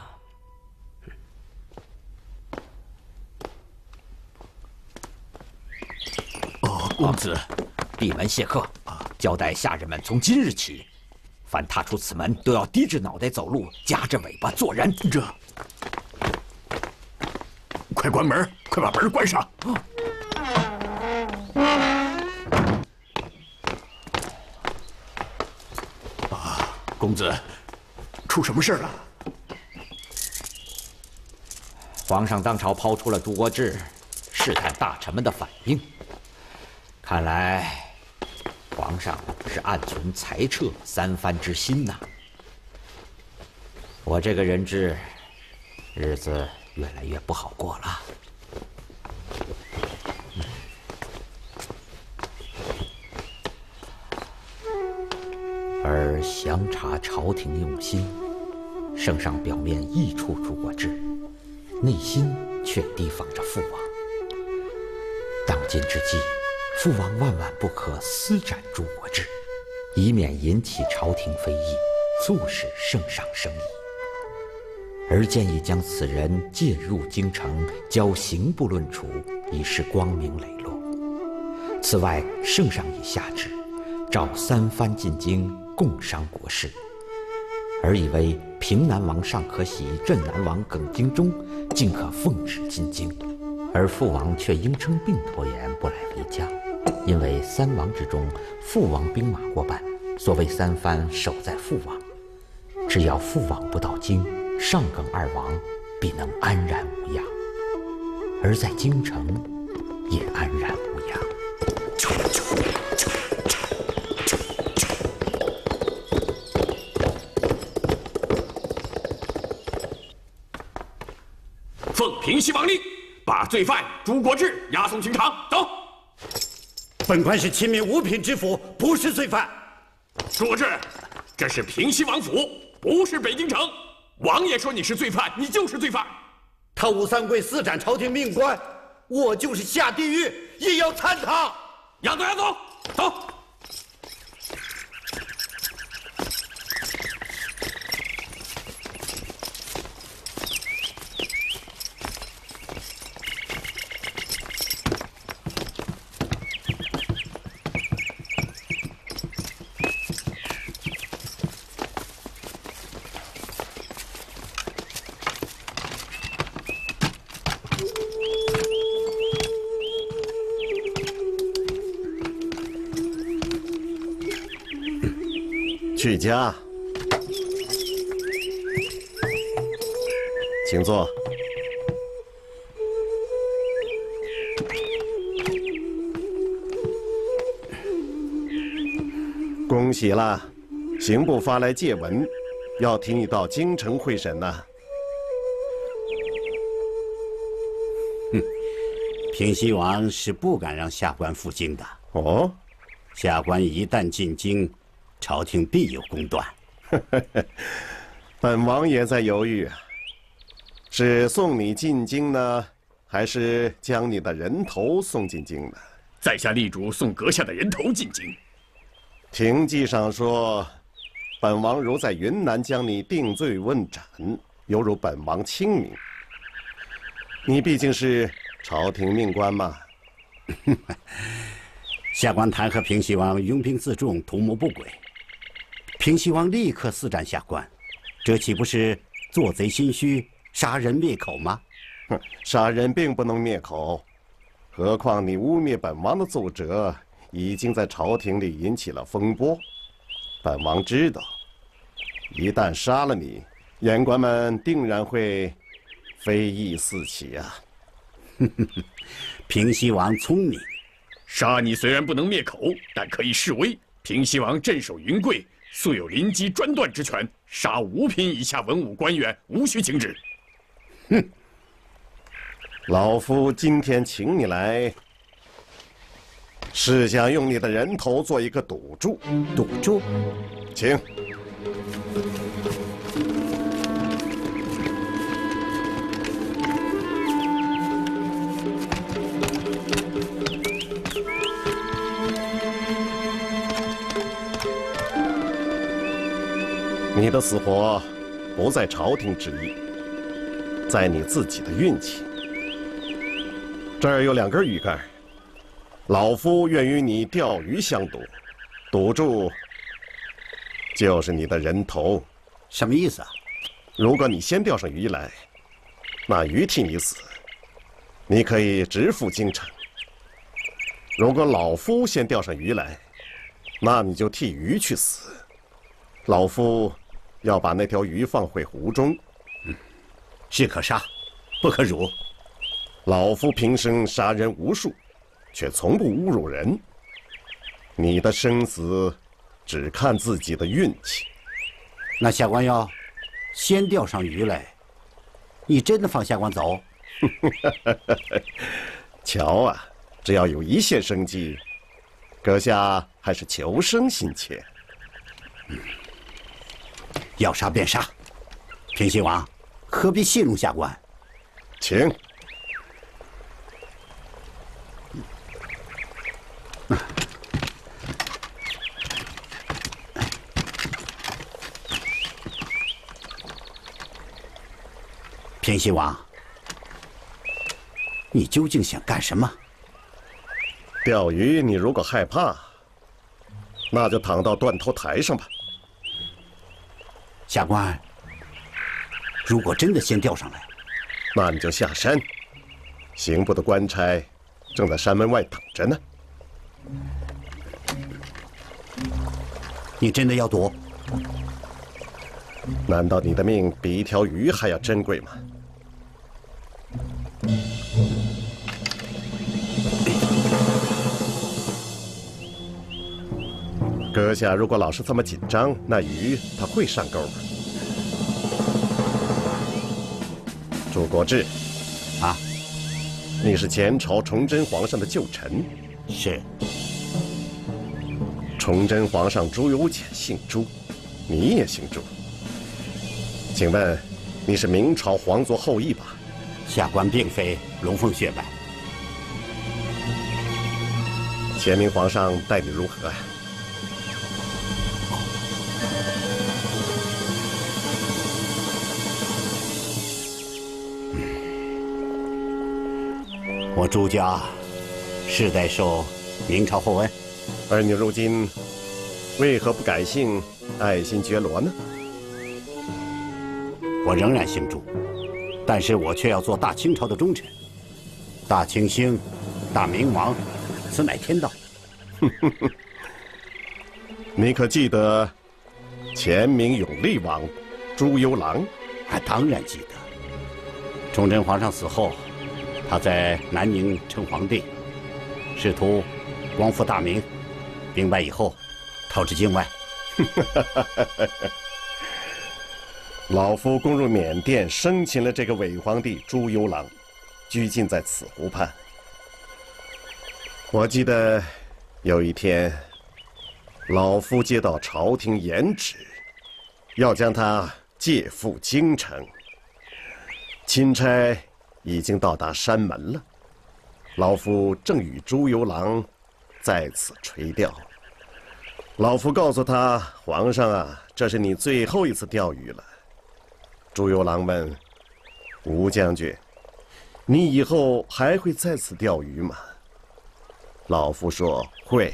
哦，公子，闭门谢客，交代下人们从今日起，凡踏出此门都要低着脑袋走路，夹着尾巴做人。 这，快关门，快把门关上。啊，公子，出什么事了？ 皇上当朝抛出了朱国治，试探大臣们的反应。看来，皇上是暗存裁撤三藩之心呐。我这个人质，日子越来越不好过了。而详察朝廷用心，圣上表面益处朱国治，内心却提防着父王。当今之际，父王万万不可私斩朱国治，以免引起朝廷非议，促使圣上生疑。而建议将此人借入京城，交刑部论处，以示光明磊落。此外，圣上已下旨，召三藩进京，共商国事。而以为平南王尚可喜、镇南王耿精忠尽可奉旨进京，而父王却因称病拖延不来为家。因为三王之中，父王兵马过半，所谓三藩守在父王，只要父王不到京， 上耿二王必能安然无恙，而在京城也安然无恙。 奉平西王令，把罪犯朱国志押送刑场。走。 本官是亲民五品知府，不是罪犯。 朱国志，这是平西王府，不是北京城。王爷说你是罪犯，你就是罪犯。 他吴三桂私斩朝廷命官，我就是下地狱也要参他。 押走，押走，走。 去家，请坐。恭喜了，刑部发来借文，要提你到京城会审呢。 哼，平西王是不敢让下官赴京的。 哦， 下官一旦进京，朝廷必有公断。 本王也在犹豫，是送你进京呢，还是将你的人头送进京呢？ 在下力主送阁下的人头进京。 廷记上说，本王如在云南将你定罪问斩，犹如本王清明。你毕竟是朝廷命官嘛。 下官弹劾平西王拥兵自重，图谋不轨。平西王立刻私斩下官，这岂不是做贼心虚、杀人灭口吗？ 哼，杀人并不能灭口，何况你污蔑本王的奏折已经在朝廷里引起了风波。本王知道，一旦杀了你，言官们定然会非议四起啊。 平西王聪明， 杀你虽然不能灭口，但可以示威。平西王镇守云贵，素有临机专断之权，杀五品以下文武官员无需请旨。 哼，老夫今天请你来，是想用你的人头做一个赌注。 赌注， 请。你的死活不在朝廷之意，在你自己的运气。这儿有两根鱼竿，老夫愿与你钓鱼相赌，赌注就是你的人头。 什么意思啊？ 如果你先钓上鱼来，那鱼替你死，你可以直赴京城；如果老夫先钓上鱼来，那你就替鱼去死。老夫要把那条鱼放回湖中。 嗯，士可杀，不可辱。 老夫平生杀人无数，却从不侮辱人。你的生死只看自己的运气。 那下官要先钓上鱼来，你真的放下官走？ 瞧啊，只要有一线生机，阁下还是求生心切。 嗯，要杀便杀。平西王何必戏弄下官？ 请。 平西王，你究竟想干什么？ 钓鱼，你如果害怕，那就躺到断头台上吧。 下官，如果真的先钓上来， 那你就下山。刑部的官差正在山门外等着呢。 你真的要赌？ 难道你的命比一条鱼还要珍贵吗？阁下如果老是这么紧张，那鱼它会上钩吗？朱国治， 啊， 你是前朝崇祯皇上的旧臣。 是。 崇祯皇上朱由检姓朱，你也姓朱。请问，你是明朝皇族后裔吧？ 下官并非龙凤血脉。 前明皇上待你如何啊？ 我朱家世代受明朝厚恩， 而你如今为何不改姓爱新觉罗呢？ 我仍然姓朱，但是我却要做大清朝的忠臣。大清兴，大明亡，此乃天道。 你可记得前明永历王朱由榔？ 啊，当然记得。崇祯皇上死后，他在南宁称皇帝，试图光复大明。兵败以后，逃至境外。 老夫攻入缅甸，生擒了这个伪皇帝朱由榔，拘禁在此湖畔。我记得有一天，老夫接到朝廷严旨，要将他借赴京城。钦差已经到达山门了，老夫正与朱由榔在此垂钓。老夫告诉他：“皇上啊，这是你最后一次钓鱼了。”朱由榔问：“吴将军，你以后还会在此钓鱼吗？”老夫说：“会。”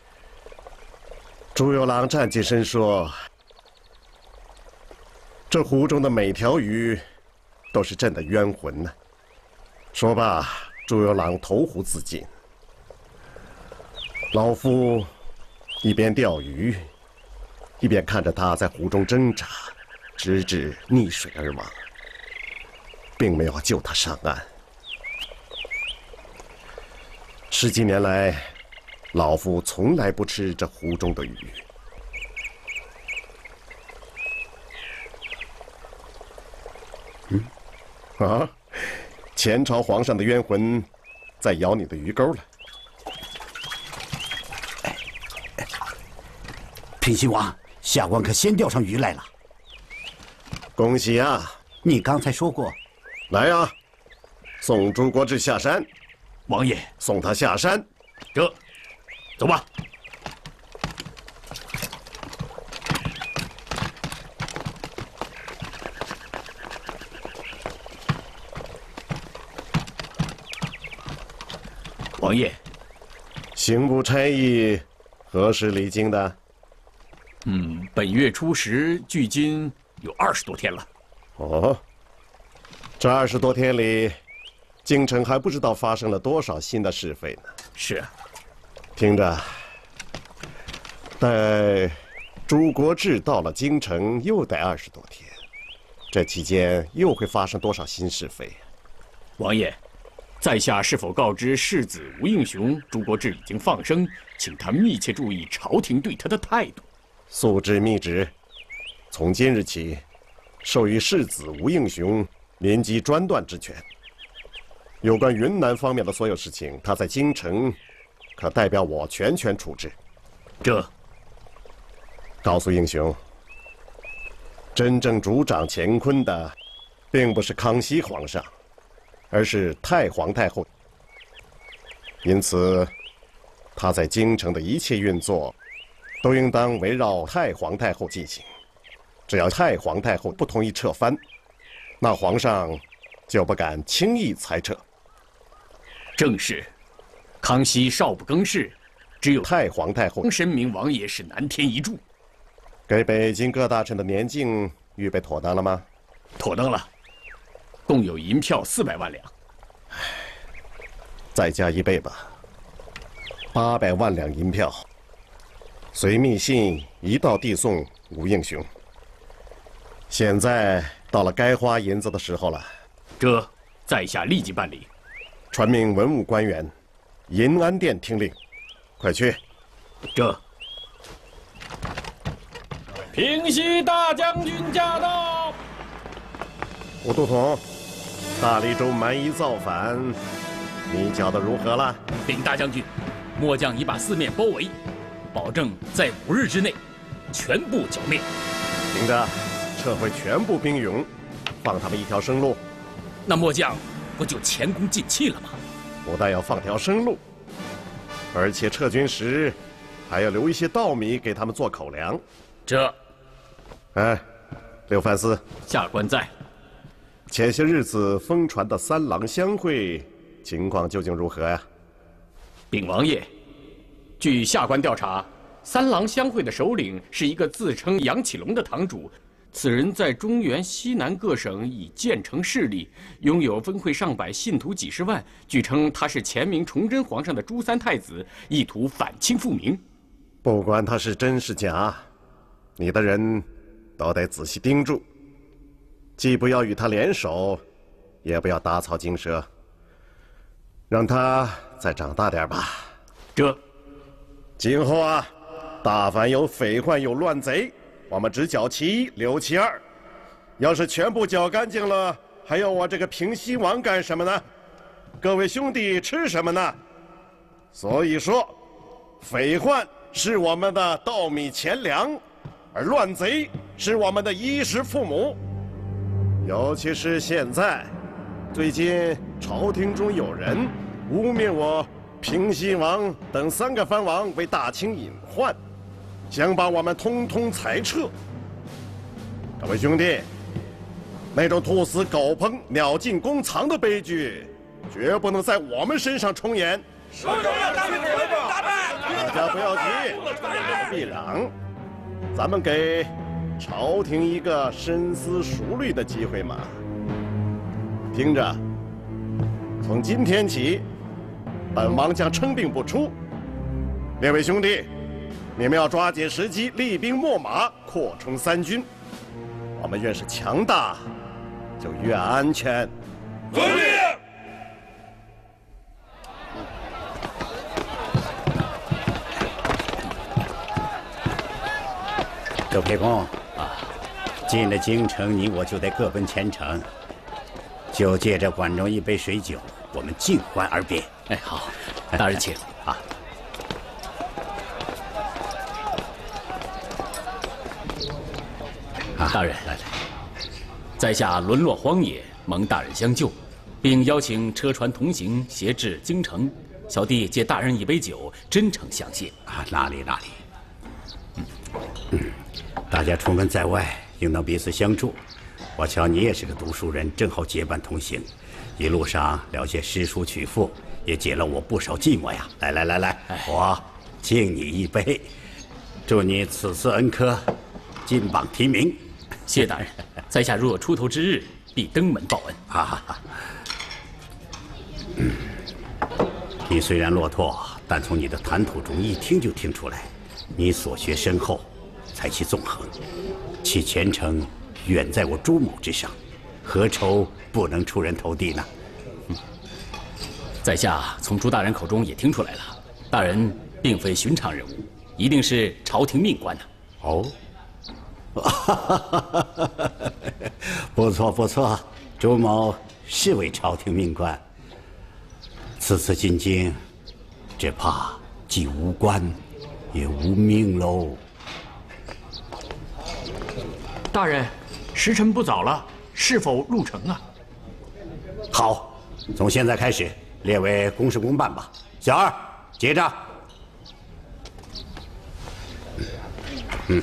朱由榔站起身说：“这湖中的每条鱼都是朕的冤魂呢。”说罢，朱由榔投湖自尽。老夫一边钓鱼，一边看着他在湖中挣扎，直至溺水而亡，并没有救他上岸。十几年来，老夫从来不吃这湖中的鱼。嗯，啊，前朝皇上的冤魂在咬你的鱼钩了。 品亲王，下官可先钓上鱼来了。 恭喜啊！ 你刚才说过。 来啊，送朱国治下山。 王爷， 送他下山。 这，走吧。王爷， 刑部差役何时离京的？ 嗯，本月初十，距今有二十多天了。 哦，这二十多天里，京城还不知道发生了多少新的是非呢。 是啊， 听着，待朱国治到了京城，又待二十多天，这期间又会发生多少新是非？ 王爷，在下是否告知世子吴应熊，朱国治已经放生，请他密切注意朝廷对他的态度。 速制密旨，从今日起，授予世子吴应熊临机专断之权。有关云南方面的所有事情，他在京城可代表我全权处置。 这， 告诉应熊，真正主掌乾坤的，并不是康熙皇上，而是太皇太后。因此，他在京城的一切运作，都应当围绕太皇太后进行。只要太皇太后不同意撤藩，那皇上就不敢轻易裁撤。 正是，康熙少不更事，只有太皇太后申明王爷是南天一柱。 给北京各大臣的年敬预备妥当了吗？ 妥当了，共有银票四百万两。 再加一倍吧，八百万两银票。随密信一道递送吴应熊。 现在到了该花银子的时候了。 这，在下立即办理。 传命文武官员，银安殿听令，快去。 这。 平西大将军驾到。 吴都统，大利州蛮夷造反，你搅得如何了？ 禀大将军，末将已把四面包围，保证在五日之内全部剿灭。 听着，撤回全部兵勇，放他们一条生路。 那末将不就前功尽弃了吗？ 不但要放条生路，而且撤军时还要留一些稻米给他们做口粮。 这， 哎，刘范思， 下官在。 前些日子疯传的三郎相会情况究竟如何呀？ 禀王爷，据下官调查，三郎相会的首领是一个自称杨启龙的堂主。此人在中原西南各省已建成势力，拥有分会上百，信徒几十万。据称他是前明崇祯皇上的朱三太子，意图反清复明。 不管他是真是假，你的人都得仔细盯住，既不要与他联手，也不要打草惊蛇，让他再长大点吧。 这， 今后啊，大凡有匪患有乱贼，我们只剿其一，留其二。要是全部剿干净了，还要我这个平西王干什么呢？各位兄弟吃什么呢？所以说，匪患是我们的稻米钱粮，而乱贼是我们的衣食父母。尤其是现在，最近朝廷中有人污蔑我平西王等三个藩王为大清隐患，想把我们通通裁撤。各位兄弟，那种兔死狗烹、鸟尽弓藏的悲剧，绝不能在我们身上重演。大家不要急，不必嚷，咱们给朝廷一个深思熟虑的机会嘛。听着，从今天起，本王将称病不出。列位兄弟，你们要抓紧时机，厉兵秣马，扩充三军。我们越是强大，就越安全。遵命。 周沛公啊，进了京城，你我就得各奔前程。就借着管中一杯水酒，我们尽欢而别。 哎，好，大人请啊。 大人，来来，在下沦落荒野，蒙大人相救，并邀请车船同行，携至京城。小弟借大人一杯酒，真诚相谢。 啊，哪里哪里。嗯嗯，大家出门在外，应当彼此相助。我瞧你也是个读书人，正好结伴同行，一路上聊些诗书曲赋，也解了我不少寂寞呀。来来来来，我敬你一杯，祝你此次恩科金榜题名。 谢大人，在下若有出头之日，必登门报恩。 哈哈哈。嗯，你虽然落拓，但从你的谈吐中一听就听出来，你所学深厚，才气纵横，其前程远在我朱某之上，何愁不能出人头地呢？ 嗯，在下从朱大人口中也听出来了，大人并非寻常人物，一定是朝廷命官呐。 哦。不错不错，朱某是位朝廷命官。此次进京，只怕既无官，也无命喽。 大人，时辰不早了，是否入城啊？ 好，从现在开始，列为公事公办吧。小二，结账。嗯。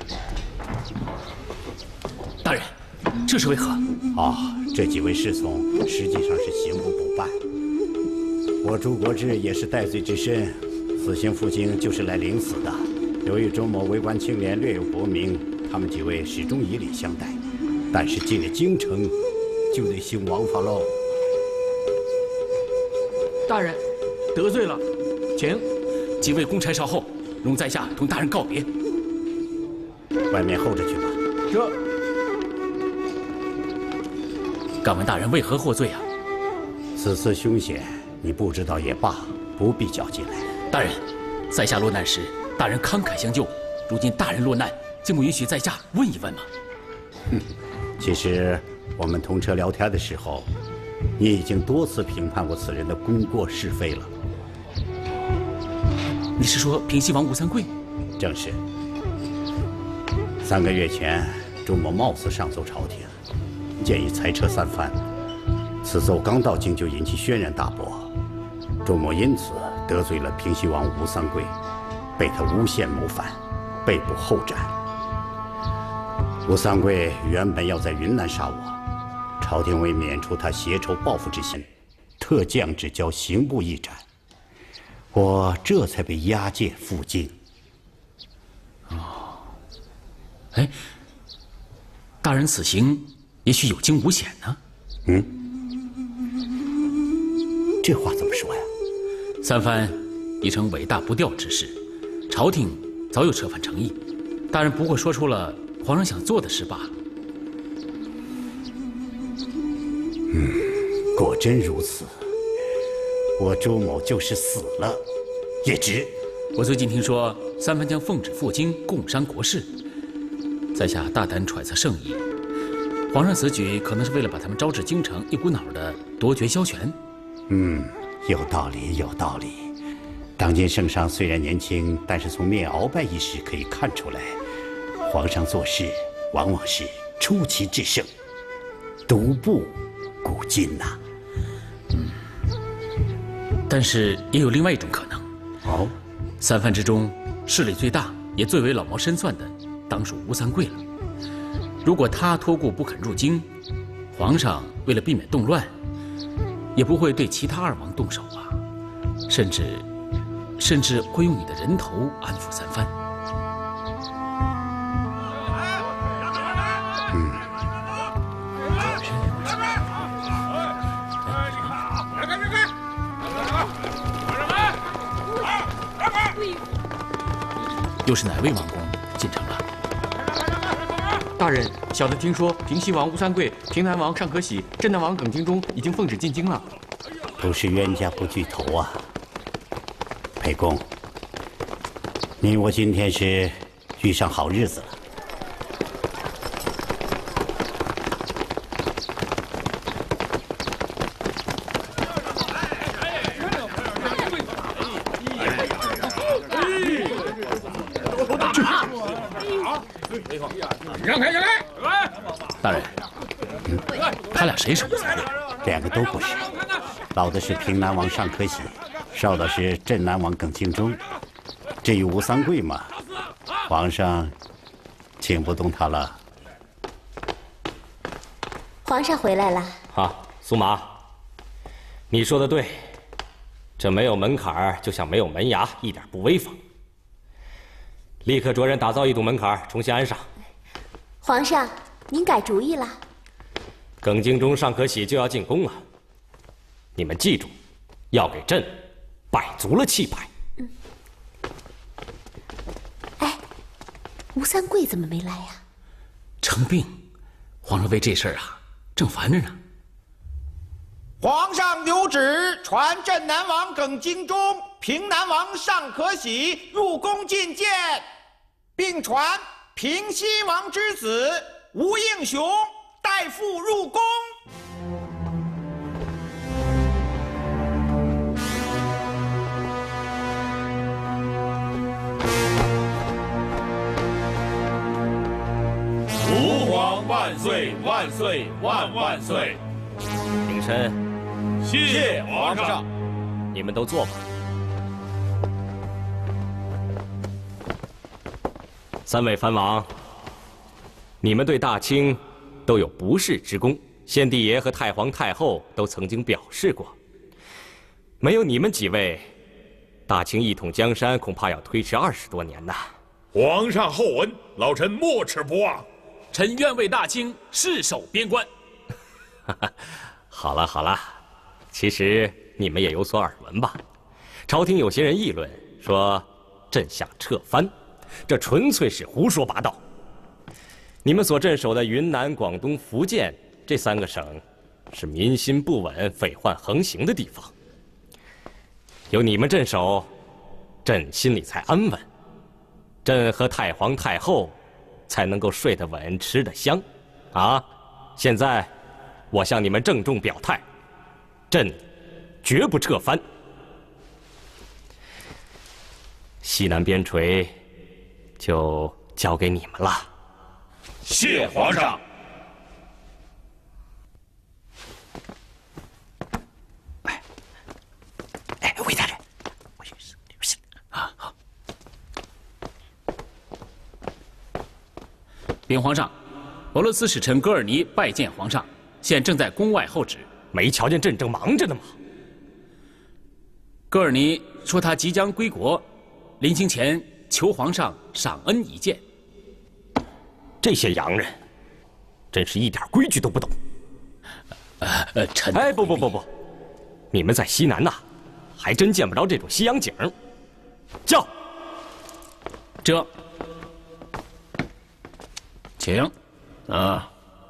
大人，这是为何？ 啊，这几位侍从实际上是刑部补办。我朱国志也是戴罪之身，死刑赴京就是来领死的。由于周某为官清廉，略有薄名，他们几位始终以礼相待。但是进了京城，就得行王法喽。 大人，得罪了，请。 几位公差稍后，容在下同大人告别。 外面候着去吧。 这。 敢问大人为何获罪啊？ 此次凶险，你不知道也罢，不必搅进来。 大人，在下落难时，大人慷慨相救，如今大人落难，竟不允许在下问一问吗？ 哼，其实我们同车聊天的时候，你已经多次评判过此人的功过是非了。 你是说平西王吴三桂？ 正是。三个月前，周某冒死上奏朝廷，建议裁撤三藩。此奏刚到京就引起轩然大波，周某因此得罪了平西王吴三桂，被他诬陷谋反，被捕后斩。吴三桂原本要在云南杀我，朝廷为免除他结仇报复之心，特降旨交刑部议斩，我这才被押解赴京。 哦，哎，大人此行也许有惊无险呢。 嗯，这话怎么说呀？ 三藩已成伟大不掉之势，朝廷早有撤藩诚意，大人不过说出了皇上想做的事罢了。 嗯，果真如此。我周某就是死了，也值。 我最近听说三藩将奉旨赴京共商国事，在下大胆揣测圣意。皇上此举可能是为了把他们招至京城，一股脑的夺爵削权。 嗯，有道理，有道理。当今圣上虽然年轻，但是从灭鳌拜一事可以看出来，皇上做事往往是出奇制胜，独步古今呐。 嗯，但是也有另外一种可能。 哦， 三藩之中势力最大，也最为老谋深算的，当属吴三桂了。如果他托孤不肯入京，皇上为了避免动乱，也不会对其他二王动手啊，甚至，甚至会用你的人头安抚三藩。 嗯，又是哪位王公进城了？ 大人，小的听说平西王吴三桂、平南王尚可喜、镇南王耿精忠已经奉旨进京了。 都是冤家不聚头啊！裴公，你我今天是遇上好日子了。 让开，让开！ 大人，嗯，他俩谁是吴三桂？ 两个都不是，老的是平南王尚可喜，少的是镇南王耿精忠。至于吴三桂嘛，皇上请不动他了。 皇上回来了。 好，苏麻，你说的对，这没有门槛儿就像没有门牙，一点不威风。立刻着人打造一堵门槛，重新安上。 皇上，您改主意了？ 耿精忠、尚可喜就要进宫了，你们记住，要给朕摆足了气派。 嗯。哎，吴三桂怎么没来呀？ 称病，皇上为这事儿啊正烦着呢。 皇上有旨，传镇南王耿精忠、平南王尚可喜入宫觐见，并传平西王之子吴应熊代父入宫。 吾皇万岁万岁万万岁！ 平身。 谢皇上。 你们都坐吧。三位藩王，你们对大清都有不世之功，先帝爷和太皇太后都曾经表示过。没有你们几位，大清一统江山恐怕要推迟二十多年呐。 皇上厚闻，老臣没齿不忘。 臣愿为大清誓守边关。 好了好了，其实你们也有所耳闻吧？朝廷有些人议论说，朕想撤藩。这纯粹是胡说八道。你们所镇守的云南、广东、福建这三个省， 是民心不稳、匪患横行的地方。有你们镇守，朕心里才安稳，朕和太皇太后才能够睡得稳、吃得香。啊！现在，我向你们郑重表态，朕绝不撤藩。西南边陲就交给你们了。 谢皇上。 哎，哎，魏大人，我去，啊好。禀皇上，俄罗斯使臣戈尔尼拜见皇上，现正在宫外候旨。 没瞧见朕正忙着呢吗？ 戈尔尼说他即将归国，临行前求皇上赏恩一见。 这些洋人，真是一点规矩都不懂。 呃呃，臣…… 哎，不不不不，你们在西南呐，还真见不着这种西洋景。叫， 这，请。 啊。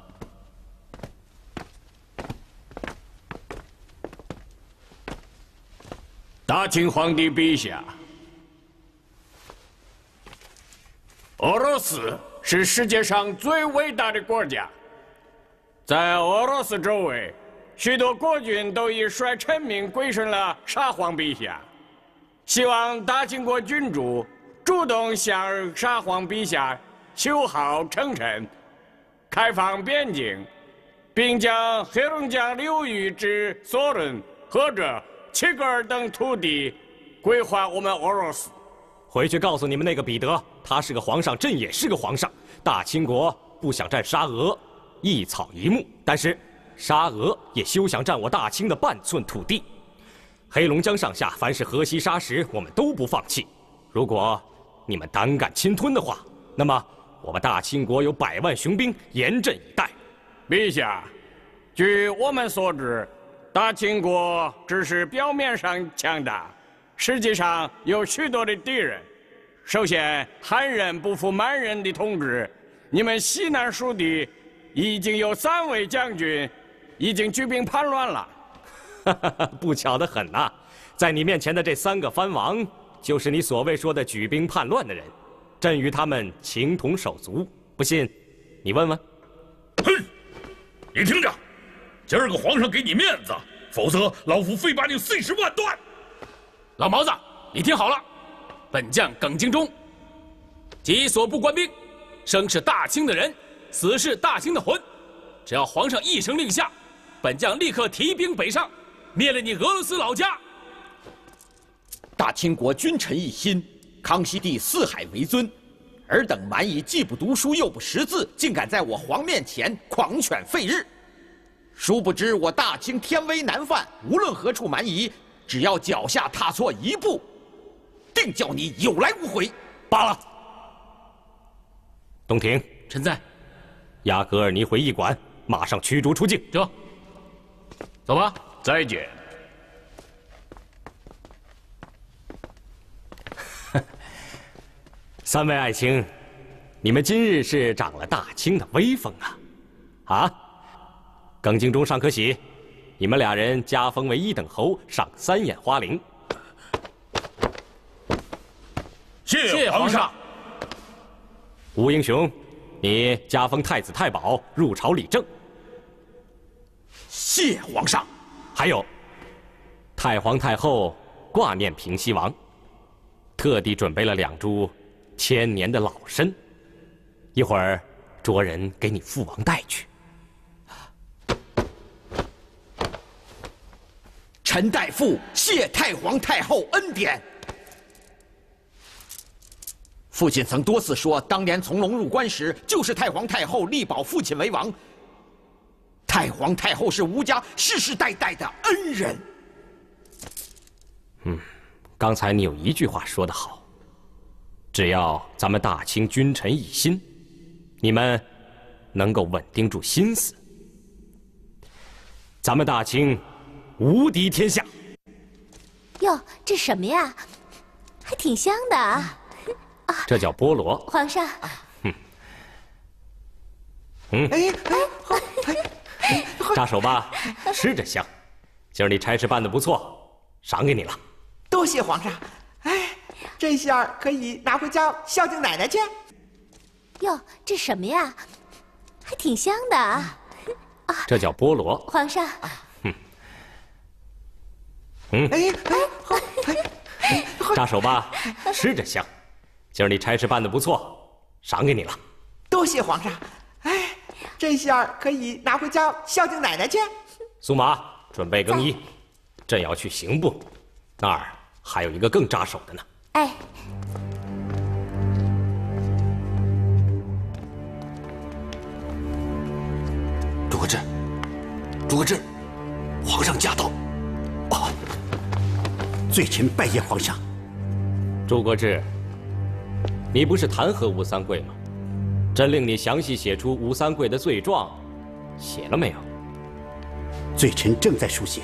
大清皇帝陛下，俄罗斯是世界上最伟大的国家。在俄罗斯周围，许多国君都已率臣民归顺了沙皇陛下。希望大清国君主主动向沙皇陛下修好城镇，开放边境，并将黑龙江流域之索伦、菏泽、齐格尔等土地归还我们俄罗斯。 回去告诉你们那个彼得，他是个皇上，朕也是个皇上。大清国不想占沙俄一草一木，但是沙俄也休想占我大清的半寸土地。黑龙江上下，凡是河西沙石，我们都不放弃。如果你们胆敢侵吞的话，那么我们大清国有百万雄兵严阵以待。 陛下，据我们所知，大清国只是表面上强大，实际上有许多的敌人。首先，汉人不服满人的统治，你们西南属地已经有三位将军已经举兵叛乱了。 不巧得很呐、啊，在你面前的这三个藩王，就是你所谓说的举兵叛乱的人。朕与他们情同手足，不信，你问问。 哼，你听着，今儿个皇上给你面子，否则老夫非把你碎尸万段。 老毛子，你听好了，本将耿精忠，己所不官兵，生是大清的人，死是大清的魂。只要皇上一声令下，本将立刻提兵北上，灭了你俄罗斯老家。 大清国君臣一心，康熙帝四海为尊，尔等蛮夷既不读书又不识字，竟敢在我皇面前狂犬吠日。殊不知我大清天威难犯，无论何处蛮夷，只要脚下踏错一步，定叫你有来无回。 罢了。东庭， 臣在。 押格尔尼回驿馆，马上驱逐出境。 这，走吧。 再见。 三位爱卿，你们今日是长了大清的威风啊！啊，耿精忠、尚可喜，你们俩人加封为一等侯，上三眼花翎。 谢皇上。 吴英雄，你加封太子太保，入朝理政。 谢皇上。 还有，太皇太后挂念平西王，特地准备了两株千年的老参，一会儿着人给你父王带去。 臣代父谢太皇太后恩典。父亲曾多次说，当年从龙入关时，就是太皇太后力保父亲为王。太皇太后是吴家世世代代的恩人。 嗯，刚才你有一句话说得好，只要咱们大清君臣一心，你们能够稳定住心思，咱们大清无敌天下。 哟，这什么呀？还挺香的啊！啊， 这叫菠萝。 皇上。 嗯。嗯。 哎哎， 扎手吧，吃着香。今儿你差事办得不错，赏给你了。 多谢皇上。哎，这下可以拿回家孝敬奶奶去。 哟，这什么呀？还挺香的啊！ 这叫菠萝。 皇上。 嗯。嗯。 哎哎。扎手吧，吃着香。今儿你差事办得不错，赏给你了。 多谢皇上。哎，这下可以拿回家孝敬奶奶去。 苏马，准备更衣。朕要去刑部，那儿还有一个更扎手的呢。 哎。 朱国志，朱国志，皇上驾到！ 哦，罪臣拜见皇上。 朱国志，你不是弹劾吴三桂吗？朕令你详细写出吴三桂的罪状，写了没有？ 罪臣正在书写。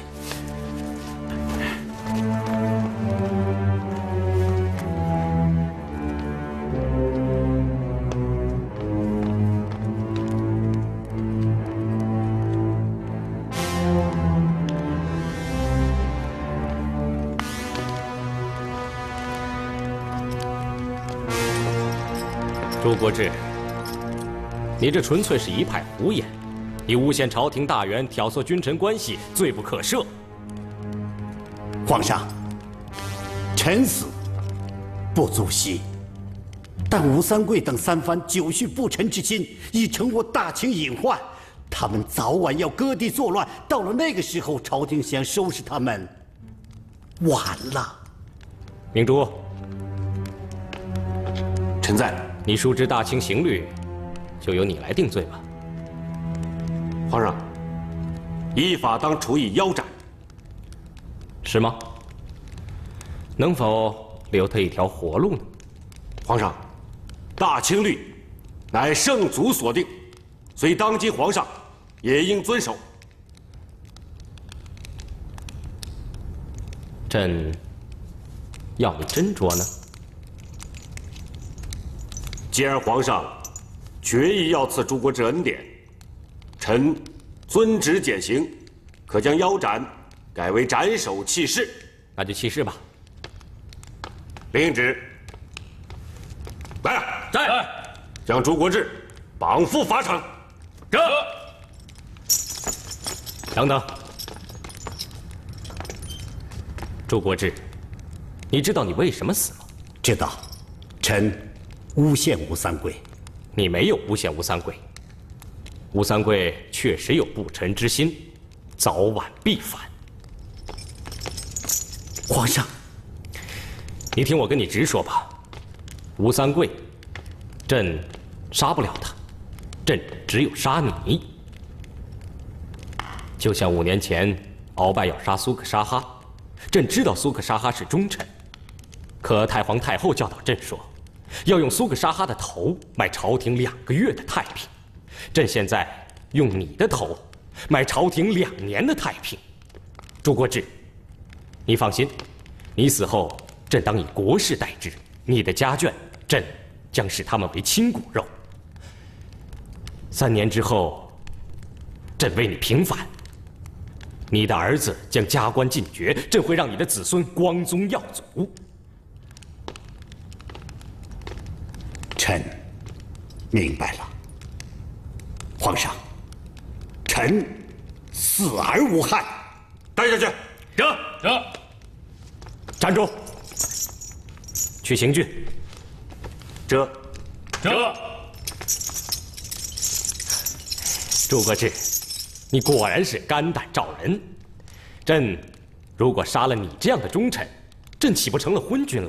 朱国志，你这纯粹是一派胡言，以诬陷朝廷大员、挑唆君臣关系，罪不可赦。 皇上，臣死不足惜，但吴三桂等三番久蓄不臣之心，已成我大清隐患。他们早晚要割地作乱，到了那个时候，朝廷想收拾他们，晚了。 明珠， 臣在。 你熟知大清刑律，就由你来定罪吧。 皇上，依法当处以腰斩， 是吗？能否留他一条活路呢？ 皇上，大清律乃圣祖所定，虽当今皇上也应遵守。 朕要你斟酌呢。 既然皇上决意要赐朱国志恩典，臣遵旨减刑，可将腰斩改为斩首弃市。 那就弃市吧。 领旨。来， 在。 将朱国志绑赴法场。 这。 等等，朱国志，你知道你为什么死吗？ 知道，臣诬陷吴三桂。 你没有诬陷吴三桂。吴三桂确实有不臣之心，早晚必反。 皇上， 你听我跟你直说吧，吴三桂，朕杀不了他，朕只有杀你。就像五年前鳌拜要杀苏克沙哈，朕知道苏克沙哈是忠臣，可太皇太后教导朕说，要用苏克沙哈的头买朝廷两个月的太平。朕现在用你的头买朝廷两年的太平。朱国志，你放心，你死后，朕当以国事待之。你的家眷，朕将视他们为亲骨肉。三年之后，朕为你平反。你的儿子将加官进爵，朕会让你的子孙光宗耀祖。 臣明白了，皇上，臣死而无憾。 带下去。 这这， 站住！去刑具。 这这。 朱国志，你果然是肝胆照人。朕如果杀了你这样的忠臣，朕岂不成了昏君了？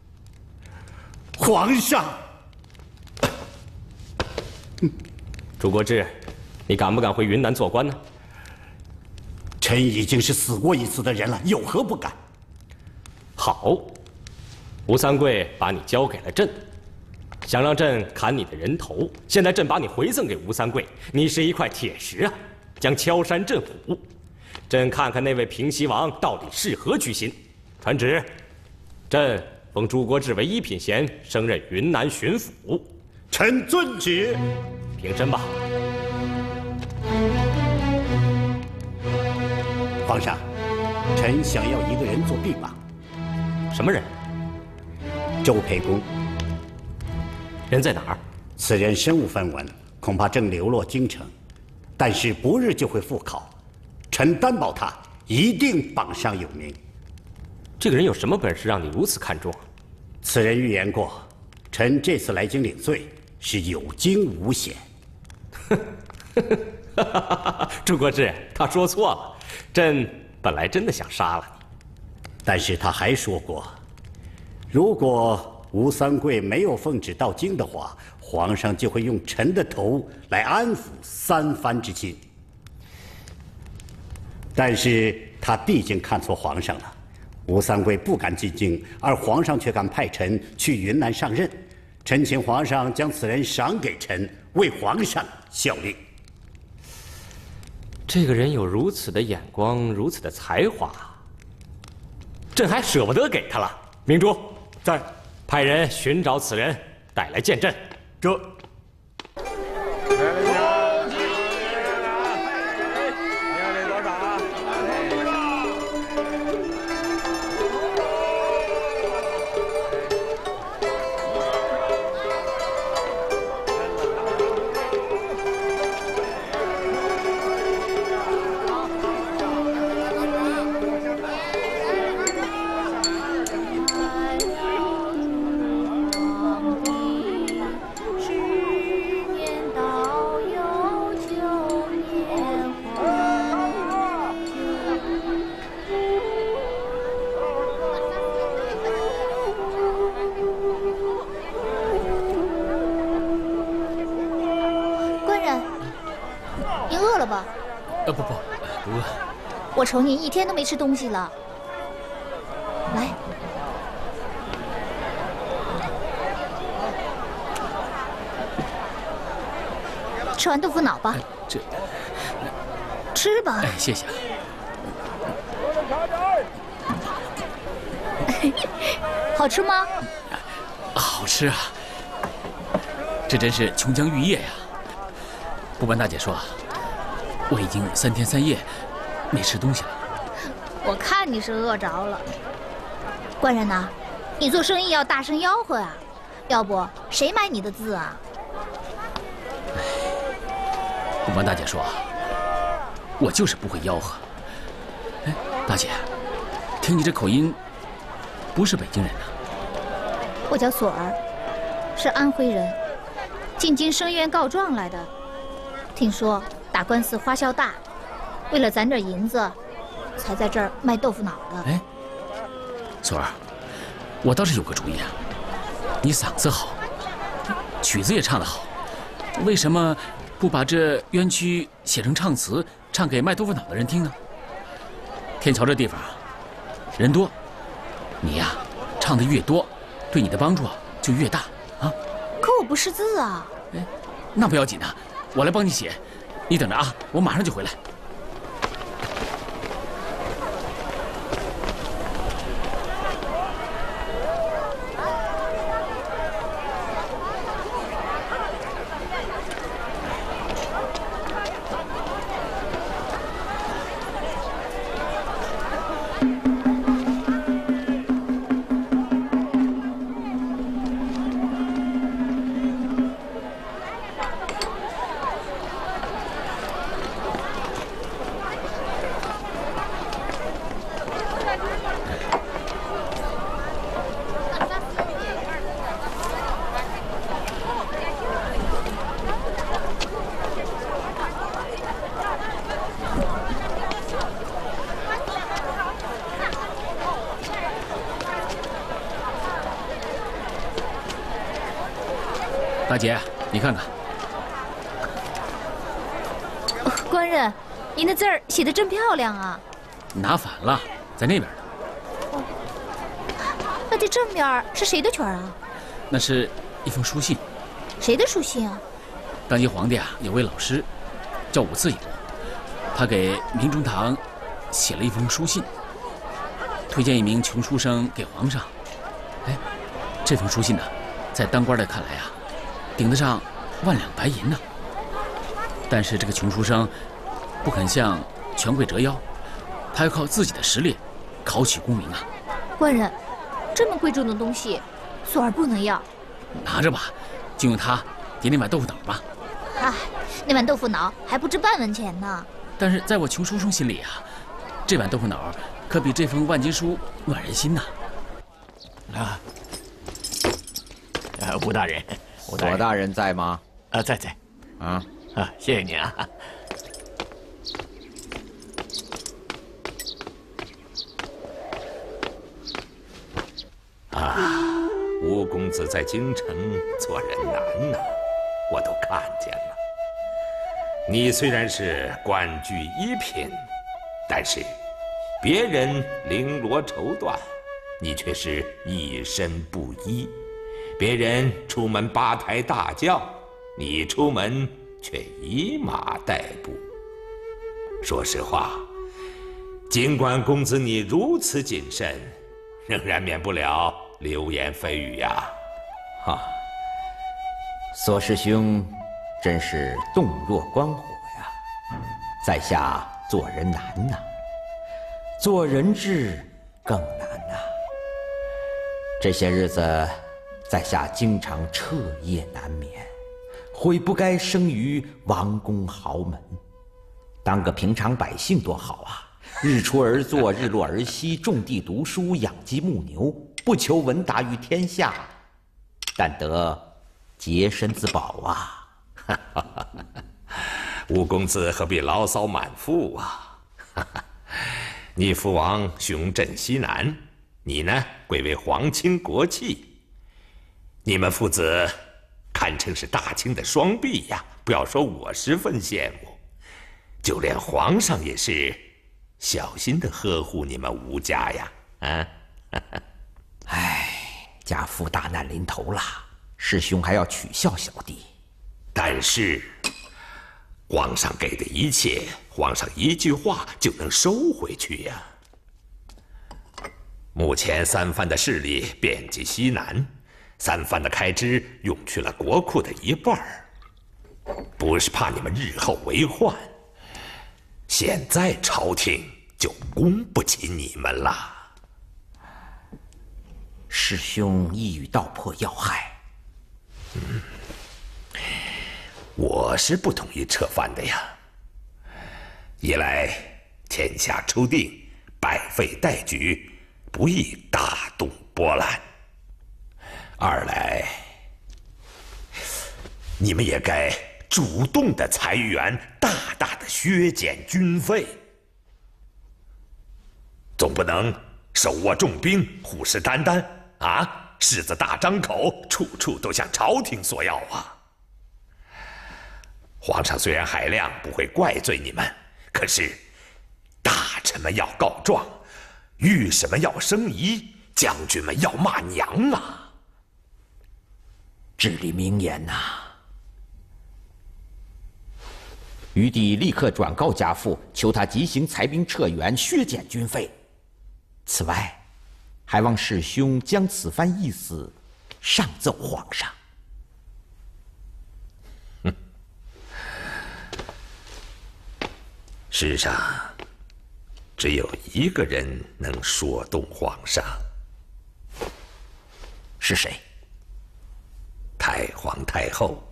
皇上。 朱国志，你敢不敢回云南做官呢？ 臣已经是死过一次的人了，有何不敢？ 好，吴三桂把你交给了朕，想让朕砍你的人头。现在朕把你回赠给吴三桂，你是一块铁石啊，将敲山震虎。朕看看那位平西王到底是何居心。传旨，朕封朱国志为一品衔，升任云南巡抚。 臣遵旨。 平身吧。 皇上，臣想要一个人做臂膀。 什么人？ 周沛公。 人在哪儿？ 此人身无分文，恐怕正流落京城，但是不日就会复考。臣担保他一定榜上有名。 这个人有什么本事让你如此看重？ 此人预言过，臣这次来京领罪是有惊无险。 朱国志，他说错了，朕本来真的想杀了你， 但是他还说过，如果吴三桂没有奉旨到京的话，皇上就会用臣的头来安抚三藩之心。但是他毕竟看错皇上了，吴三桂不敢进京，而皇上却敢派臣去云南上任。臣请皇上将此人赏给臣，为皇上效力。 这个人有如此的眼光，如此的才华，朕还舍不得给他了。明珠在，派人寻找此人，带来见朕。 这。 我瞅你一天都没吃东西了，来，吃完豆腐脑吧。 这， 吃吧。 哎，谢谢。 好吃吗？ 好吃啊！这真是琼浆玉液呀！不瞒大姐说，我已经三天三夜没吃东西了。 我看你是饿着了。官人呐，你做生意要大声吆喝啊，要不谁买你的字啊？ 不瞒大姐说，我就是不会吆喝。哎，大姐，听你这口音，不是北京人呐？ 我叫锁儿，是安徽人，进京生院告状来的。听说打官司花销大，为了攒点银子，才在这儿卖豆腐脑的。 哎，锁儿，我倒是有个主意啊。你嗓子好，曲子也唱得好，为什么不把这冤屈写成唱词，唱给卖豆腐脑的人听呢？天桥这地方人多，你呀唱得越多，对你的帮助就越大啊。 可我不识字啊。 哎，那不要紧啊，我来帮你写，你等着啊，我马上就回来。大姐，你看看。 哦、官人，您的字儿写得真漂亮啊！ 拿反了，在那边呢。 哦，那这正面是谁的曲儿啊？ 那是一封书信。 谁的书信啊？ 当今皇帝啊，有位老师叫武次友，他给明中堂写了一封书信，推荐一名穷书生给皇上。哎，这封书信呢，在当官的看来啊，顶得上万两白银呢。但是这个穷书生不肯向权贵折腰， 他要靠自己的实力考取功名啊。 官人，这么贵重的东西，索儿不能要。 拿着吧，就用它抵那碗豆腐脑吧。 唉，那碗豆腐脑还不值半文钱呢。 但是在我穷书生心里啊，这碗豆腐脑可比这封万金书暖人心呐。 啊，呃，吴大人，吴大人， 左大人在吗？ 啊，在在。 啊啊，谢谢您啊。 啊，吴公子在京城做人难呐，我都看见了。你虽然是官居一品，但是别人绫罗绸缎，你却是一身布衣；别人出门八抬大轿，你出门却以马代步。说实话，尽管公子你如此谨慎，仍然免不了流言蜚语呀。 哈，左师兄真是洞若观火呀！在下做人难呐，做人质更难呐。这些日子，在下经常彻夜难眠，悔不该生于王公豪门，当个平常百姓多好啊！日出而作，日落而息，种地读书，养鸡牧牛，不求闻达于天下，但得洁身自保啊！ 吴公子何必牢骚满腹啊？你父王雄镇西南，你呢贵为皇亲国戚，你们父子堪称是大清的双璧呀！不要说我十分羡慕，就连皇上也是小心的呵护你们吴家呀！啊， 唉，家父大难临头了，师兄还要取笑小弟。 但是，皇上给的一切，皇上一句话就能收回去呀。目前三藩的势力遍及西南，三藩的开支用去了国库的一半儿，不是怕你们日后为患，现在朝廷就供不起你们了。 师兄一语道破要害。 嗯，我是不同意撤藩的呀。一来天下初定，百废待举，不宜大动波澜；二来，你们也该主动的裁员，大大的削减军费，总不能手握重兵，虎视眈眈啊！狮子大张口，处处都向朝廷索要啊！皇上虽然海量，不会怪罪你们，可是大臣们要告状，御史们要申遗，将军们要骂娘啊！ 至理名言呐、啊！余弟立刻转告家父，求他急行裁兵撤员，削减军费。此外，还望师兄将此番意思上奏皇上。 世上只有一个人能说动皇上， 是谁？ 太皇太后。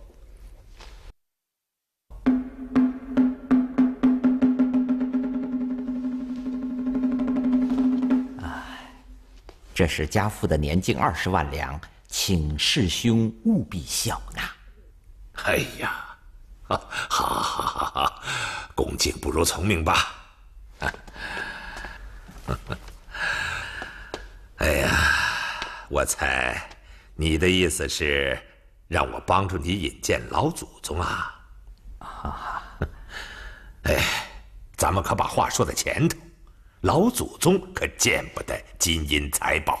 这是家父的年敬二十万两，请师兄务必晓纳。 哎呀，好，好，好，好，好，恭敬不如从命吧。啊、哎呀，我猜你的意思是让我帮助你引荐老祖宗啊？啊，哎，咱们可把话说在前头。老祖宗可见不得金银财宝。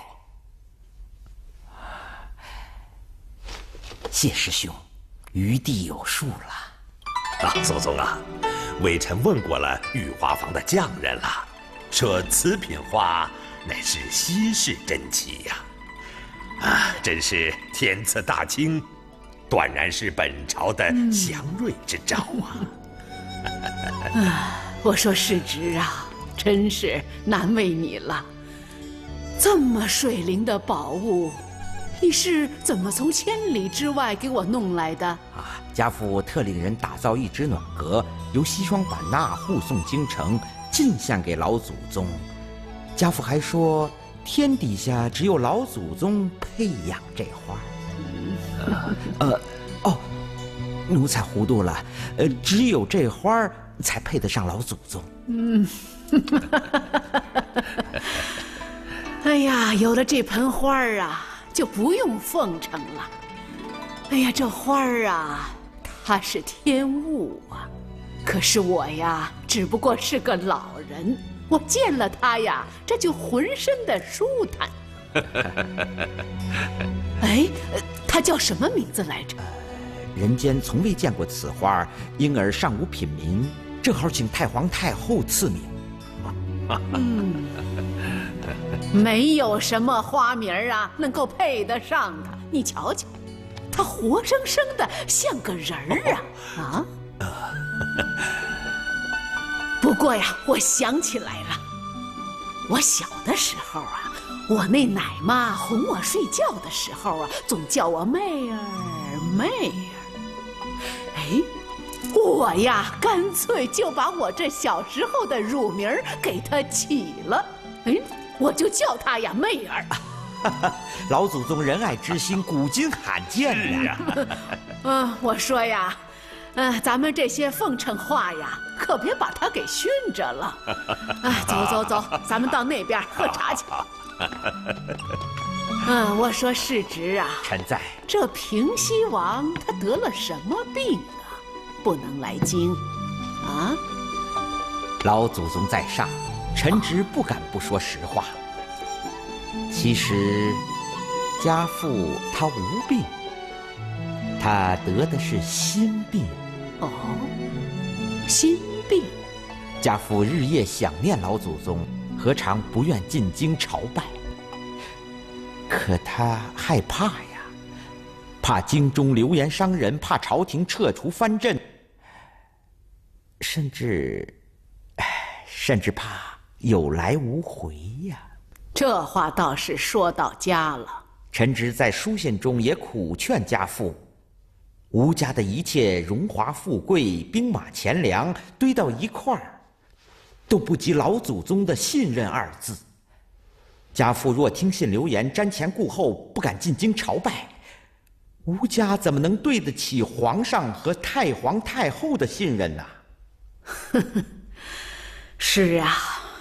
谢师兄，余弟有数了。 啊，祖宗啊，微臣问过了御花坊的匠人了，说此品花乃是稀世珍奇呀！啊，真是天赐大清，断然是本朝的祥瑞之兆啊！ 啊，我说世侄啊。 真是难为你了。这么水灵的宝物，你是怎么从千里之外给我弄来的？ 啊，家父特令人打造一只暖阁，由西双版纳护送京城，进献给老祖宗。家父还说，天底下只有老祖宗配养这花。呃呃哦，奴才糊涂了，呃，只有这花才配得上老祖宗。 嗯，哎呀，有了这盆花儿啊，就不用奉承了。哎呀，这花儿啊，它是天物啊，可是我呀，只不过是个老人，我见了它呀，这就浑身的舒坦。哎，它叫什么名字来着？ 人间从未见过此花，因而尚无品名，正好请太皇太后赐名。 嗯，没有什么花名啊能够配得上它。你瞧瞧，它活生生的像个人儿啊！啊！不过呀，我想起来了，我小的时候啊，我那奶妈哄我睡觉的时候啊，总叫我妹儿妹儿。哎，我呀，干脆就把我这小时候的乳名给她起了。哎，我就叫她呀妹儿。 老祖宗仁爱之心，古今罕见呀。 嗯，我说呀，嗯、呃，咱们这些奉承话呀，可别把他给熏着了。哎，走走走，咱们到那边喝茶去。嗯，我说世侄啊， 臣在。 这平西王他得了什么病啊？不能来京，啊？ 老祖宗在上，臣侄不敢不说实话。其实，家父他无病，他得的是心病。 哦，心病。 家父日夜想念老祖宗，何尝不愿进京朝拜？可他害怕呀，怕京中流言伤人，怕朝廷撤除藩镇，甚至，甚至怕有来无回呀。 这话倒是说到家了。 臣侄在书信中也苦劝家父，吴家的一切荣华富贵、兵马钱粮堆到一块儿，都不及老祖宗的信任二字。家父若听信流言，瞻前顾后，不敢进京朝拜，吴家怎么能对得起皇上和太皇太后的信任呢？ 是啊，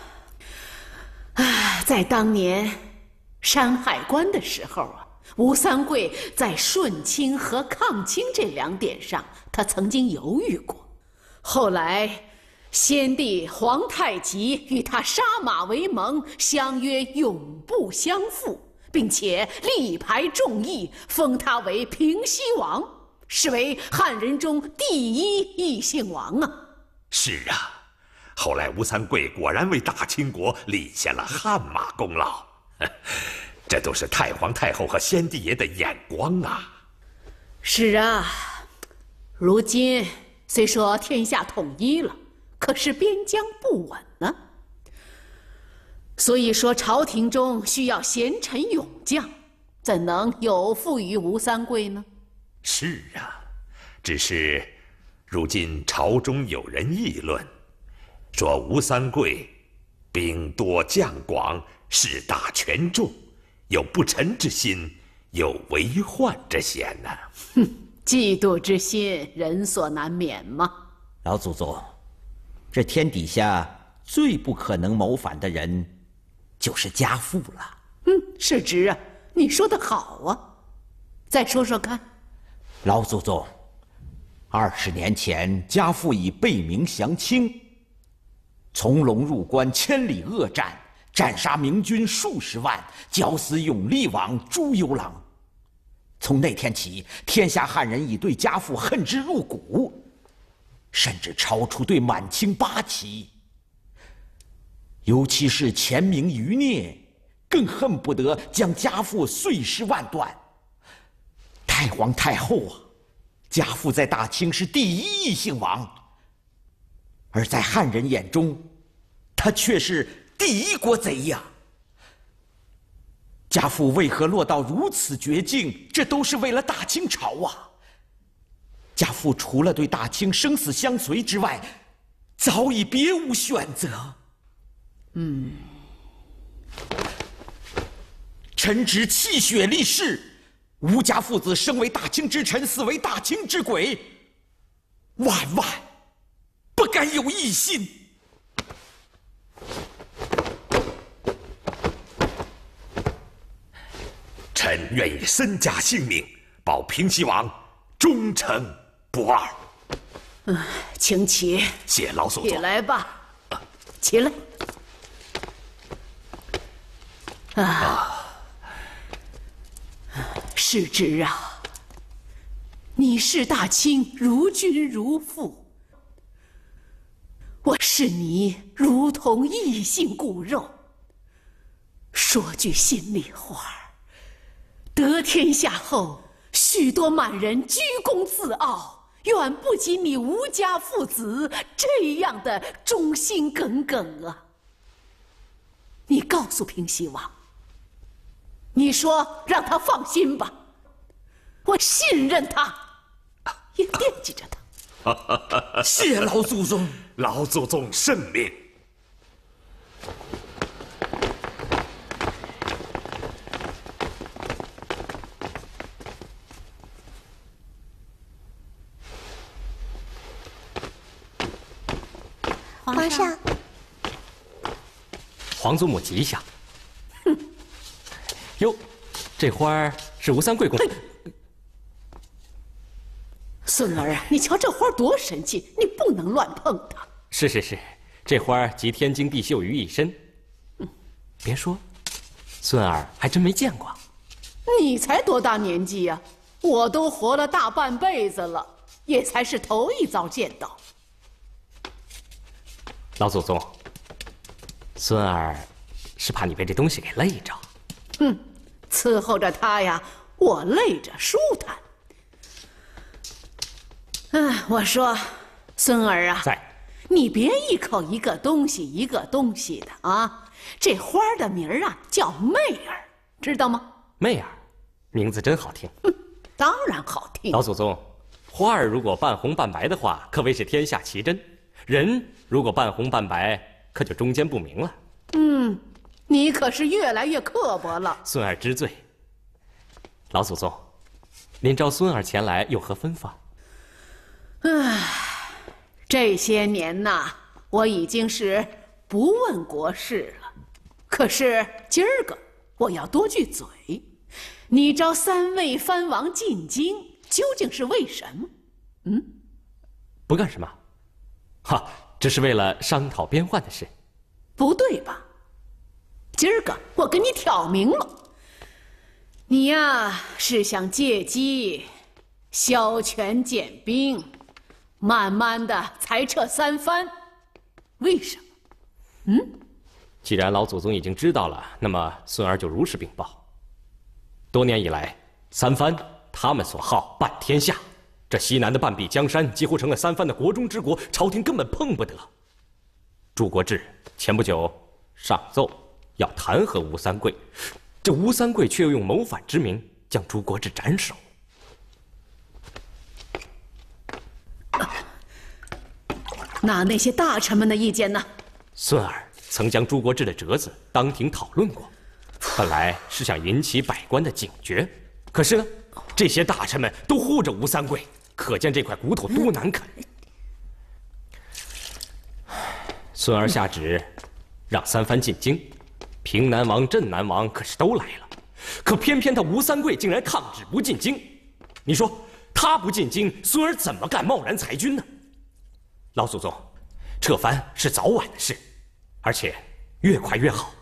唉，在当年山海关的时候啊，吴三桂在顺清和抗清这两点上，他曾经犹豫过。后来，先帝皇太极与他杀马为盟，相约永不相负，并且力排众议，封他为平西王，是为汉人中第一异姓王啊！ 是啊，后来吴三桂果然为大清国立下了汗马功劳，这都是太皇太后和先帝爷的眼光啊！ 是啊，如今虽说天下统一了，可是边疆不稳呢。所以说，朝廷中需要贤臣勇将，怎能有负于吴三桂呢？ 是啊，只是如今朝中有人议论，说吴三桂兵多将广，势大权重，有不臣之心，有为患之嫌呢、啊。 哼，嫉妒之心，人所难免嘛。 老祖宗，这天底下最不可能谋反的人，就是家父了。 嗯，是侄啊，你说的好啊。再说说看。 老祖宗，二十年前，家父已背名降清，从龙入关，千里恶战，斩杀明军数十万，绞死永历王朱由榔。从那天起，天下汉人已对家父恨之入骨，甚至超出对满清八旗。尤其是前明余孽，更恨不得将家父碎尸万段。太皇太后啊，家父在大清是第一异姓王，而在汉人眼中， 他却是第一国贼呀！家父为何落到如此绝境？这都是为了大清朝啊！家父除了对大清生死相随之外，早已别无选择。嗯，臣侄泣血立誓，吴家父子生为大清之臣，死为大清之鬼，万万不敢有异心。 臣愿以身家性命保平西王忠诚不二。 嗯，请起。 谢老祖宗。 起来吧，起来。啊，世侄啊，你视大清如君如父，我视你如同异性骨肉。说句心里话，得天下后，许多满人居功自傲，远不及你吴家父子这样的忠心耿耿啊！你告诉平西王，你说让他放心吧，我信任他，也惦记着他。 谢老祖宗。 老祖宗圣命。 皇上， 皇祖母吉祥。哼，哟，这花儿是吴三桂公主。 孙儿啊，你瞧这花多神气，你不能乱碰它。 是是是，这花儿集天经地秀于一身。嗯，别说，孙儿还真没见过。 你才多大年纪呀？我都活了大半辈子了，也才是头一遭见到。 老祖宗，孙儿是怕你被这东西给累着。 哼，伺候着他呀，我累着舒坦。嗯，我说，孙儿啊， 在， 你别一口一个东西一个东西的啊！这花的名儿啊叫媚儿，知道吗？ 媚儿，名字真好听。 嗯，当然好听。 老祖宗，花儿如果半红半白的话，可谓是天下奇珍；人如果半红半白，可就中间不明了。 嗯，你可是越来越刻薄了。 孙儿知罪。老祖宗，您召孙儿前来有何吩咐？ 唉，这些年呐，我已经是不问国事了。可是今儿个我要多句嘴，你召三位藩王进京，究竟是为什么？嗯， 不干什么，哈，只是为了商讨边患的事。 不对吧？今儿个我跟你挑明了，你呀是想借机削权减兵，慢慢的裁撤三藩，为什么？嗯， 既然老祖宗已经知道了，那么孙儿就如实禀报。多年以来，三藩他们所好半天下，这西南的半壁江山几乎成了三藩的国中之国，朝廷根本碰不得。朱国治前不久上奏要弹劾吴三桂，这吴三桂却又用谋反之名将朱国治斩首。 那那些大臣们的意见呢？ 孙儿曾将朱国治的折子当庭讨论过，本来是想引起百官的警觉，可是呢，这些大臣们都护着吴三桂，可见这块骨头多难啃。孙儿下旨让三藩进京，平南王、镇南王可是都来了，可偏偏他吴三桂竟然抗旨不进京。你说他不进京，孙儿怎么敢贸然裁军呢？老祖宗，撤藩是早晚的事，而且越快越好。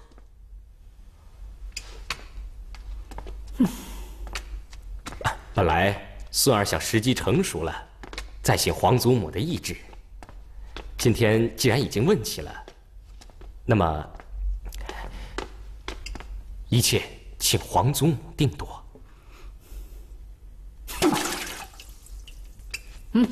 本来孙儿想时机成熟了，再请皇祖母的懿旨。今天既然已经问起了，那么一切请皇祖母定夺。嗯。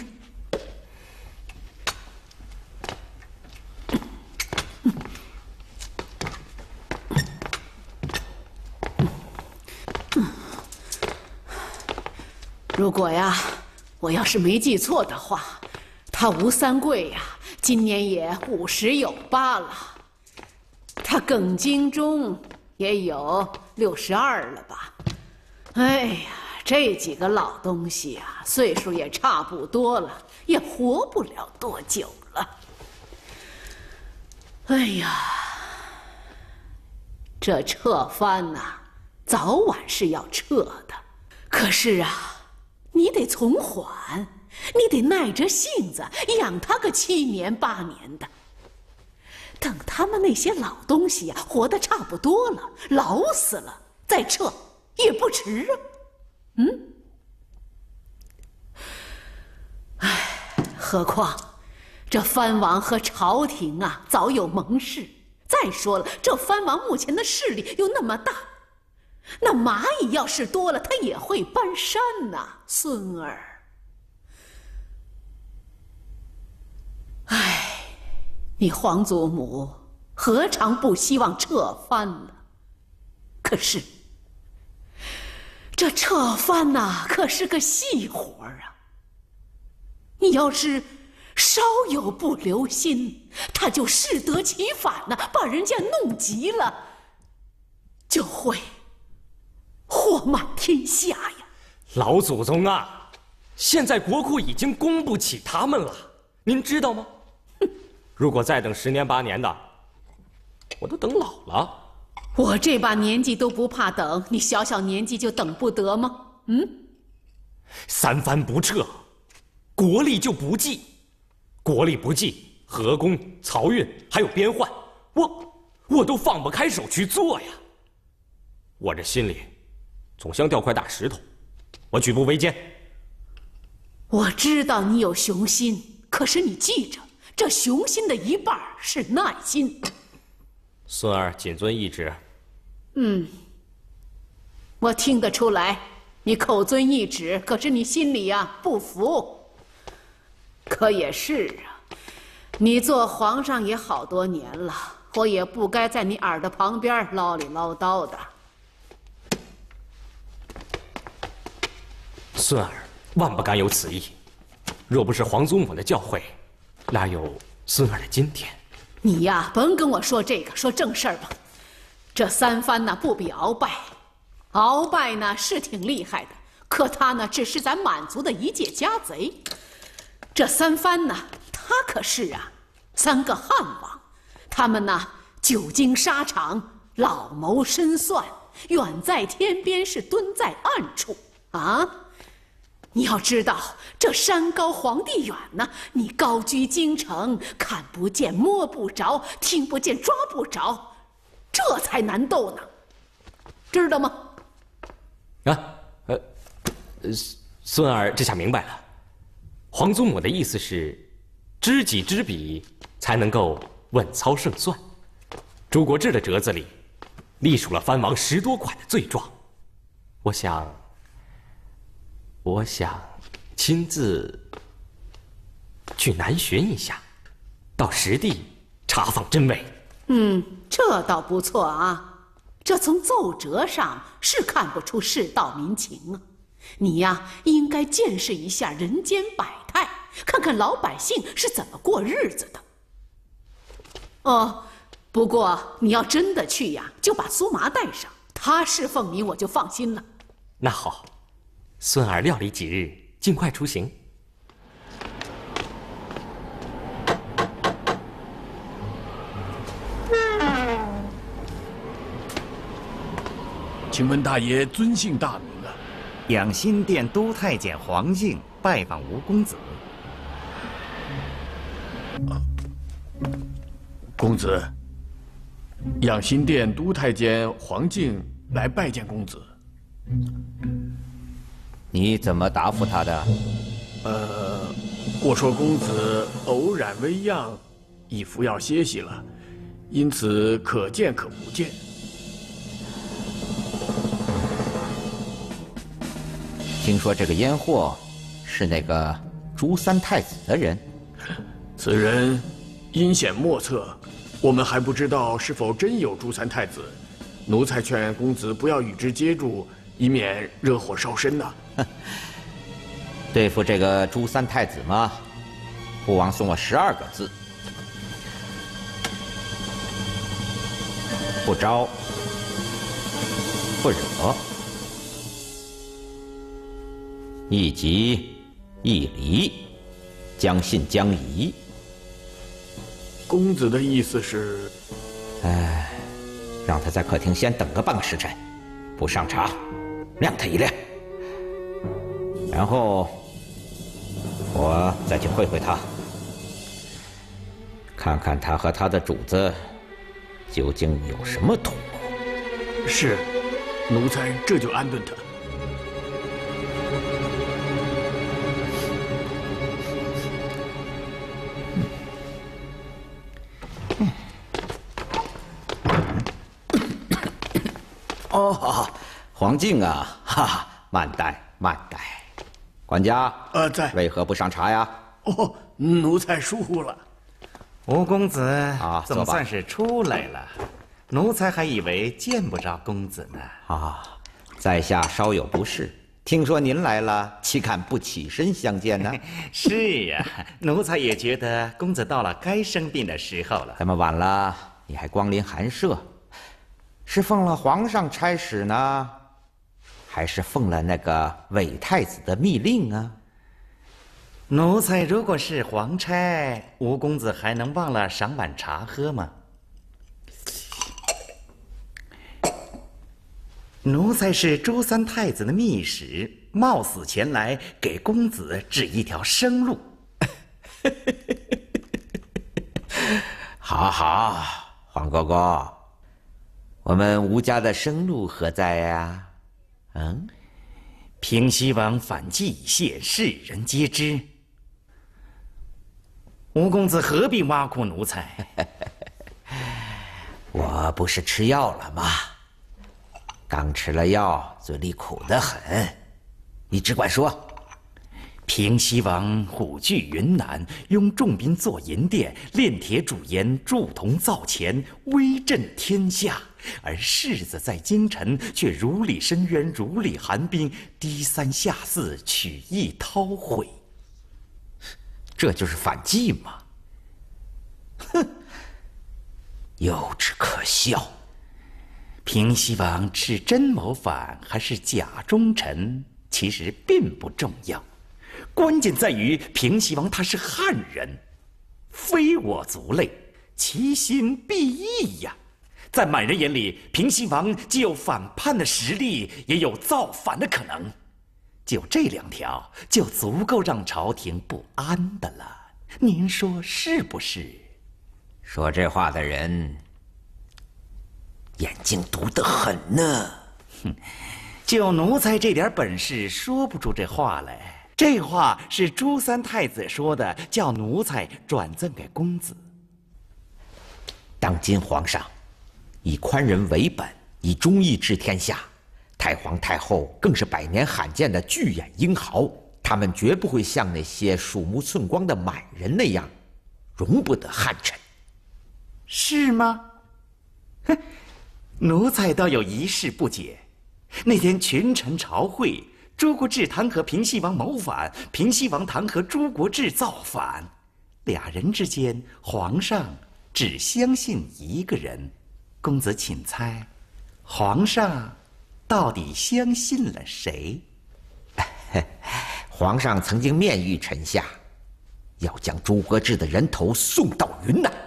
如果呀，我要是没记错的话，他吴三桂呀，今年也五十有八了。他耿精忠也有六十二了吧？哎呀，这几个老东西呀，岁数也差不多了，也活不了多久了。哎呀，这撤藩呐，早晚是要撤的。可是啊，你得从缓，你得耐着性子养他个七年八年的。等他们那些老东西呀、啊，活得差不多了，老死了，再撤也不迟啊。嗯，唉，何况这藩王和朝廷啊，早有盟誓。再说了，这藩王目前的势力又那么大，那蚂蚁要是多了，它也会搬山呐、啊，孙儿。唉。你皇祖母何尝不希望撤藩呢？可是这撤藩呐，可是个细活啊！你要是稍有不留心，他就适得其反呐，把人家弄急了，就会祸满天下呀！ 老祖宗啊，现在国库已经供不起他们了，您知道吗？如果再等十年八年的，我都等老了。 我这把年纪都不怕等，你小小年纪就等不得吗？嗯， 三藩不撤，国力就不济，国力不济，河工、漕运还有边患，我我都放不开手去做呀。我这心里总像掉块大石头，我举步维艰。 我知道你有雄心，可是你记着。这雄心的一半是耐心。 孙儿谨遵懿旨。 嗯，我听得出来，你口遵懿旨，可是你心里呀、啊、不服。可也是啊，你做皇上也好多年了，我也不该在你耳朵旁边唠里唠叨的。 孙儿万不敢有此意，若不是皇祖母的教诲，哪有孙儿的今天？ 你呀，甭跟我说这个，说正事儿吧。这三藩呢，不比鳌拜，鳌拜呢是挺厉害的，可他呢只是咱满族的一介家贼。这三藩呢，他可是啊，三个汉王，他们呢久经沙场，老谋深算，远在天边，是蹲在暗处啊。你要知道，这山高皇帝远呢，你高居京城，看不见摸不着，听不见抓不着，这才难斗呢，知道吗？ 啊，呃，孙儿这下明白了，皇祖母的意思是，知己知彼，才能够稳操胜算。朱国志的折子里，隶属了藩王十多款的罪状，我想。我想亲自去南巡一下，到实地查访真伪。 嗯，这倒不错啊。这从奏折上是看不出世道民情啊。你呀，应该见识一下人间百态，看看老百姓是怎么过日子的。哦，不过你要真的去呀，就把苏麻带上，他是凤鸣，我就放心了。 那好。孙儿料理几日，尽快出行。 请问大爷尊姓大名啊？ 养心殿都太监黄敬拜访吴公子。 公子，养心殿都太监黄敬来拜见公子。 你怎么答复他的？ 呃，我说公子偶染微恙，已服药歇息了，因此可见可不见。 听说这个烟货是那个朱三太子的人？ 此人阴险莫测，我们还不知道是否真有朱三太子。奴才劝公子不要与之接触，以免惹火烧身呐、啊。 对付这个朱三太子嘛，父王送我十二个字：不招，不惹，一急一离，将信将疑。 公子的意思是？ 哎，让他在客厅先等个半个时辰，不上茶，晾他一晾，然后我再去会会他，看看他和他的主子究竟有什么同谋。 是，奴才这就安顿他。 哦，黄静啊，哈哈，慢待慢待。管家， 呃，在。 为何不上茶呀？ 哦，奴才疏忽了。 吴公子啊， 总算是出来了。奴才还以为见不着公子呢。 啊，在下稍有不适，听说您来了，岂敢不起身相见呢？ 是呀，奴才也觉得公子到了该生病的时候了。 这么晚了，你还光临寒舍，是奉了皇上差使呢，还是奉了那个韦太子的密令啊？ 奴才如果是皇差，吴公子还能忘了赏碗茶喝吗？奴才是朱三太子的密使，冒死前来给公子指一条生路。 好好，黄哥哥，我们吴家的生路何在呀？ 嗯，平西王反击已泄，世人皆知。吴公子何必挖苦奴才？ 我不是吃药了吗？刚吃了药，嘴里苦得很。你只管说。 平西王虎踞云南，拥重兵做银殿，炼铁煮盐，铸铜造钱，威震天下。而世子在京城，却如履深渊，如履寒冰，低三下四，曲意韬晦。 这就是反击嘛！哼，幼稚可笑。 平西王是真谋反还是假忠臣，其实并不重要，关键在于平西王他是汉人，非我族类，其心必异呀。在满人眼里，平西王既有反叛的实力，也有造反的可能。就这两条，就足够让朝廷不安的了。您说是不是？ 说这话的人眼睛毒得很呢。 哼，就奴才这点本事，说不出这话来。这话是朱三太子说的，叫奴才转赠给公子。 当今皇上以宽仁为本，以忠义治天下，太皇太后更是百年罕见的巨眼英豪，他们绝不会像那些鼠目寸光的满人那样，容不得汉臣。 是吗？哼，奴才倒有一事不解。那天群臣朝会，朱国志弹劾平西王谋反，平西王弹劾朱国志造反，俩人之间，皇上只相信一个人。公子请猜，皇上到底相信了谁？ 皇上曾经面谕臣下，要将朱国志的人头送到云南。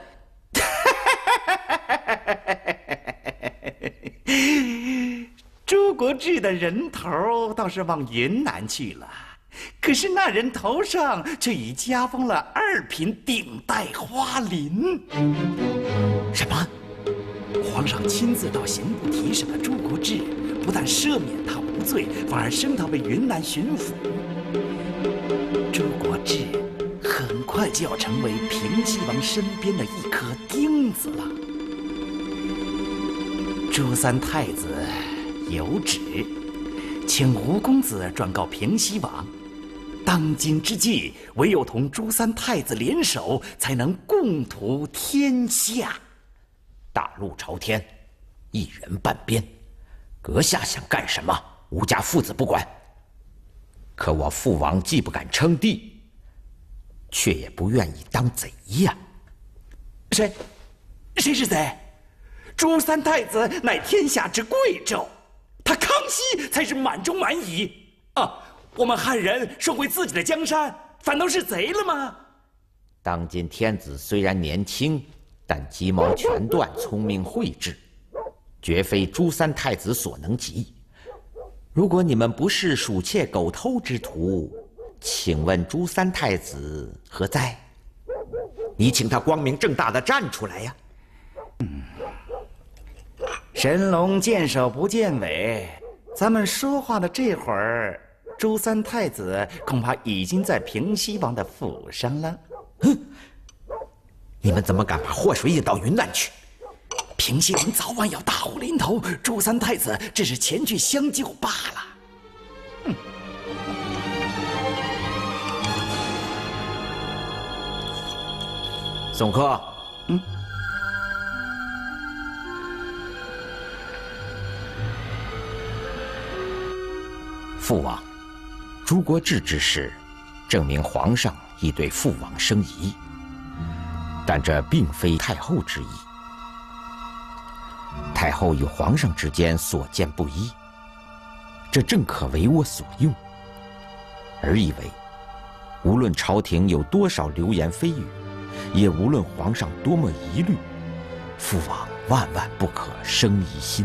朱国志的人头倒是往云南去了，可是那人头上却已加封了二品顶戴花翎。什么？皇上亲自到刑部提审了朱国志，不但赦免他无罪，反而升他为云南巡抚。朱国志很快就要成为平西王身边的一颗钉子了。朱三太子有旨，请吴公子转告平西王，当今之计，唯有同朱三太子联手，才能共图天下。 大路朝天，一人半边，阁下想干什么？吴家父子不管。 可我父王既不敢称帝，却也不愿意当贼呀。 谁？谁是贼？朱三太子乃天下之贵胄，他康熙才是满中满乙啊！我们汉人收回自己的江山，反倒是贼了吗？ 当今天子虽然年轻，但鸡毛全断，聪明慧智，绝非朱三太子所能及。如果你们不是鼠窃狗偷之徒，请问朱三太子何在？你请他光明正大的站出来呀！ 嗯，神龙见首不见尾，咱们说话的这会儿，朱三太子恐怕已经在平西王的府上了。 哼！你们怎么敢把祸水引到云南去？ 平西王早晚要大祸临头，朱三太子只是前去相救罢了。嗯。 宋柯， 嗯， 父王，朱国治之事，证明皇上已对父王生疑，但这并非太后之意。太后与皇上之间所见不一，这正可为我所用。儿以为，无论朝廷有多少流言蜚语，也无论皇上多么疑虑，父王万万不可生疑心。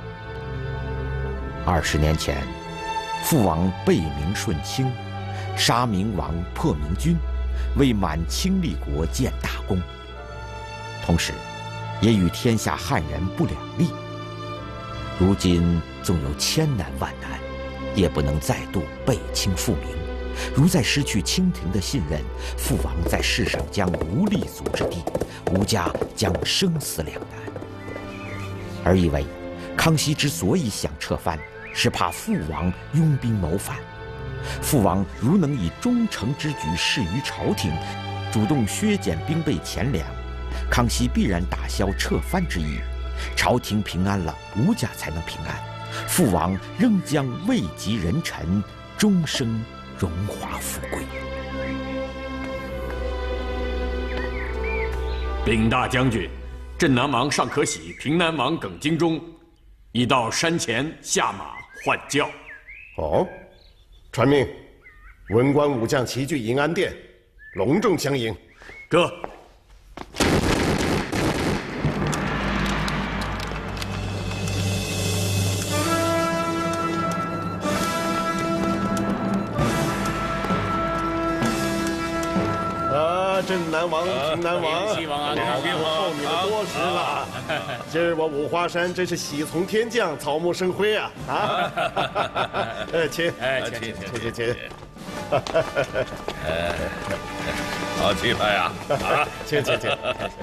二十年前，父王背明顺清，杀明王，破明军，为满清立国建大功，同时也与天下汉人不两立。如今纵有千难万难，也不能再度背清复明。如再失去清廷的信任，父王在世上将无立足之地，吴家将生死两难。儿以为，康熙之所以想撤藩，是怕父王拥兵谋反。父王如能以忠诚之举示于朝廷，主动削减兵备钱粮，康熙必然打消撤藩之意，朝廷平安了，吴家才能平安，父王仍将位极人臣，终生荣华富贵。 禀大将军，镇南王尚可喜、平南王耿精忠已到山前下马换轿。 哦，传命，文官武将齐聚银安殿，隆重相迎。 哥。 镇南王、平南王， 平西王啊， 老夫候你们多时了。今儿我五华山真是喜从天降，草木生辉啊！啊，呃，请， 哎，请请请请请。 好气派呀！啊， 请请请。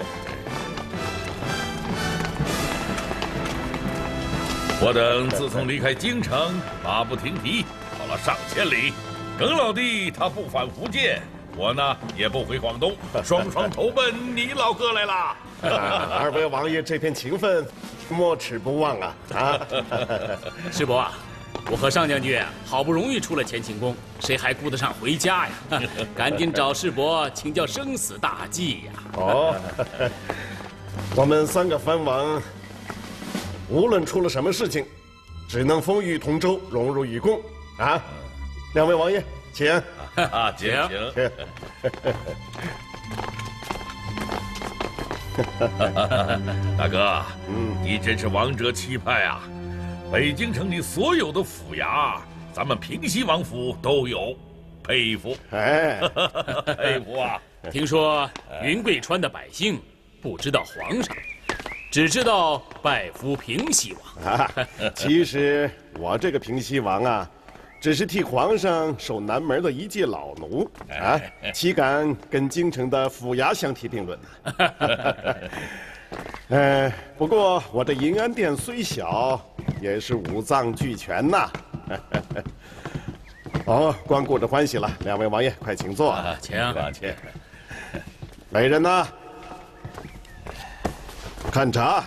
我等自从离开京城，马不停蹄，跑了上千里。耿老弟他不返福建。我呢也不回广东，双双投奔你老哥来了。 二位王爷这片情分，莫齿不忘啊！啊， 师伯啊，我和尚将军好不容易出了乾清宫，谁还顾得上回家呀？赶紧找师伯请教生死大计呀！ 哦，我们三个藩王，无论出了什么事情，只能风雨同舟，荣辱与共啊！两位王爷，请。 啊，请请。大哥，嗯，你真是王者气派啊！北京城里所有的府衙，咱们平西王府都有，佩服！ 哎， 佩服啊！ 听说云贵川的百姓不知道皇上，只知道拜服平西王啊。其实我这个平西王啊，只是替皇上守南门的一介老奴啊，岂敢跟京城的府衙相提并论呢？呃，不过我这银安殿虽小，也是五脏俱全呐。哦，光顾着欢喜了，两位王爷快请坐。 啊，请请。来人呐，看茶。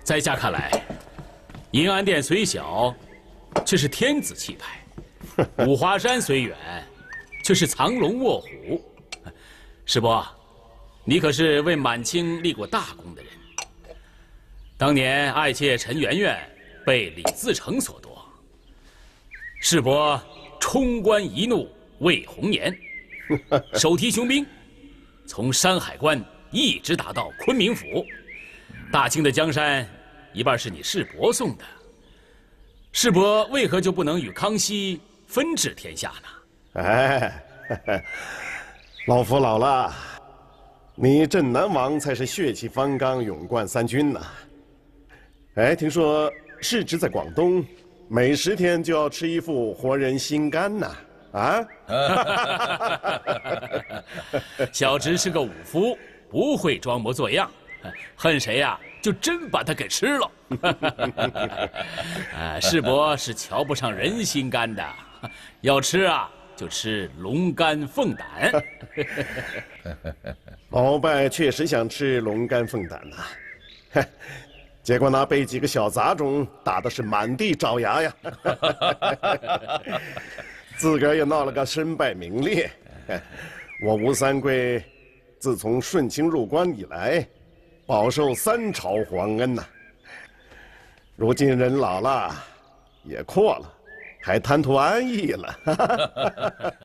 在下看来，银安殿虽小，却是天子气派；五华山虽远，却是藏龙卧虎。世伯，你可是为满清立过大功的人。当年爱妾陈圆圆被李自成所夺，世伯冲冠一怒为红颜，手提雄兵，从山海关一直打到昆明府。大清的江山，一半是你世伯送的。世伯为何就不能与康熙分治天下呢？ 哎，老夫老了，你镇南王才是血气方刚、勇冠三军呢。哎，听说世侄在广东，每十天就要吃一副活人心肝呢。啊？ 小侄是个武夫，不会装模作样，恨谁呀、啊？就真把他给吃了。啊，世伯是瞧不上人心肝的，要吃啊就吃龙肝凤胆。 鳌拜确实想吃龙肝凤胆呐、啊，结果呢被几个小杂种打的是满地找牙呀，自个儿也闹了个身败名裂。我吴三桂自从顺清入关以来，饱受三朝皇恩呐、啊。如今人老了，也阔了，还贪图安逸了。